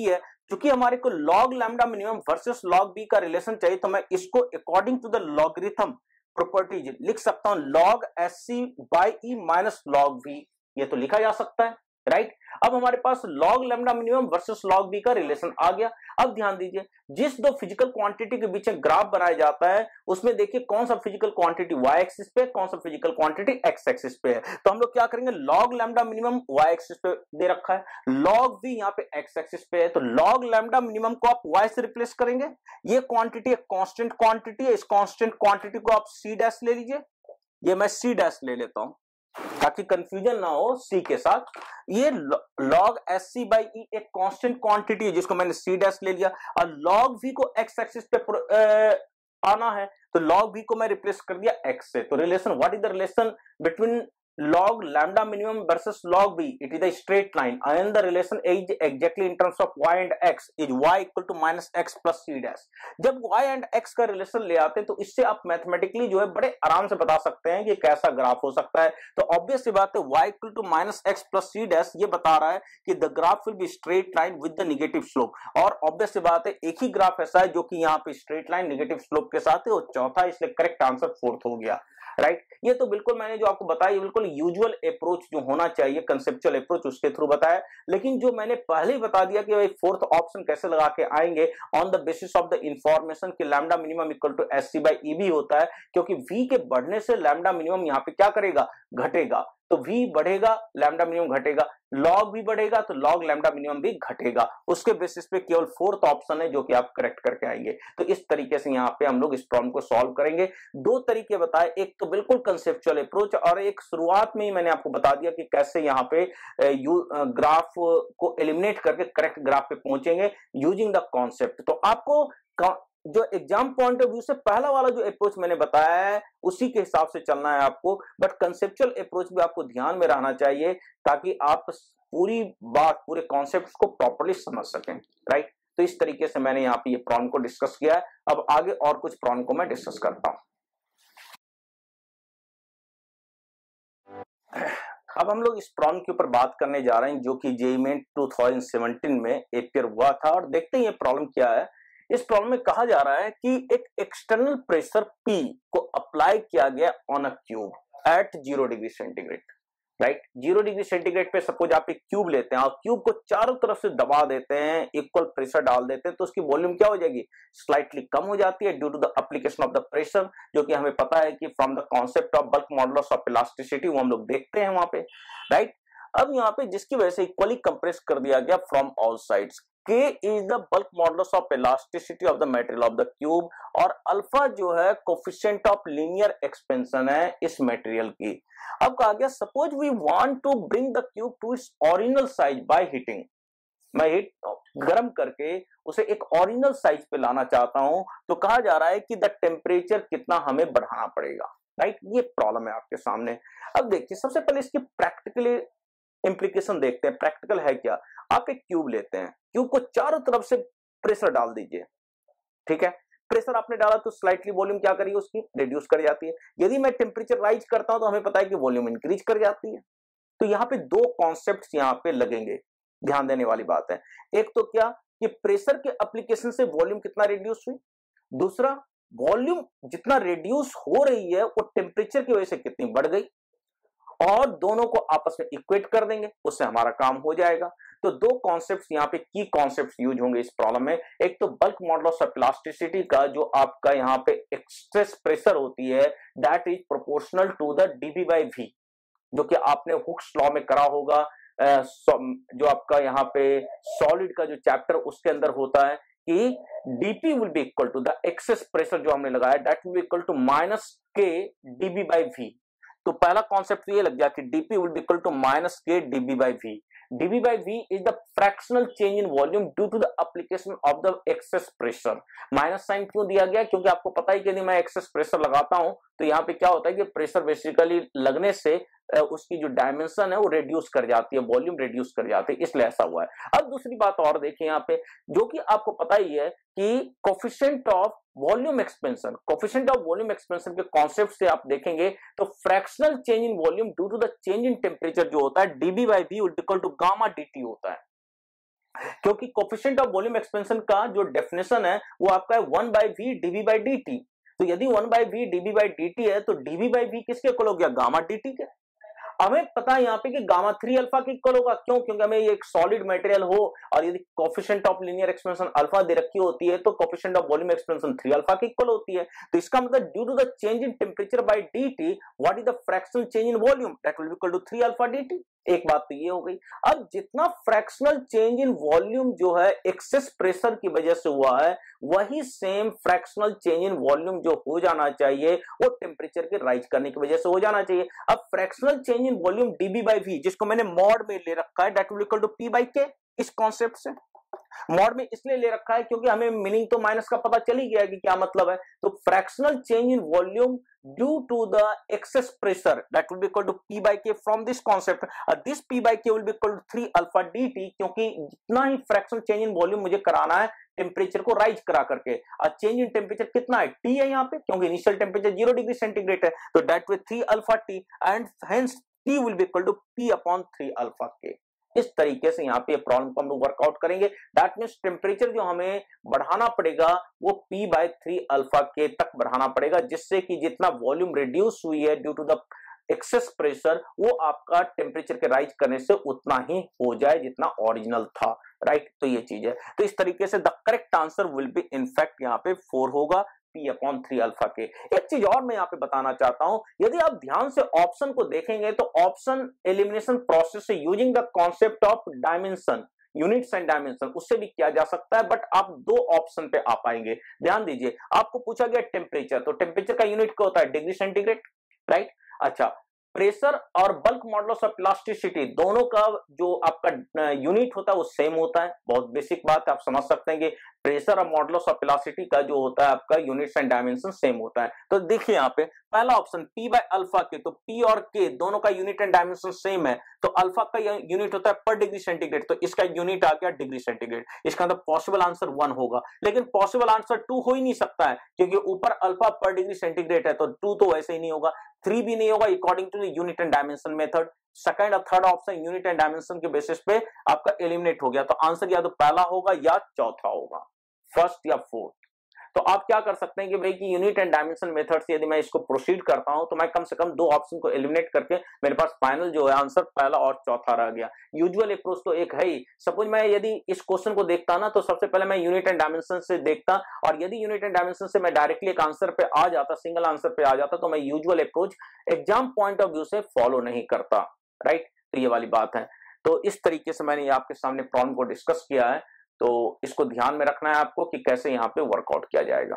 क्योंकि हमारे को log lambda minimum versus log B का रिलेशन चाहिए, तो मैं इसको according to the logarithm properties लिख सकता हूं, log S C by E minus log B, ये तो लिखा जा सकता है, राइट। अब हमारे पास log lambda minimum versus log B का रिलेशन आ गया। अब ध्यान दीजिए, जिस दो फिजिकल क्वांटिटी के बीच में ग्राफ बनाया जाता है उसमें देखिए कौन सा फिजिकल क्वांटिटी y एक्सिस पे, कौन सा फिजिकल क्वांटिटी x एक्सिस पे है। तो हम लोग क्या करेंगे, log lambda minimum y axis पे दे रखा है, लॉग v यहाँ पे x एक्सिस पे है, तो लॉग लैम्डा मिनिमम को आप y से रिप्लेस करेंगे। ये क्वांटिटी एक कांस्टेंट क्वांटिटी है, इस कांस्टेंट क्वांटिटी को आप c डैश ले लीजिए, ये मैं c डैश ले लेता हूं ताकि कंफ्यूजन ना हो सी के साथ। ये log S C by E एक कांस्टेंट क्वांटिटी है जिसको मैंने सी डैश ले लिया, और लॉग वी को एक्स एक्सिस पे आना है तो लॉग वी को मैं रिप्लेस कर दिया एक्स से। तो relation, what is the relation between log lambda minimum versus log b? It is a straight line and the relation is exactly in terms of y and x is y equal to minus x plus c dash। जब y and x का relation ले आते हैं तो इससे आप mathematically जो है बड़े आराम से बता सकते हैं कि कैसा ग्राफ हो सकता है। तो ऑब्वियस सी बात है y equal to minus x plus c dash ये बता रहा है कि the graph will be straight line with the negative slope, और ऑब्वियस सी बात है एक ही ग्राफ ऐसा है जो कि यहाँ पे स्ट्रेट लाइन नेगेटिव स्लोप के साथ है, और चौथा, इसलिए करेक्ट आंसर फोर्थ हो गया, राइट right? ये तो बिल्कुल मैंने जो आपको बताया बिल्कुल यूजुअल अप्रोच जो होना चाहिए, कंसेप्चुअल अप्रोच, उसके थ्रू बताया। लेकिन जो मैंने पहले ही बता दिया कि फोर्थ ऑप्शन कैसे लगा के आएंगे on the basis of the information कि lambda minimum equal to S C by E भी होता है, क्योंकि v के बढ़ने से लैम्डा मिनिमम यहाँ पे क्या करेगा, घटेगा। तो v बढ़ेगा, लैम्डा मिनिमम घटेगा, लॉग भी बढ़ेगा तो लॉग लैम्डा मिनिमम भी घटेगा। उसके बेसिस पे केवल फोर्थ ऑप्शन है जो कि आप करेक्ट करके आएंगे। तो इस तरीके से यहाँ पे हम लोग इस प्रॉब्लम को सॉल्व करेंगे। दो तरीके बताए, एक तो बिल्कुल कंसेप्चुअल अप्रोच, और एक शुरुआत में ही मैंने आपको बता दिया कि कैसे यहाँ पे यू ग्राफ को एलिमिनेट करके करेक्ट ग्राफ पे पहुंचेंगे यूजिंग द कॉन्सेप्ट। तो आपको जो एग्जाम पॉइंट ऑफ व्यू से पहला वाला जो अप्रोच मैंने बताया है उसी के हिसाब से चलना है आपको, बट कंसेप्चुअल अप्रोच भी आपको ध्यान में रहना चाहिए ताकि आप पूरी बात, पूरे कॉन्सेप्ट को प्रॉपर्ली समझ सकें, राइट। तो इस तरीके से मैंने यहाँ पे ये प्रॉब्लम को डिस्कस किया है। अब आगे और कुछ प्रॉब्लम को मैं डिस्कस करता हूं। अब हम लोग इस प्रॉब्लम के ऊपर बात करने जा रहे हैं जो कि जेईई मेन दो हज़ार सत्रह में अपियर हुआ था, और देखते हैं ये प्रॉब्लम क्या है। इस प्रॉब्लम में कहा जा रहा है कि एक एक्सटर्नल प्रेशर P को अप्लाई किया गया on a cube at zero degree centigrade, right. Zero degree centigrade पे सपोज आप एक क्यूब लेते हैं और क्यूब को चारों तरफ से दबा देते हैं, इक्वल प्रेशर डाल देते हैं, तो उसकी वॉल्यूम क्या हो जाएगी, स्लाइटली कम हो जाती है due to the application of the pressure, जो कि हमें पता है कि from the concept of bulk modulus of elasticity वो हम लोग देखते हैं वहां पे, राइट। अब यहाँ पे जिसकी वजह से इक्वली कंप्रेस कर दिया गया from all sides. K is the bulk modulus of elasticity of the material of the cube, और अल्फा जो है कोफिशिएंट ऑफ लीनियर एक्सपेंशन है इस मटेरियल की। अब कहा गया suppose we want to bring the cube to its original size by heating, मैं हीट गर्म करके उसे एक ओरिजिनल साइज पे लाना चाहता हूं, तो कहा जा रहा है कि द टेम्परेचर कितना हमें बढ़ाना पड़ेगा, राइट। ये प्रॉब्लम है आपके सामने। अब देखिए सबसे पहले इसकी प्रैक्टिकली इंप्लीकेशन देखते हैं। प्रैक्टिकल है क्या, आप एक क्यूब लेते हैं, क्यूब को चारों तरफ से प्रेशर डाल दीजिए, ठीक है। प्रेशर आपने डाला तो स्लाइटली वॉल्यूम क्या करिए, उसकी रिड्यूस कर जाती है। यदि मैं टेम्परेचर राइज करता हूं तो हमें पता है कि वॉल्यूम इंक्रीज कर जाती है। तो यहाँ पे दो कॉन्सेप्ट्स यहाँ पे लगेंगे, ध्यान देने वाली बात है। एक तो क्या कि प्रेशर के एप्लीकेशन से वॉल्यूम कितना रिड्यूस हुई, दूसरा वॉल्यूम जितना रिड्यूस हो रही है वो टेम्परेचर की वजह से कितनी बढ़ गई, और दोनों को आपस में इक्वेट कर देंगे, उससे हमारा काम हो जाएगा। तो दो कॉन्सेप्ट्स यहाँ पे की कॉन्सेप्ट्स यूज होंगे इस प्रॉब्लम में। एक तो बल्क मॉडुलस ऑफ इलास्टिसिटी का जो आपका यहाँ पे एक्सट्रेस प्रेशर होती है that is proportional to the DB by V, जो कि आपने हुक्स लॉ में करा होगा, जो आपका यहाँ पे सॉलिड का जो चैप्टर उसके अंदर होता है कि DP will be equal to the excess pressure जो हमने लगाया that will be equal to minus K DB by V. तो पहला कॉन्सेप्ट ये लग गया कि DP will be equal to minus K DB by V. dB by V is the fractional change in volume due to the application of the excess pressure। Minus sign क्यों दिया गया, क्योंकि आपको पता ही कि यदि मैं एक्सेस प्रेशर लगाता हूं तो यहाँ पे क्या होता है कि प्रेशर बेसिकली लगने से उसकी जो डायमेंशन है वो रिड्यूस कर जाती है, वॉल्यूम रिड्यूस कर जाती है, इसलिए ऐसा हुआ है। अब दूसरी बात और देखिए यहाँ पे, जो कि आपको पता ही है कि coefficient of volume expansion, coefficient of volume expansion के कॉन्सेप्ट से आप देखेंगे तो fractional change in volume due to the change in temperature जो होता है dB by V equal to gamma DT होता है। क्योंकि कोफिशिएंट ऑफ वॉल्यूम एक्सपेंशन का जो डेफिनेशन है वो आपका है one by V DV by D T. तो यदि one by V DV by D T है तो डीवी बाई वी किसके इक्वल हो गया, गामा डी टी के। हमें पता है यहाँ पे कि गामा थ्री अल्फा के इक्वल होगा, क्यों, क्योंकि हमें ये एक सॉलिड मटेरियल हो और यदि coefficient of linear expansion alpha दे रखी होती है तो coefficient of volume expansion three alpha के इक्वल होती है। तो इसका मतलब due to the change in temperature by dt what is the fractional change in volume, that will be equal to three alpha dt। एक बात तो ये हो गई। अब जितना फ्रैक्शनल चेंज इन वॉल्यूम जो है एक्सेस प्रेशर की वजह से हुआ है, वही same fractional change in volume जो हो जाना चाहिए वो टेम्परेचर के राइज करने की वजह से हो जाना चाहिए। अब fractional change in volume DB by V, जिसको मैंने मॉड में ले रखा है, that will equal to P by K, इस कॉन्सेप्ट से मॉड में इसलिए ले रखा है क्योंकि हमें मीनिंग तो माइनस का पता चल ही गया कि क्या मतलब है। तो fractional change in volume due to the excess pressure that will be equal to P by K from this concept. This P by K will be equal to three alpha D T, क्योंकि जितना ही fractional change in volume मुझे कराना है temperature को rise करा करके, और चेंज इन टेम्परेचर कितना है, टी है यहाँ पे, क्योंकि initial temperature zero degree centigrade है, तो that will three alpha T and hence T will be equal to P upon three alpha K. इस तरीके से यहाँ पे प्रॉब्लम को हम लोग वर्कआउट करेंगे। दैट मीन्स टेम्परेचर जो हमें बढ़ाना पड़ेगा वो P बाय थ्री अल्फा के तक बढ़ाना पड़ेगा, जिससे कि जितना वॉल्यूम रिड्यूस हुई है due to the excess pressure वो आपका टेम्परेचर के राइज करने से उतना ही हो जाए जितना ओरिजिनल था, राइट। तो ये चीज है। तो इस तरीके से the correct answer will be in fact यहाँ पे फोर होगा, P अपॉन थ्री अल्फा के। एक चीज और मैं यहाँ पे बताना चाहता हूं, यदि आप ध्यान से ऑप्शन को देखेंगे तो ऑप्शन एलिमिनेशन प्रोसेस से using the concept of dimension, units and dimension, उससे भी किया जा सकता है, बट आप दो ऑप्शन पे आ पाएंगे। ध्यान दीजिए, आपको पूछा गया टेम्परेचर, तो टेम्परेचर का यूनिट क्या होता है, डिग्री सेंटीग्रेड, राइट। अच्छा, प्रेशर और बल्क मॉडुलस ऑफ इलास्टिसिटी दोनों का जो आपका यूनिट होता है वो सेम होता है। बहुत बेसिक बात है, आप समझ सकते हैं कि प्रेशर और मॉडुलस ऑफ इलास्टिसिटी का जो होता है आपका यूनिट्स एंड डायमेंशन सेम होता है। तो देखिए यहाँ पे पहला ऑप्शन P बाय अल्फा के, तो P और K दोनों का यूनिट एंड डायमेंशन सेम है, तो अल्फा का यूनिट होता है पर डिग्री सेंटीग्रेड, तो इसका यूनिट आ गया डिग्री सेंटीग्रेड। इसका मतलब पॉसिबल आंसर वन होगा, लेकिन पॉसिबल आंसर टू हो ही नहीं सकता है क्योंकि ऊपर अल्फा पर डिग्री सेंटीग्रेड है, तो टू तो वैसे ही नहीं होगा, थ्री भी नहीं होगा according to the unit and dimension method. Second और third option unit and dimension के बेसिस पे आपका एलिमिनेट हो गया, तो आंसर या तो पहला होगा या चौथा होगा, फर्स्ट या फोर्थ। तो आप क्या कर सकते हैं कि भाई कि यूनिट एंड डायमेंशन मेथड से यदि मैं इसको प्रोसीड करता हूं तो मैं कम से कम दो ऑप्शन को एलिमिनेट करके मेरे पास फाइनल जो है आंसर पहला और चौथा रह गया। यूजुअल अप्रोच तो एक है ही। सपोज मैं यदि इस क्वेश्चन को देखता ना तो सबसे पहले मैं यूनिट एंड डायमेंशन से देखता, और यदि यूनिट एंड डायमेंशन से मैं डायरेक्टली एक आंसर पे आ जाता, सिंगल आंसर पे आ जाता, तो मैं usual approach exam point of view से फॉलो नहीं करता, राइट। तो ये वाली बात है। तो इस तरीके से मैंने आपके सामने प्रॉब्लम को डिस्कस किया है, तो इसको ध्यान में रखना है आपको कि कैसे यहाँ पे वर्कआउट किया जाएगा,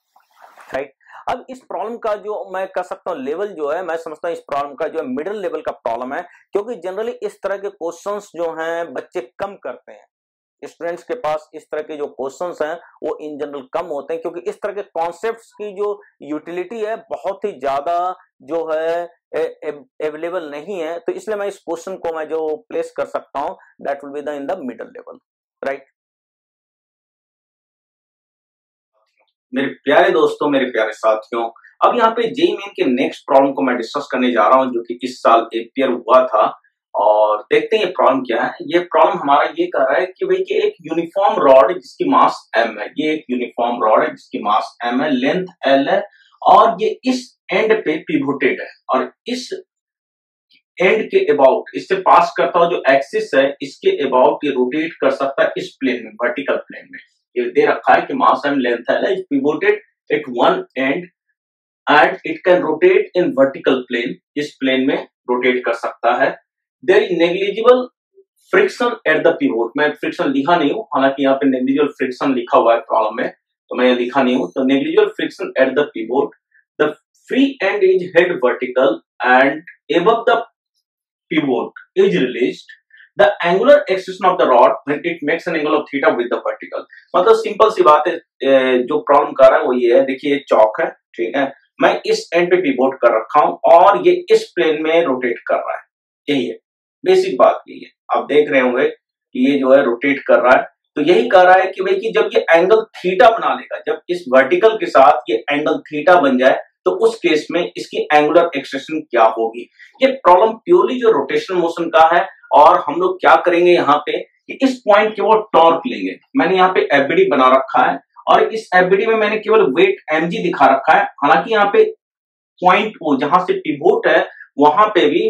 राइट। अब इस प्रॉब्लम का जो मैं कह सकता हूँ लेवल जो है, मैं समझता हूँ इस प्रॉब्लम का जो है मिडिल लेवल का प्रॉब्लम है, क्योंकि जनरली इस तरह के क्वेश्चंस जो हैं बच्चे कम करते हैं। स्टूडेंट्स के पास इस तरह के जो क्वेश्चंस हैं वो इन जनरल कम होते हैं, क्योंकि इस तरह के कॉन्सेप्ट्स की जो यूटिलिटी है बहुत ही ज्यादा जो है अवेलेबल नहीं है। तो इसलिए मैं इस क्वेश्चन को मैं जो प्लेस कर सकता हूं that will be the in the middle level, right. मेरे प्यारे दोस्तों, मेरे प्यारे साथियों, अब यहाँ पे जेईई मेन के नेक्स्ट प्रॉब्लम को मैं डिस्कस करने जा रहा हूँ जो कि इस साल एपियर हुआ था, और देखते हैं ये प्रॉब्लम क्या है। ये प्रॉब्लम हमारा ये कर रहा है कि भाई कि एक यूनिफॉर्म रॉड है जिसकी मास m है, ये एक यूनिफॉर्म रॉड है जिसकी मास m है, लेंथ l है, और ये इस एंड पे पिवोटेड है, और इस एंड के अबाउट इससे पास करता हुआ जो एक्सिस है इसके अबाउट ये रोटेट कर सकता है इस प्लेन में, वर्टिकल प्लेन में। ये दे रखा है कि मास m लेंथ l है, is pivoted at one end and it can rotate in vertical plane, इस प्लेन में रोटेट कर सकता है। There is negligible friction at the pivot, मैं फ्रिक्शन लिखा नहीं हूं, हालांकि यहाँ पे नेग्लिजिबल फ्रिक्शन लिखा हुआ है प्रॉब्लम में, तो मैं लिखा नहीं हूं। तो negligible friction at the pivot, the free end is held vertical and above the pivot is released, the angular extension of the rod when it makes an angle of theta with the vertical। मतलब simple सी बात है, जो problem कर रहा है वो ये है, देखिए चौक है, ठीक है, मैं इस एंड पे पिवोट कर रखा हूं और ये इस प्लेन में रोटेट कर रहा है, यही है बेसिक बात, यही है। आप देख रहे होंगे कि ये जो है रोटेट कर रहा है, तो यही कह रहा है कि भाई कि जब ये एंगल थीटा बना लेगा, जब इस वर्टिकल के साथ ये एंगल थीटा बन जाए तो उस केस में इसकी एंगुलर एक्सटेंशन क्या होगी। ये प्रॉब्लम प्योरली जो रोटेशनल मोशन का है, और हम लोग क्या करेंगे यहाँ पे कि इस पॉइंट के वो टॉर्क लेंगे। मैंने यहाँ पे एफबीडी बना रखा है और इस एफबीडी में मैंने केवल वेट एमजी दिखा रखा है। हालांकि यहाँ पे पॉइंट ओ जहां से पिवोट है वहां पे भी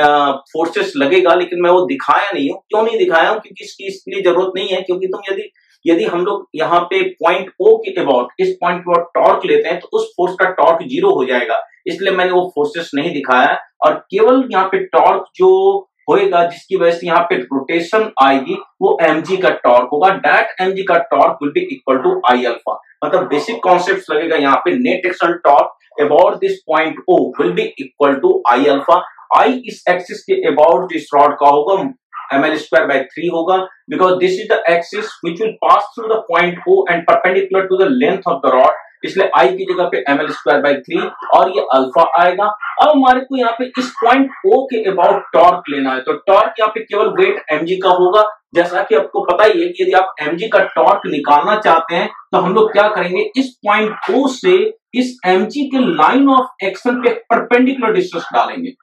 फोर्सेस लगेगा, लेकिन मैं वो दिखाया नहीं हूं। क्यों नहीं दिखाया हूं? क्योंकि इसकी इसलिए जरूरत नहीं है, क्योंकि तुम यदि यदि हम लोग यहाँ पे पॉइंट ओ के अबाउट इस पॉइंट के अबाउट टॉर्क लेते हैं तो उस फोर्स का टॉर्क जीरो हो जाएगा, इसलिए मैंने वो फोर्सेस नहीं दिखाया। और केवल यहाँ पे टॉर्क जो होएगा जिसकी वजह से यहाँ पे रोटेशन आएगी वो एमजी का टॉर्क होगा। दैट एमजी का torque will be equal to I alpha. मतलब बेसिक कॉन्सेप्ट लगेगा यहाँ पे, net external torque about this point O will be equal to I alpha. I इस एक्सिस के अबाउट दिस रॉड का होगा M L square by three होगा, because this is the axis which will pass through the point O and perpendicular to the length of the rod, इसलिए आई की जगह पे M L square by three और ये alpha आएगा। अब हमारे को यहाँ पे इस पॉइंट ओ के अबाउट टॉर्क लेना है, तो टॉर्क यहाँ पे केवल वेट एमजी का होगा। जैसा कि आपको पता ही है कि यदि आप एमजी का टॉर्क निकालना चाहते हैं तो हम लोग क्या करेंगे, इस पॉइंट ओ से इस एमजी के लाइन ऑफ एक्शन पे परपेंडिकुलर डिस्टेंस डालेंगे।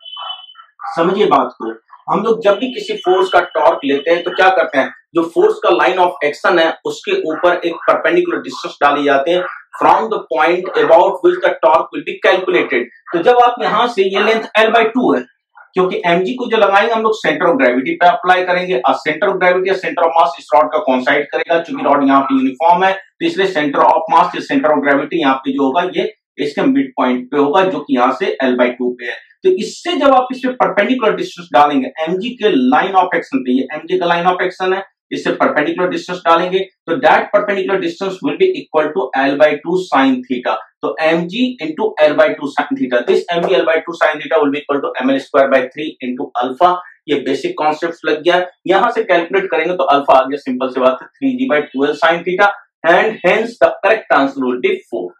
समझिए बात को, हम लोग जब भी किसी फोर्स का टॉर्क लेते हैं तो क्या करते हैं, जो फोर्स का लाइन ऑफ एक्शन है उसके ऊपर एक परपेंडिकुलर डिस्टेंस डाली जाते हैं from the point about which the torque will be calculated. तो जब आप यहां से, ये लेंथ एल बाई टू है, क्योंकि एमजी को जो लगाएंगे हम लोग सेंटर ऑफ ग्रेविटी पे अप्लाई करेंगे। और सेंटर ऑफ ग्रेविटी या सेंटर ऑफ मास इस रॉड का कॉन्साइड करेगा, क्योंकि रॉड यहाँ पे यूनिफॉर्म है, तो इसलिए सेंटर ऑफ मास या सेंटर ऑफ ग्रेविटी यहाँ पे जो होगा ये इसके मिड पॉइंट पे होगा, जो कि यहाँ से एल बाई टू पे है। तो इससे जब आप इस पे परपेंडिकुलर डिस्टेंस डालेंगे एमजी के लाइन ऑफ एक्शन पे, ये एमजी का लाइन ऑफ एक्शन है, इससे परपेंडिकुलर डिस्टेंस डालेंगे तो that perpendicular distance will be equal to L by two sine theta. तो mg into l by two sin theta, this mg l by two sin theta will be equal to ml square by three into alpha। ये basic concept लग गया, यहां से calculate करेंगे तो alpha आ गया, simple सी बात है three G by twelve sin theta and hence the correct answer will be four.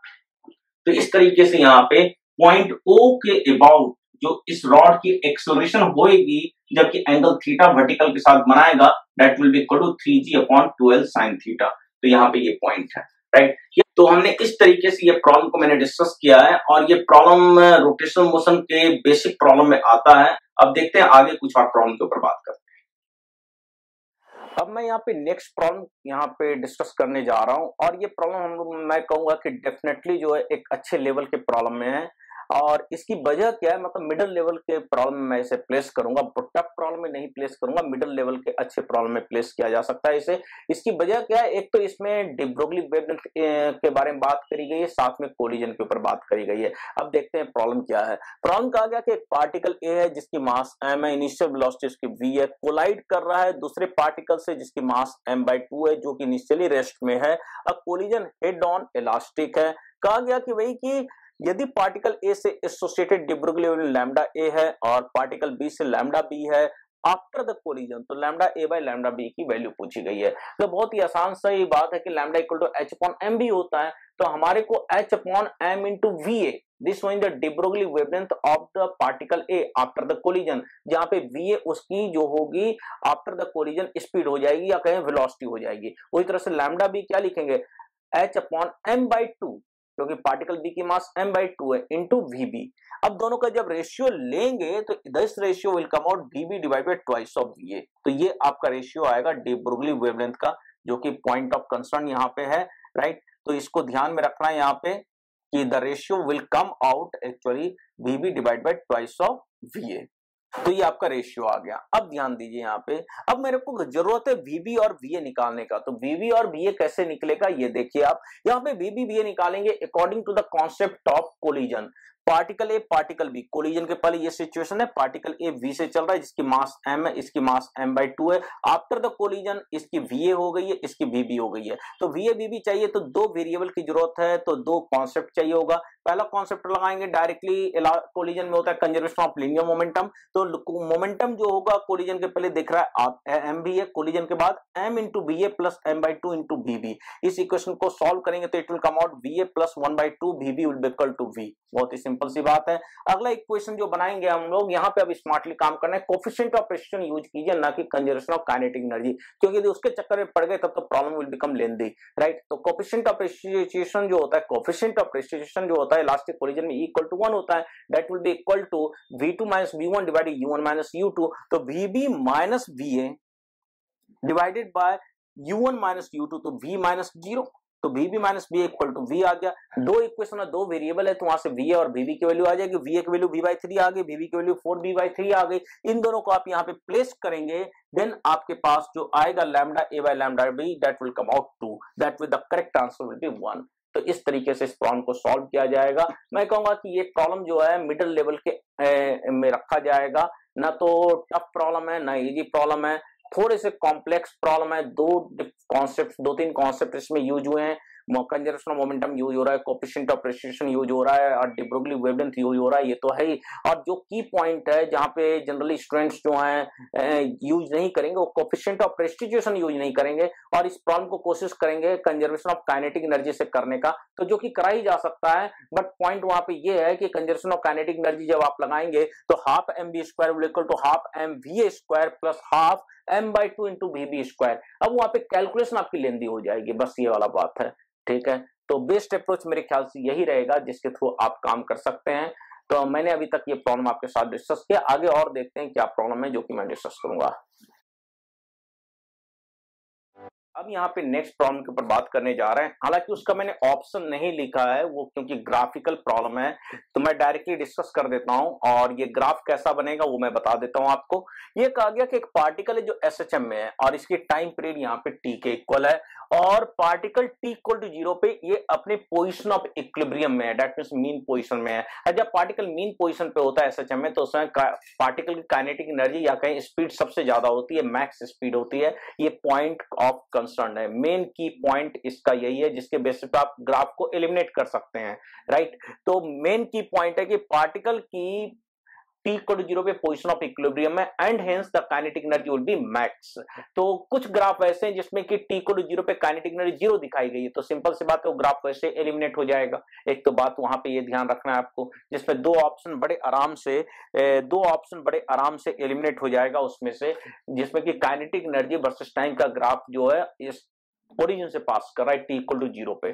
तो इस तरीके से यहाँ पे पॉइंट O के अबाउट जो इस रॉड की एक्सेलरेशन होएगी जबकि एंगल थीटा वर्टिकल के साथ बनाएगा, that will be equal to three G upon twelve sin theta. तो यहाँ पे ये पॉइंट है, राइट। तो हमने इस तरीके से ये प्रॉब्लम को मैंने डिस्कस किया है और ये प्रॉब्लम रोटेशनल मोशन के बेसिक प्रॉब्लम में आता है। अब देखते हैं आगे कुछ और प्रॉब्लम के ऊपर बात करते हैं। अब मैं यहाँ पे नेक्स्ट प्रॉब्लम यहाँ पे डिस्कस करने जा रहा हूँ और ये प्रॉब्लम हम मैं कहूंगा कि डेफिनेटली जो है एक अच्छे लेवल के प्रॉब्लम में है। और इसकी वजह क्या है, मतलब मिडिल लेवल के प्रॉब्लम में मैं इसे प्लेस करूंगा, टफ प्रॉब्लम में नहीं प्लेस करूंगा, मिडिल लेवल के अच्छे प्रॉब्लम में प्लेस किया जा सकता है इसे। इसकी वजह क्या है, एक तो इसमें डी ब्रोगली वेवलेंथ के बारे में बात करी गई है, साथ में कोलिजन के ऊपर बात करी गई है। अब देखते हैं प्रॉब्लम क्या है। प्रॉब्लम कहा गया कि एक पार्टिकल ए है जिसकी मास एम है, इनिशियल वेलोसिटी उसकी वी है, कोलाइड कर रहा है दूसरे पार्टिकल से जिसकी मास एम बाई टू है जो कि इनिशियली रेस्ट में है। अब कोलिजन हेड ऑन इलास्टिक है। कहा गया कि वही कि यदि पार्टिकल ए से associated de Broglie wavelength lambda A है और पार्टिकल बी से लैम्डा बी है आफ्टर द कोलिजन, तो lambda A by lambda B की वैल्यू पूछी गई है। तो बहुत ही आसान सी बात है कि lambda equal to H upon M B होता है, तो हमारे को H upon M into V A, this one the de Broglie wavelength of the particle A after the collision, जहां पे वी ए उसकी जो होगी आफ्टर द कोलिजन स्पीड हो जाएगी या कहें वेलोसिटी हो जाएगी। उसी तरह से लैम्डा बी क्या लिखेंगे, H upon M by two, क्योंकि पार्टिकल बी की मास m बाई टू है, इंटू वीबी। अब दोनों का जब रेशियो लेंगे तो this ratio will come out V B divide by twice of V A. तो ये आपका रेशियो आएगा डी ब्रोगली वेवलेंथ का, जो कि पॉइंट ऑफ कंसर्न यहाँ पे है, राइट। तो इसको ध्यान में रखना है यहाँ पे कि the ratio will come out actually V B divide by twice of V A. तो ये आपका रेशियो आ गया। अब ध्यान दीजिए यहाँ पे, अब मेरे को जरूरत है वीबी और वीए निकालने का। तो वीबी और वीए कैसे निकलेगा ये देखिए आप, यहाँ पे वीबी वीए निकालेंगे according to the concept of collision. Particle A particle B, collision के पहले ये सिचुएशन है, पार्टिकल ए वी से चल रहा है जिसकी मास m है, इसकी मास m बाई टू है। आफ्टर द कोलिजन इसकी वीए हो गई है, इसकी वीबी हो गई है। तो वीए वीबी चाहिए तो दो वेरिएबल की जरूरत है, तो दो कॉन्सेप्ट चाहिए होगा। पहला कॉन्सेप्ट लगाएंगे डायरेक्टली कोलिजन में होता है कंजर्वेशन ऑफ लीनियर मोमेंटम। तो मोमेंटम जो होगा कोलिजन के पहले दिख रहा है एम बी है, कोलिजन के बाद m into B A plus M by two into B B. इस इक्वेशन को सॉल्व करेंगे तो it will come out V A plus one by two B B will be equal to V. बहुत ही simple सी बात है। अगला इक्वेशन जो बनाएंगे हम लोग, यहाँ पे अब स्मार्टली काम करना है, कोफिशिएंट ऑफ प्रेसिशन यूज कीजिए ना कि कंजर्वेशन ऑफ काइनेटिक एनर्जी, क्योंकि यदि उसके चक्कर में पड़ गए तब तो problem will become lengthy, right. तो कोफिशिएंट ऑफ प्रेसिशन जो होता है, कोफिशिएंट ऑफ प्रेसिशन जो होता है इलास्टिक कोलिजन में इक्वल टू वन होता है, that will be equal to V two minus V one divided U one minus U two. तो V B minus V A divided by U one minus U two, तो v minus zero, तो v भी minus B equal to v आ गया। दो equation है, दो variable है, तो वहां से v और vv की वैल्यू आ जाएगी। v की वैल्यू v बाई थ्री आ गई, vv की value four b by three आ गई। इन दोनों को आप यहाँ पे प्लेस करेंगे, देन आपके पास जो आएगा lambda a by lambda b, that will come out two, that will the correct answer will be one. तो इस तरीके से इस प्रॉब्लम को सॉल्व किया जाएगा। मैं कहूंगा कि ये प्रॉब्लम जो है मिडिल लेवल के ए, में रखा जाएगा, ना तो टफ प्रॉब्लम है ना इजी प्रॉब्लम है, थोड़े से कॉम्प्लेक्स प्रॉब्लम है। दो कॉन्सेप्ट, दो तीन कॉन्सेप्ट इसमें यूज हुए हैं। कंजर्वेशन ऑफ मोमेंटम यूज हो रहा है, कोएफिशिएंट ऑफ प्रेसिशन यूज हो रहा है, और डी ब्रोगली वेवलेंथ यूज हो रहा है, ये तो है ही। और जो की पॉइंट है जहां पे जनरली स्टूडेंट्स जो हैं यूज नहीं करेंगे, वो कोएफिशिएंट ऑफ प्रेस्टिट्यूशन यूज नहीं करेंगे, और इस प्रॉब्लम को कोशिश करेंगे कंजर्वेशन ऑफ काइनेटिक एनर्जी से करने का, तो जो कि करा ही जा सकता है। बट पॉइंट वहां पे ये है कि कंजर्वेशन ऑफ काइनेटिक एनर्जी जब आप लगाएंगे तो half M B square will equal to half M V square plus half M by two into V B square. अब वहां पे कैलकुलेशन आपकी लेंदी हो जाएगी, बस ये वाला बात है, ठीक है। तो बेस्ट अप्रोच मेरे ख्याल से यही रहेगा जिसके थ्रू आप काम कर सकते हैं। तो मैंने अभी तक ये प्रॉब्लम आपके साथ डिस्कस किया, आगे और देखते हैं क्या प्रॉब्लम है जो कि मैं डिस्कस करूंगा। अब यहाँ पे नेक्स्ट प्रॉब्लम के ऊपर बात करने जा रहे हैं। हालांकि उसका मैंने ऑप्शन नहीं लिखा है, वो क्योंकि ग्राफिकल प्रॉब्लम है, तो मैं डायरेक्टली डिस्कस कर देता हूं। और ये ग्राफ कैसा बनेगा वो मैं बता देता हूं आपको। ये कहा गया कि एक पार्टिकल है जो एस एच एम में है, और इसकी टाइम पीरियड यहाँ पे टी के इक्वल है, और particle T equal to zero पे ये अपने पोजिशन ऑफ इक्विलिब्रियम में है, दैट मींस मीन पोजिशन में है। जब पार्टिकल मीन पोजिशन पे होता है एस एच एम में, तो उसमें पार्टिकल की काइनेटिक एनर्जी या कहीं स्पीड सबसे ज्यादा होती है, मैक्स स्पीड होती है। ये पॉइंट ऑफ कंसर्न है, मेन की पॉइंट इसका यही है, जिसके बेसिस पे आप ग्राफ को एलिमिनेट कर सकते हैं, राइट। तो मेन की पॉइंट है कि पार्टिकल की टी इक्वल टू जीरो पे पोजीशन ऑफ इक्विलिब्रियम में, and hence the kinetic energy will be max. तो कुछ ग्राफ ऐसे हैं जिसमें कि टी इक्वल टू जीरो पे काइनेटिक एनर्जी जीरो दिखाई गई है, तो सिंपल सी बात है वो ग्राफ वैसे एलिमिनेट हो जाएगा। एक तो बात वहां पे ये ध्यान रखना है आपको, जिसमें दो ऑप्शन बड़े आराम से दो ऑप्शन बड़े आराम से एलिमिनेट हो जाएगा उसमें से, जिसमें कि काइनेटिक एनर्जी वर्सेस टाइम का ग्राफ जो है इस ओरिजिन से पास कर रहा है टी इक्वल टू जीरो पे,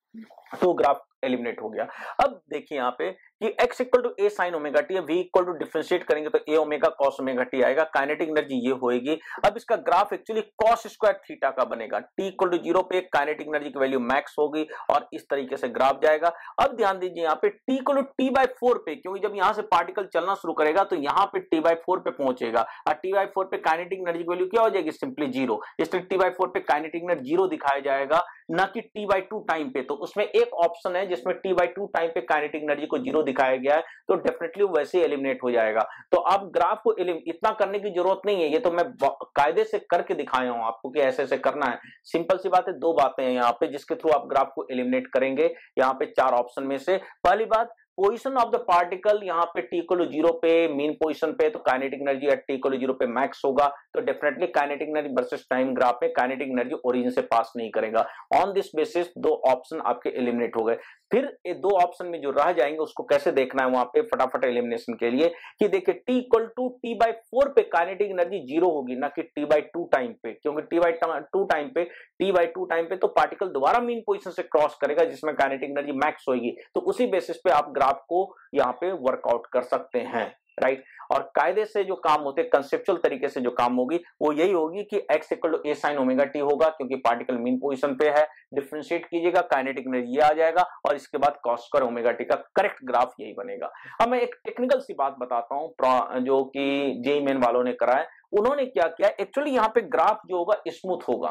तो ग्राफ एलिमिनेट हो गया। अब देखिए यहाँ पे कि x equal to A sine omega T है, v इक्वल टू डिफरेंशिएट करेंगे तो A omega cos omega T आएगा, काइनेटिक एनर्जी ये होएगी। अब इसका graph actually cos square theta का बनेगा, t इक्वल टू जीरो पे काइनेटिक एनर्जी की वैल्यू मैक्स होगी, और इस तरीके से ग्राफ जाएगा। अब ध्यान दीजिए यहाँ पे t equal to T by four पे, क्योंकि जब यहाँ से पार्टिकल चलना शुरू करेगा तो यहाँ पे टी बाई फोर पे पहुंचेगा, और टी बाई फोर पे काइनेटिक एनर्जी की वैल्यू क्या हो जाएगी, सिंपली जीरो। इसलिए टी बाई फोर पे काइनेटिक एनर्जी जीरो दिखाया जाएगा, ना कि टी बाई टू टाइम पे। तो उसमें एक ऑप्शन है जिसमें टी बाई टू टाइम पे काइनेटिक एनर्जी को जीरो दिखाया गया है, तो डेफिनेटली वैसे एलिमिनेट हो जाएगा। तो आप ग्राफ को इतना करने की जरूरत नहीं है, ये तो मैं कायदे से करके दिखाया हूं आपको कि ऐसे ऐसे करना है। सिंपल सी बात है, दो बातें हैं यहाँ पे जिसके थ्रू आप ग्राफ को एलिमिनेट करेंगे। यहाँ पे चार ऑप्शन में से पहली बात, पोजीशन ऑफ द पार्टिकल यहाँ पे टी इक्वल टू जीरो पे मीन पोजीशन पे, तो kinetic energy at T equal to zero पे मैक्स होगा, तो definitely kinetic energy versus time graph में काइनेटिक एनर्जी ओरिजिन से पास नहीं करेगा। ऑन दिस बेसिस दो ऑप्शन आपके एलिमिनेट हो गए। फिर ये दो ऑप्शन में जो रह जाएंगे उसको कैसे देखना है वहां पे फटाफट एलिमिनेशन के लिए, कि देखिए T equal to T by four पे काइनेटिक एनर्जी जीरो होगी, ना कि टी बाई टू टाइम पे, क्योंकि टी बाई टू टाइम पे टी बाई टू टाइम पे तो पार्टिकल दोबारा मीन पोजीशन से क्रॉस करेगा जिसमें काइनेटिक एनर्जी मैक्स होगी। तो उसी बेसिस पे आप ग्राफ को यहाँ पे वर्कआउट कर सकते हैं, राइट। और कायदे से जो काम होते हैं, कंसेप्चुअल तरीके से जो काम होगी वो यही होगी कि x equal to A sine omega T होगा, क्योंकि पार्टिकल मीन पोजीशन पे है। डिफरेंशिएट कीजिएगा, काइनेटिक एनर्जी ये आ जाएगा, और इसके बाद कॉस स्क्वायर ओमेगा टी का करेक्ट ग्राफ यही बनेगा। अब मैं एक टेक्निकल सी बात बताता हूं जो कि जेईई मेन वालों ने करा है। उन्होंने क्या किया, एक्चुअली यहाँ पे ग्राफ जो होगा स्मूथ होगा।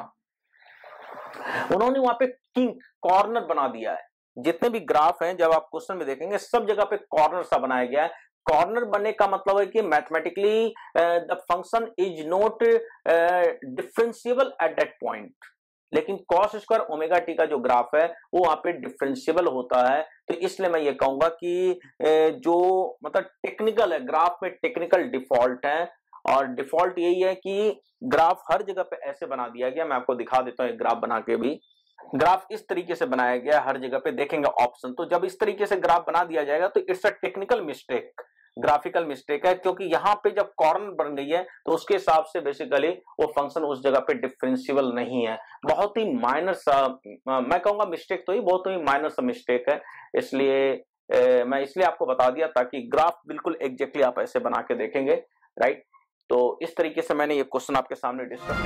उन्होंने वहां पे किंक कॉर्नर बना दिया है। जितने भी ग्राफ हैं जब आप क्वेश्चन में देखेंगे सब जगह पे कॉर्नर सा बनाया गया है। कॉर्नर बनने का मतलब है कि mathematically the function is not differentiable at that point, लेकिन कॉस स्क्वायर ओमेगा टी का जो ग्राफ है वो वहां पे डिफरेंशिएबल होता है। तो इसलिए मैं ये कहूंगा कि जो मतलब टेक्निकल है, ग्राफ में टेक्निकल डिफॉल्ट है, और डिफॉल्ट यही है कि ग्राफ हर जगह पे ऐसे बना दिया गया। मैं आपको दिखा देता हूं एक ग्राफ बना के भी। ग्राफ इस तरीके से बनाया गया, हर जगह पे देखेंगे ऑप्शन। तो जब इस तरीके से ग्राफ बना दिया जाएगा तो it's a technical mistake, graphical mistake है, क्योंकि यहां पे जब कॉर्नर बन गई है तो उसके हिसाब से बेसिकली वो फंक्शन उस जगह पे डिफरेंशिएबल नहीं है। बहुत ही माइनर सा, मैं कहूंगा मिस्टेक तो ही बहुत ही माइनर सा मिस्टेक है। इसलिए ए, मैं इसलिए आपको बता दिया ताकि ग्राफ बिल्कुल एग्जैक्टली आप ऐसे बना के देखेंगे, राइट। तो इस तरीके से मैंने ये क्वेश्चन आपके सामने डिस्कस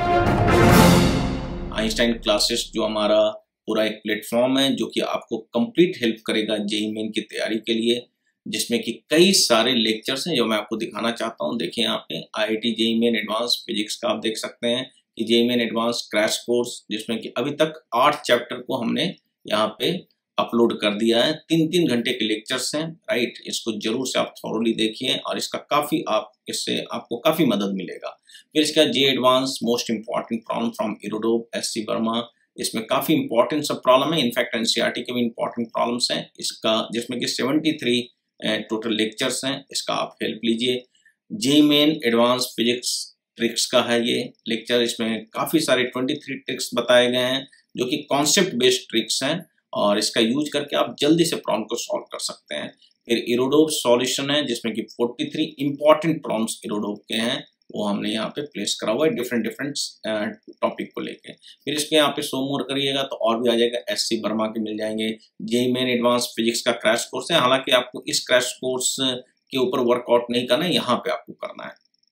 किया। आइंस्टाइन क्लासेस जो हमारा पूरा एक प्लेटफॉर्म है जो कि आपको कंप्लीट हेल्प करेगा जेईई मेन की तैयारी के लिए, जिसमें कि कई सारे लेक्चर्स हैं जो मैं आपको दिखाना चाहता हूं। देखिए यहाँ पे IIT JEE Main advance physics का आप देख सकते हैं कि JEE Main advance crash course, जिसमें कि अभी तक आठ चैप्टर को हमने यहाँ पे अपलोड कर दिया है। तीन तीन घंटे के लेक्चर्स हैं, राइट। इसको जरूर से आप थॉरोली देखिए और इसका काफी आप इससे आपको काफी मदद मिलेगा। फिर इसका J advance most important problem from Irodov S C Verma, इसमें काफी इंपॉर्टेंट सब प्रॉब्लम है। इनफैक्ट एनसीईआरटी के भी इंपॉर्टेंट प्रॉब्लम्स हैं इसका, जिसमें कि तिहत्तर टोटल लेक्चर्स हैं। इसका आप हेल्प लीजिए। JEE Main advance physics tricks का है ये लेक्चर। इसमें काफी सारे तेईस ट्रिक्स बताए गए हैं जो कि कॉन्सेप्ट बेस्ड ट्रिक्स हैं और इसका यूज करके आप जल्दी से प्रॉब्लम को सॉल्व कर सकते हैं। फिर इरोडोव सॉल्यूशन है जिसमें कि तैंतालीस इंपॉर्टेंट प्रॉब्लम्स इरोडोव के हैं, वो हमने यहाँ पे प्लेस करा हुआ है डिफरेंट डिफरेंट टॉपिक को लेके। फिर इसके यहाँ पे सो मोर करिएगा तो और भी आ जाएगा। एस सी वर्मा के मिल जाएंगे। जेईई मेन एडवांस फिजिक्स का क्रैश कोर्स है, हालांकि आपको इस क्रैश कोर्स के ऊपर वर्कआउट नहीं करना है, यहाँ पे आपको करना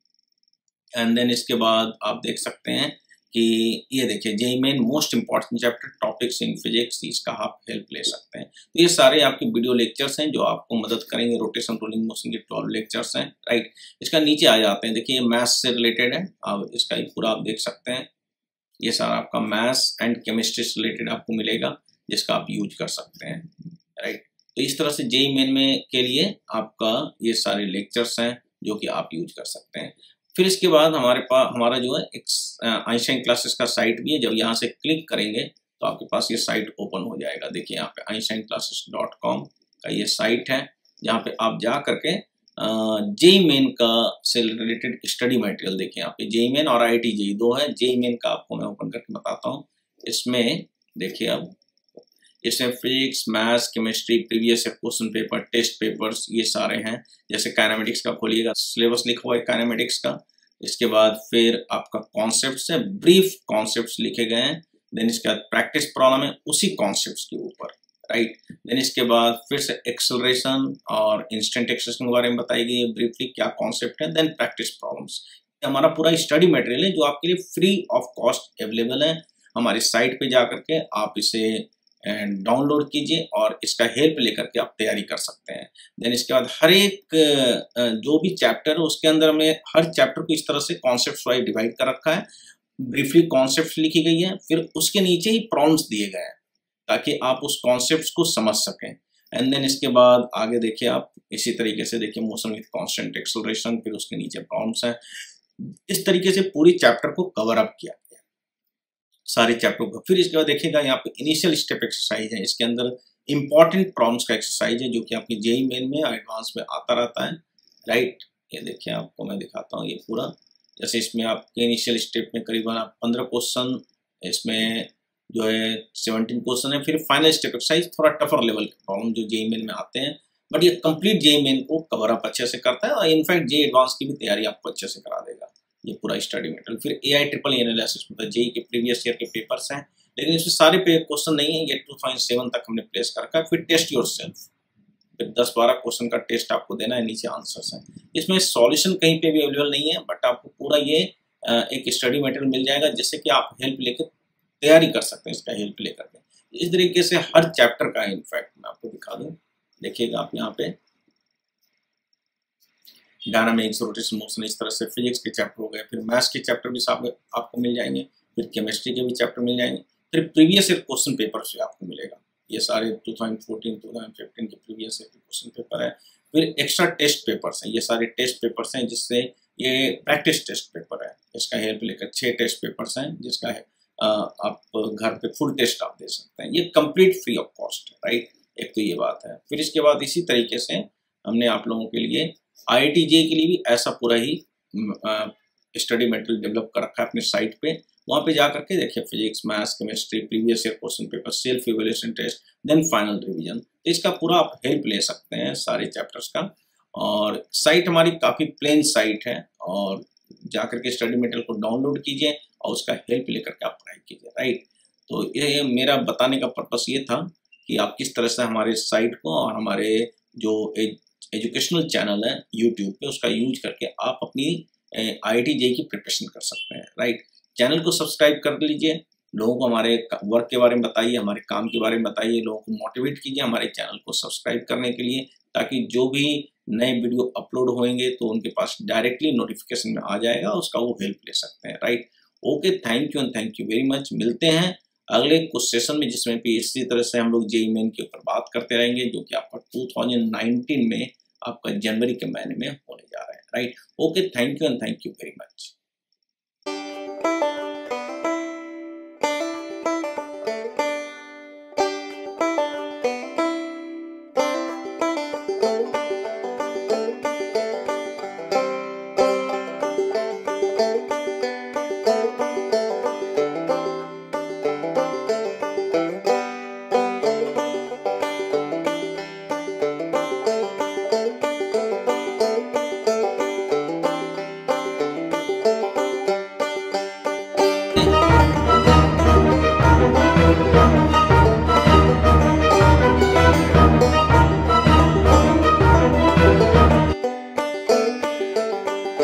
है। एंड देन इसके बाद आप देख सकते हैं कि ये देखिए JEE Main most important chapter topics in physics, इसका आप हेल्प ले सकते हैं। तो ये सारे आपके वीडियो लेक्चर्स हैं जो आपको मदद करेंगे। रोटेशन रोलिंग मोशन के ट्वेल्व लेक्चर्स हैं, राइट। इसका नीचे आ जाते हैं, देखिए ये मैथ्स से रिलेटेड है, आप इसका ही पूरा आप देख सकते हैं। ये सारा आपका मैथ्स एंड केमिस्ट्री से रिलेटेड आपको मिलेगा जिसका आप यूज कर सकते हैं, राइट। तो इस तरह से जेईई मेन में के लिए आपका ये सारे लेक्चर्स हैं जो कि आप यूज कर सकते हैं। फिर इसके बाद हमारे पास हमारा जो है एक आइंस्टाइन क्लासेस का साइट भी है। जब यहाँ से क्लिक करेंगे तो आपके पास ये साइट ओपन हो जाएगा। देखिए यहाँ पे आइंस्टाइन क्लासेस डॉट कॉम का ये साइट है जहाँ पे आप जा करके जेईई मेन का से रिलेटेड स्टडी मटेरियल देखिए। यहाँ पे जेईई मेन और आईआईटी जेईई दो है। जेईई मेन का आपको मैं ओपन करके बताता हूँ। इसमें देखिए अब इसमें physics, maths, chemistry, previous question paper, test papers, ये सारे हैं। जैसे काइनेमेटिक्स का खोलिएगा, सिलेबस लिखा हुआ है काइनेमेटिक्स का। इसके बाद फिर आपका कॉन्सेप्ट्स है, ब्रीफ कॉन्सेप्ट्स लिखे गए हैं। देन इसके बाद प्रैक्टिस प्रॉब्लम है उसी कॉन्सेप्ट्स के ऊपर, राइट। देन इसके बाद फिर से एक्सेलरेशन और इंस्टेंट एक्सेलरेशन के बारे में बताई गई है ब्रीफली क्या कॉन्सेप्ट है। देन प्रैक्टिस प्रॉब्लम्स, हमारा पूरा स्टडी मटेरियल है जो आपके लिए फ्री ऑफ कॉस्ट अवेलेबल है। हमारी साइट पे जा करके आप इसे डाउनलोड कीजिए और इसका हेल्प लेकर के आप तैयारी कर सकते हैं। देन इसके बाद हर एक जो भी चैप्टर है उसके अंदर में हर चैप्टर को इस तरह से कॉन्सेप्ट्स वाइज डिवाइड कर रखा है। ब्रीफली कॉन्सेप्ट्स लिखी गई है, फिर उसके नीचे ही प्रॉब्लम्स दिए गए हैं ताकि आप उस कॉन्सेप्ट्स को समझ सकें। एंड देन इसके बाद आगे देखिए आप इसी तरीके से देखिए मोशन विथ कांस्टेंट एक्सेलरेशन, फिर उसके नीचे प्रॉब्लम्स हैं। इस तरीके से पूरी चैप्टर को कवर अप किया गया सारे चैप्टर को। फिर इसके बाद देखिएगा यहाँ पे इनिशियल स्टेप एक्सरसाइज है, इसके अंदर इंपॉर्टेंट प्रॉब्लम्स का एक्सरसाइज है जो कि आपकी जेईई मेन में एडवांस में आता रहता है, राइट। ये देखिए आपको मैं दिखाता हूँ ये पूरा। जैसे इसमें आपके इनिशियल स्टेप में करीबन आप पंद्रह क्वेश्चन, इसमें जो है सेवनटीन क्वेश्चन है। फिर फाइनल स्टेप एक्सरसाइज थोड़ा टफर लेवल के प्रॉब्लम जो जेईई मेन में आते हैं, बट ये कंप्लीट जेईई मेन को कवर अप अच्छे से करता है और इनफैक्ट जेईई एडवांस की भी तैयारी आपको अच्छे से करा देगा ये पूरा स्टडी मटेरियल। फिर एआई ट्रिपल एनालिसिस मतलब जेईई के प्रीवियस ईयर के पेपर्स हैं, लेकिन इसमें सारे पे क्वेश्चन नहीं है, ये टू थाउजेंड सेवन तक हमने प्लेस कर रखा है। फिर टेस्ट योरसेल्फ, फिर दस बारह क्वेश्चन का टेस्ट आपको देना है, नीचे आंसर्स हैं। इसमें सॉल्यूशन कहीं पे भी अवेलेबल नहीं है, बट आपको पूरा ये एक स्टडी मटेरियल मिल जाएगा जिससे कि आप हेल्प लेकर तैयारी कर सकते हैं, इसका हेल्प लेकर के। इस तरीके से हर चैप्टर का इनफैक्ट मैं आपको दिखा दूं, देखिएगा आप यहाँ पे डायनामिक्स, रोटेशन, मोशन, इस तरह से फिजिक्स के चैप्टर हो गए। फिर मैथ्स के चैप्टर भी आप, आपको मिल जाएंगे। फिर केमिस्ट्री के भी चैप्टर मिल जाएंगे। फिर प्रीवियस ईयर क्वेश्चन पेपर भी आपको मिलेगा, ये सारे two thousand fourteen two thousand fifteen के प्रीवियस ईयर के क्वेश्चन पेपर है। फिर एक्स्ट्रा टेस्ट पेपर्स हैं, ये सारे टेस्ट पेपर्स हैं जिससे ये प्रैक्टिस टेस्ट पेपर है, इसका हेल्प लेकर छः टेस्ट पेपर्स हैं जिसका है आप घर पे फुल टेस्ट आप दे सकते हैं। ये कंप्लीट फ्री ऑफ कॉस्ट है, राइट। एक तो ये बात है। फिर इसके बाद इसी तरीके से हमने आप लोगों के लिए आईआईटी जेईई के लिए भी ऐसा पूरा ही स्टडी मटेरियल डेवलप कर रखा है अपने साइट पे। वहाँ पे जा करके देखिए physics, maths, chemistry, previous year question paper, self evaluation test, then final revision. तो इसका पूरा आप हेल्प ले सकते हैं सारे चैप्टर्स का। और साइट हमारी काफ़ी प्लेन साइट है, और जा करके स्टडी मटेरियल को डाउनलोड कीजिए और उसका हेल्प लेकर के आप पढ़ाई कीजिए, राइट। तो ये मेरा बताने का पर्पस ये था कि आप किस तरह से हमारे साइट को और हमारे जो एजुकेशनल चैनल है यूट्यूब पे उसका यूज करके आप अपनी आई आई टी जेई की प्रिपरेशन कर सकते हैं, राइट। चैनल को सब्सक्राइब कर लीजिए, लोगों को हमारे वर्क के बारे में बताइए, हमारे काम के बारे में बताइए, लोगों को मोटिवेट कीजिए हमारे चैनल को सब्सक्राइब करने के लिए, ताकि जो भी नए वीडियो अपलोड होंगे तो उनके पास डायरेक्टली नोटिफिकेशन में आ जाएगा, उसका वो हेल्प ले सकते हैं, right. Okay, thank you and thank you very much. मिलते हैं अगले कुछ सेशन में, जिसमें भी इसी तरह से हम लोग जेईई मेन के ऊपर बात करते रहेंगे, जो कि आपका टू थाउजेंड नाइनटीन में आपका जनवरी के महीने में होने जा रहा है, right. Okay, thank you and thank you very much.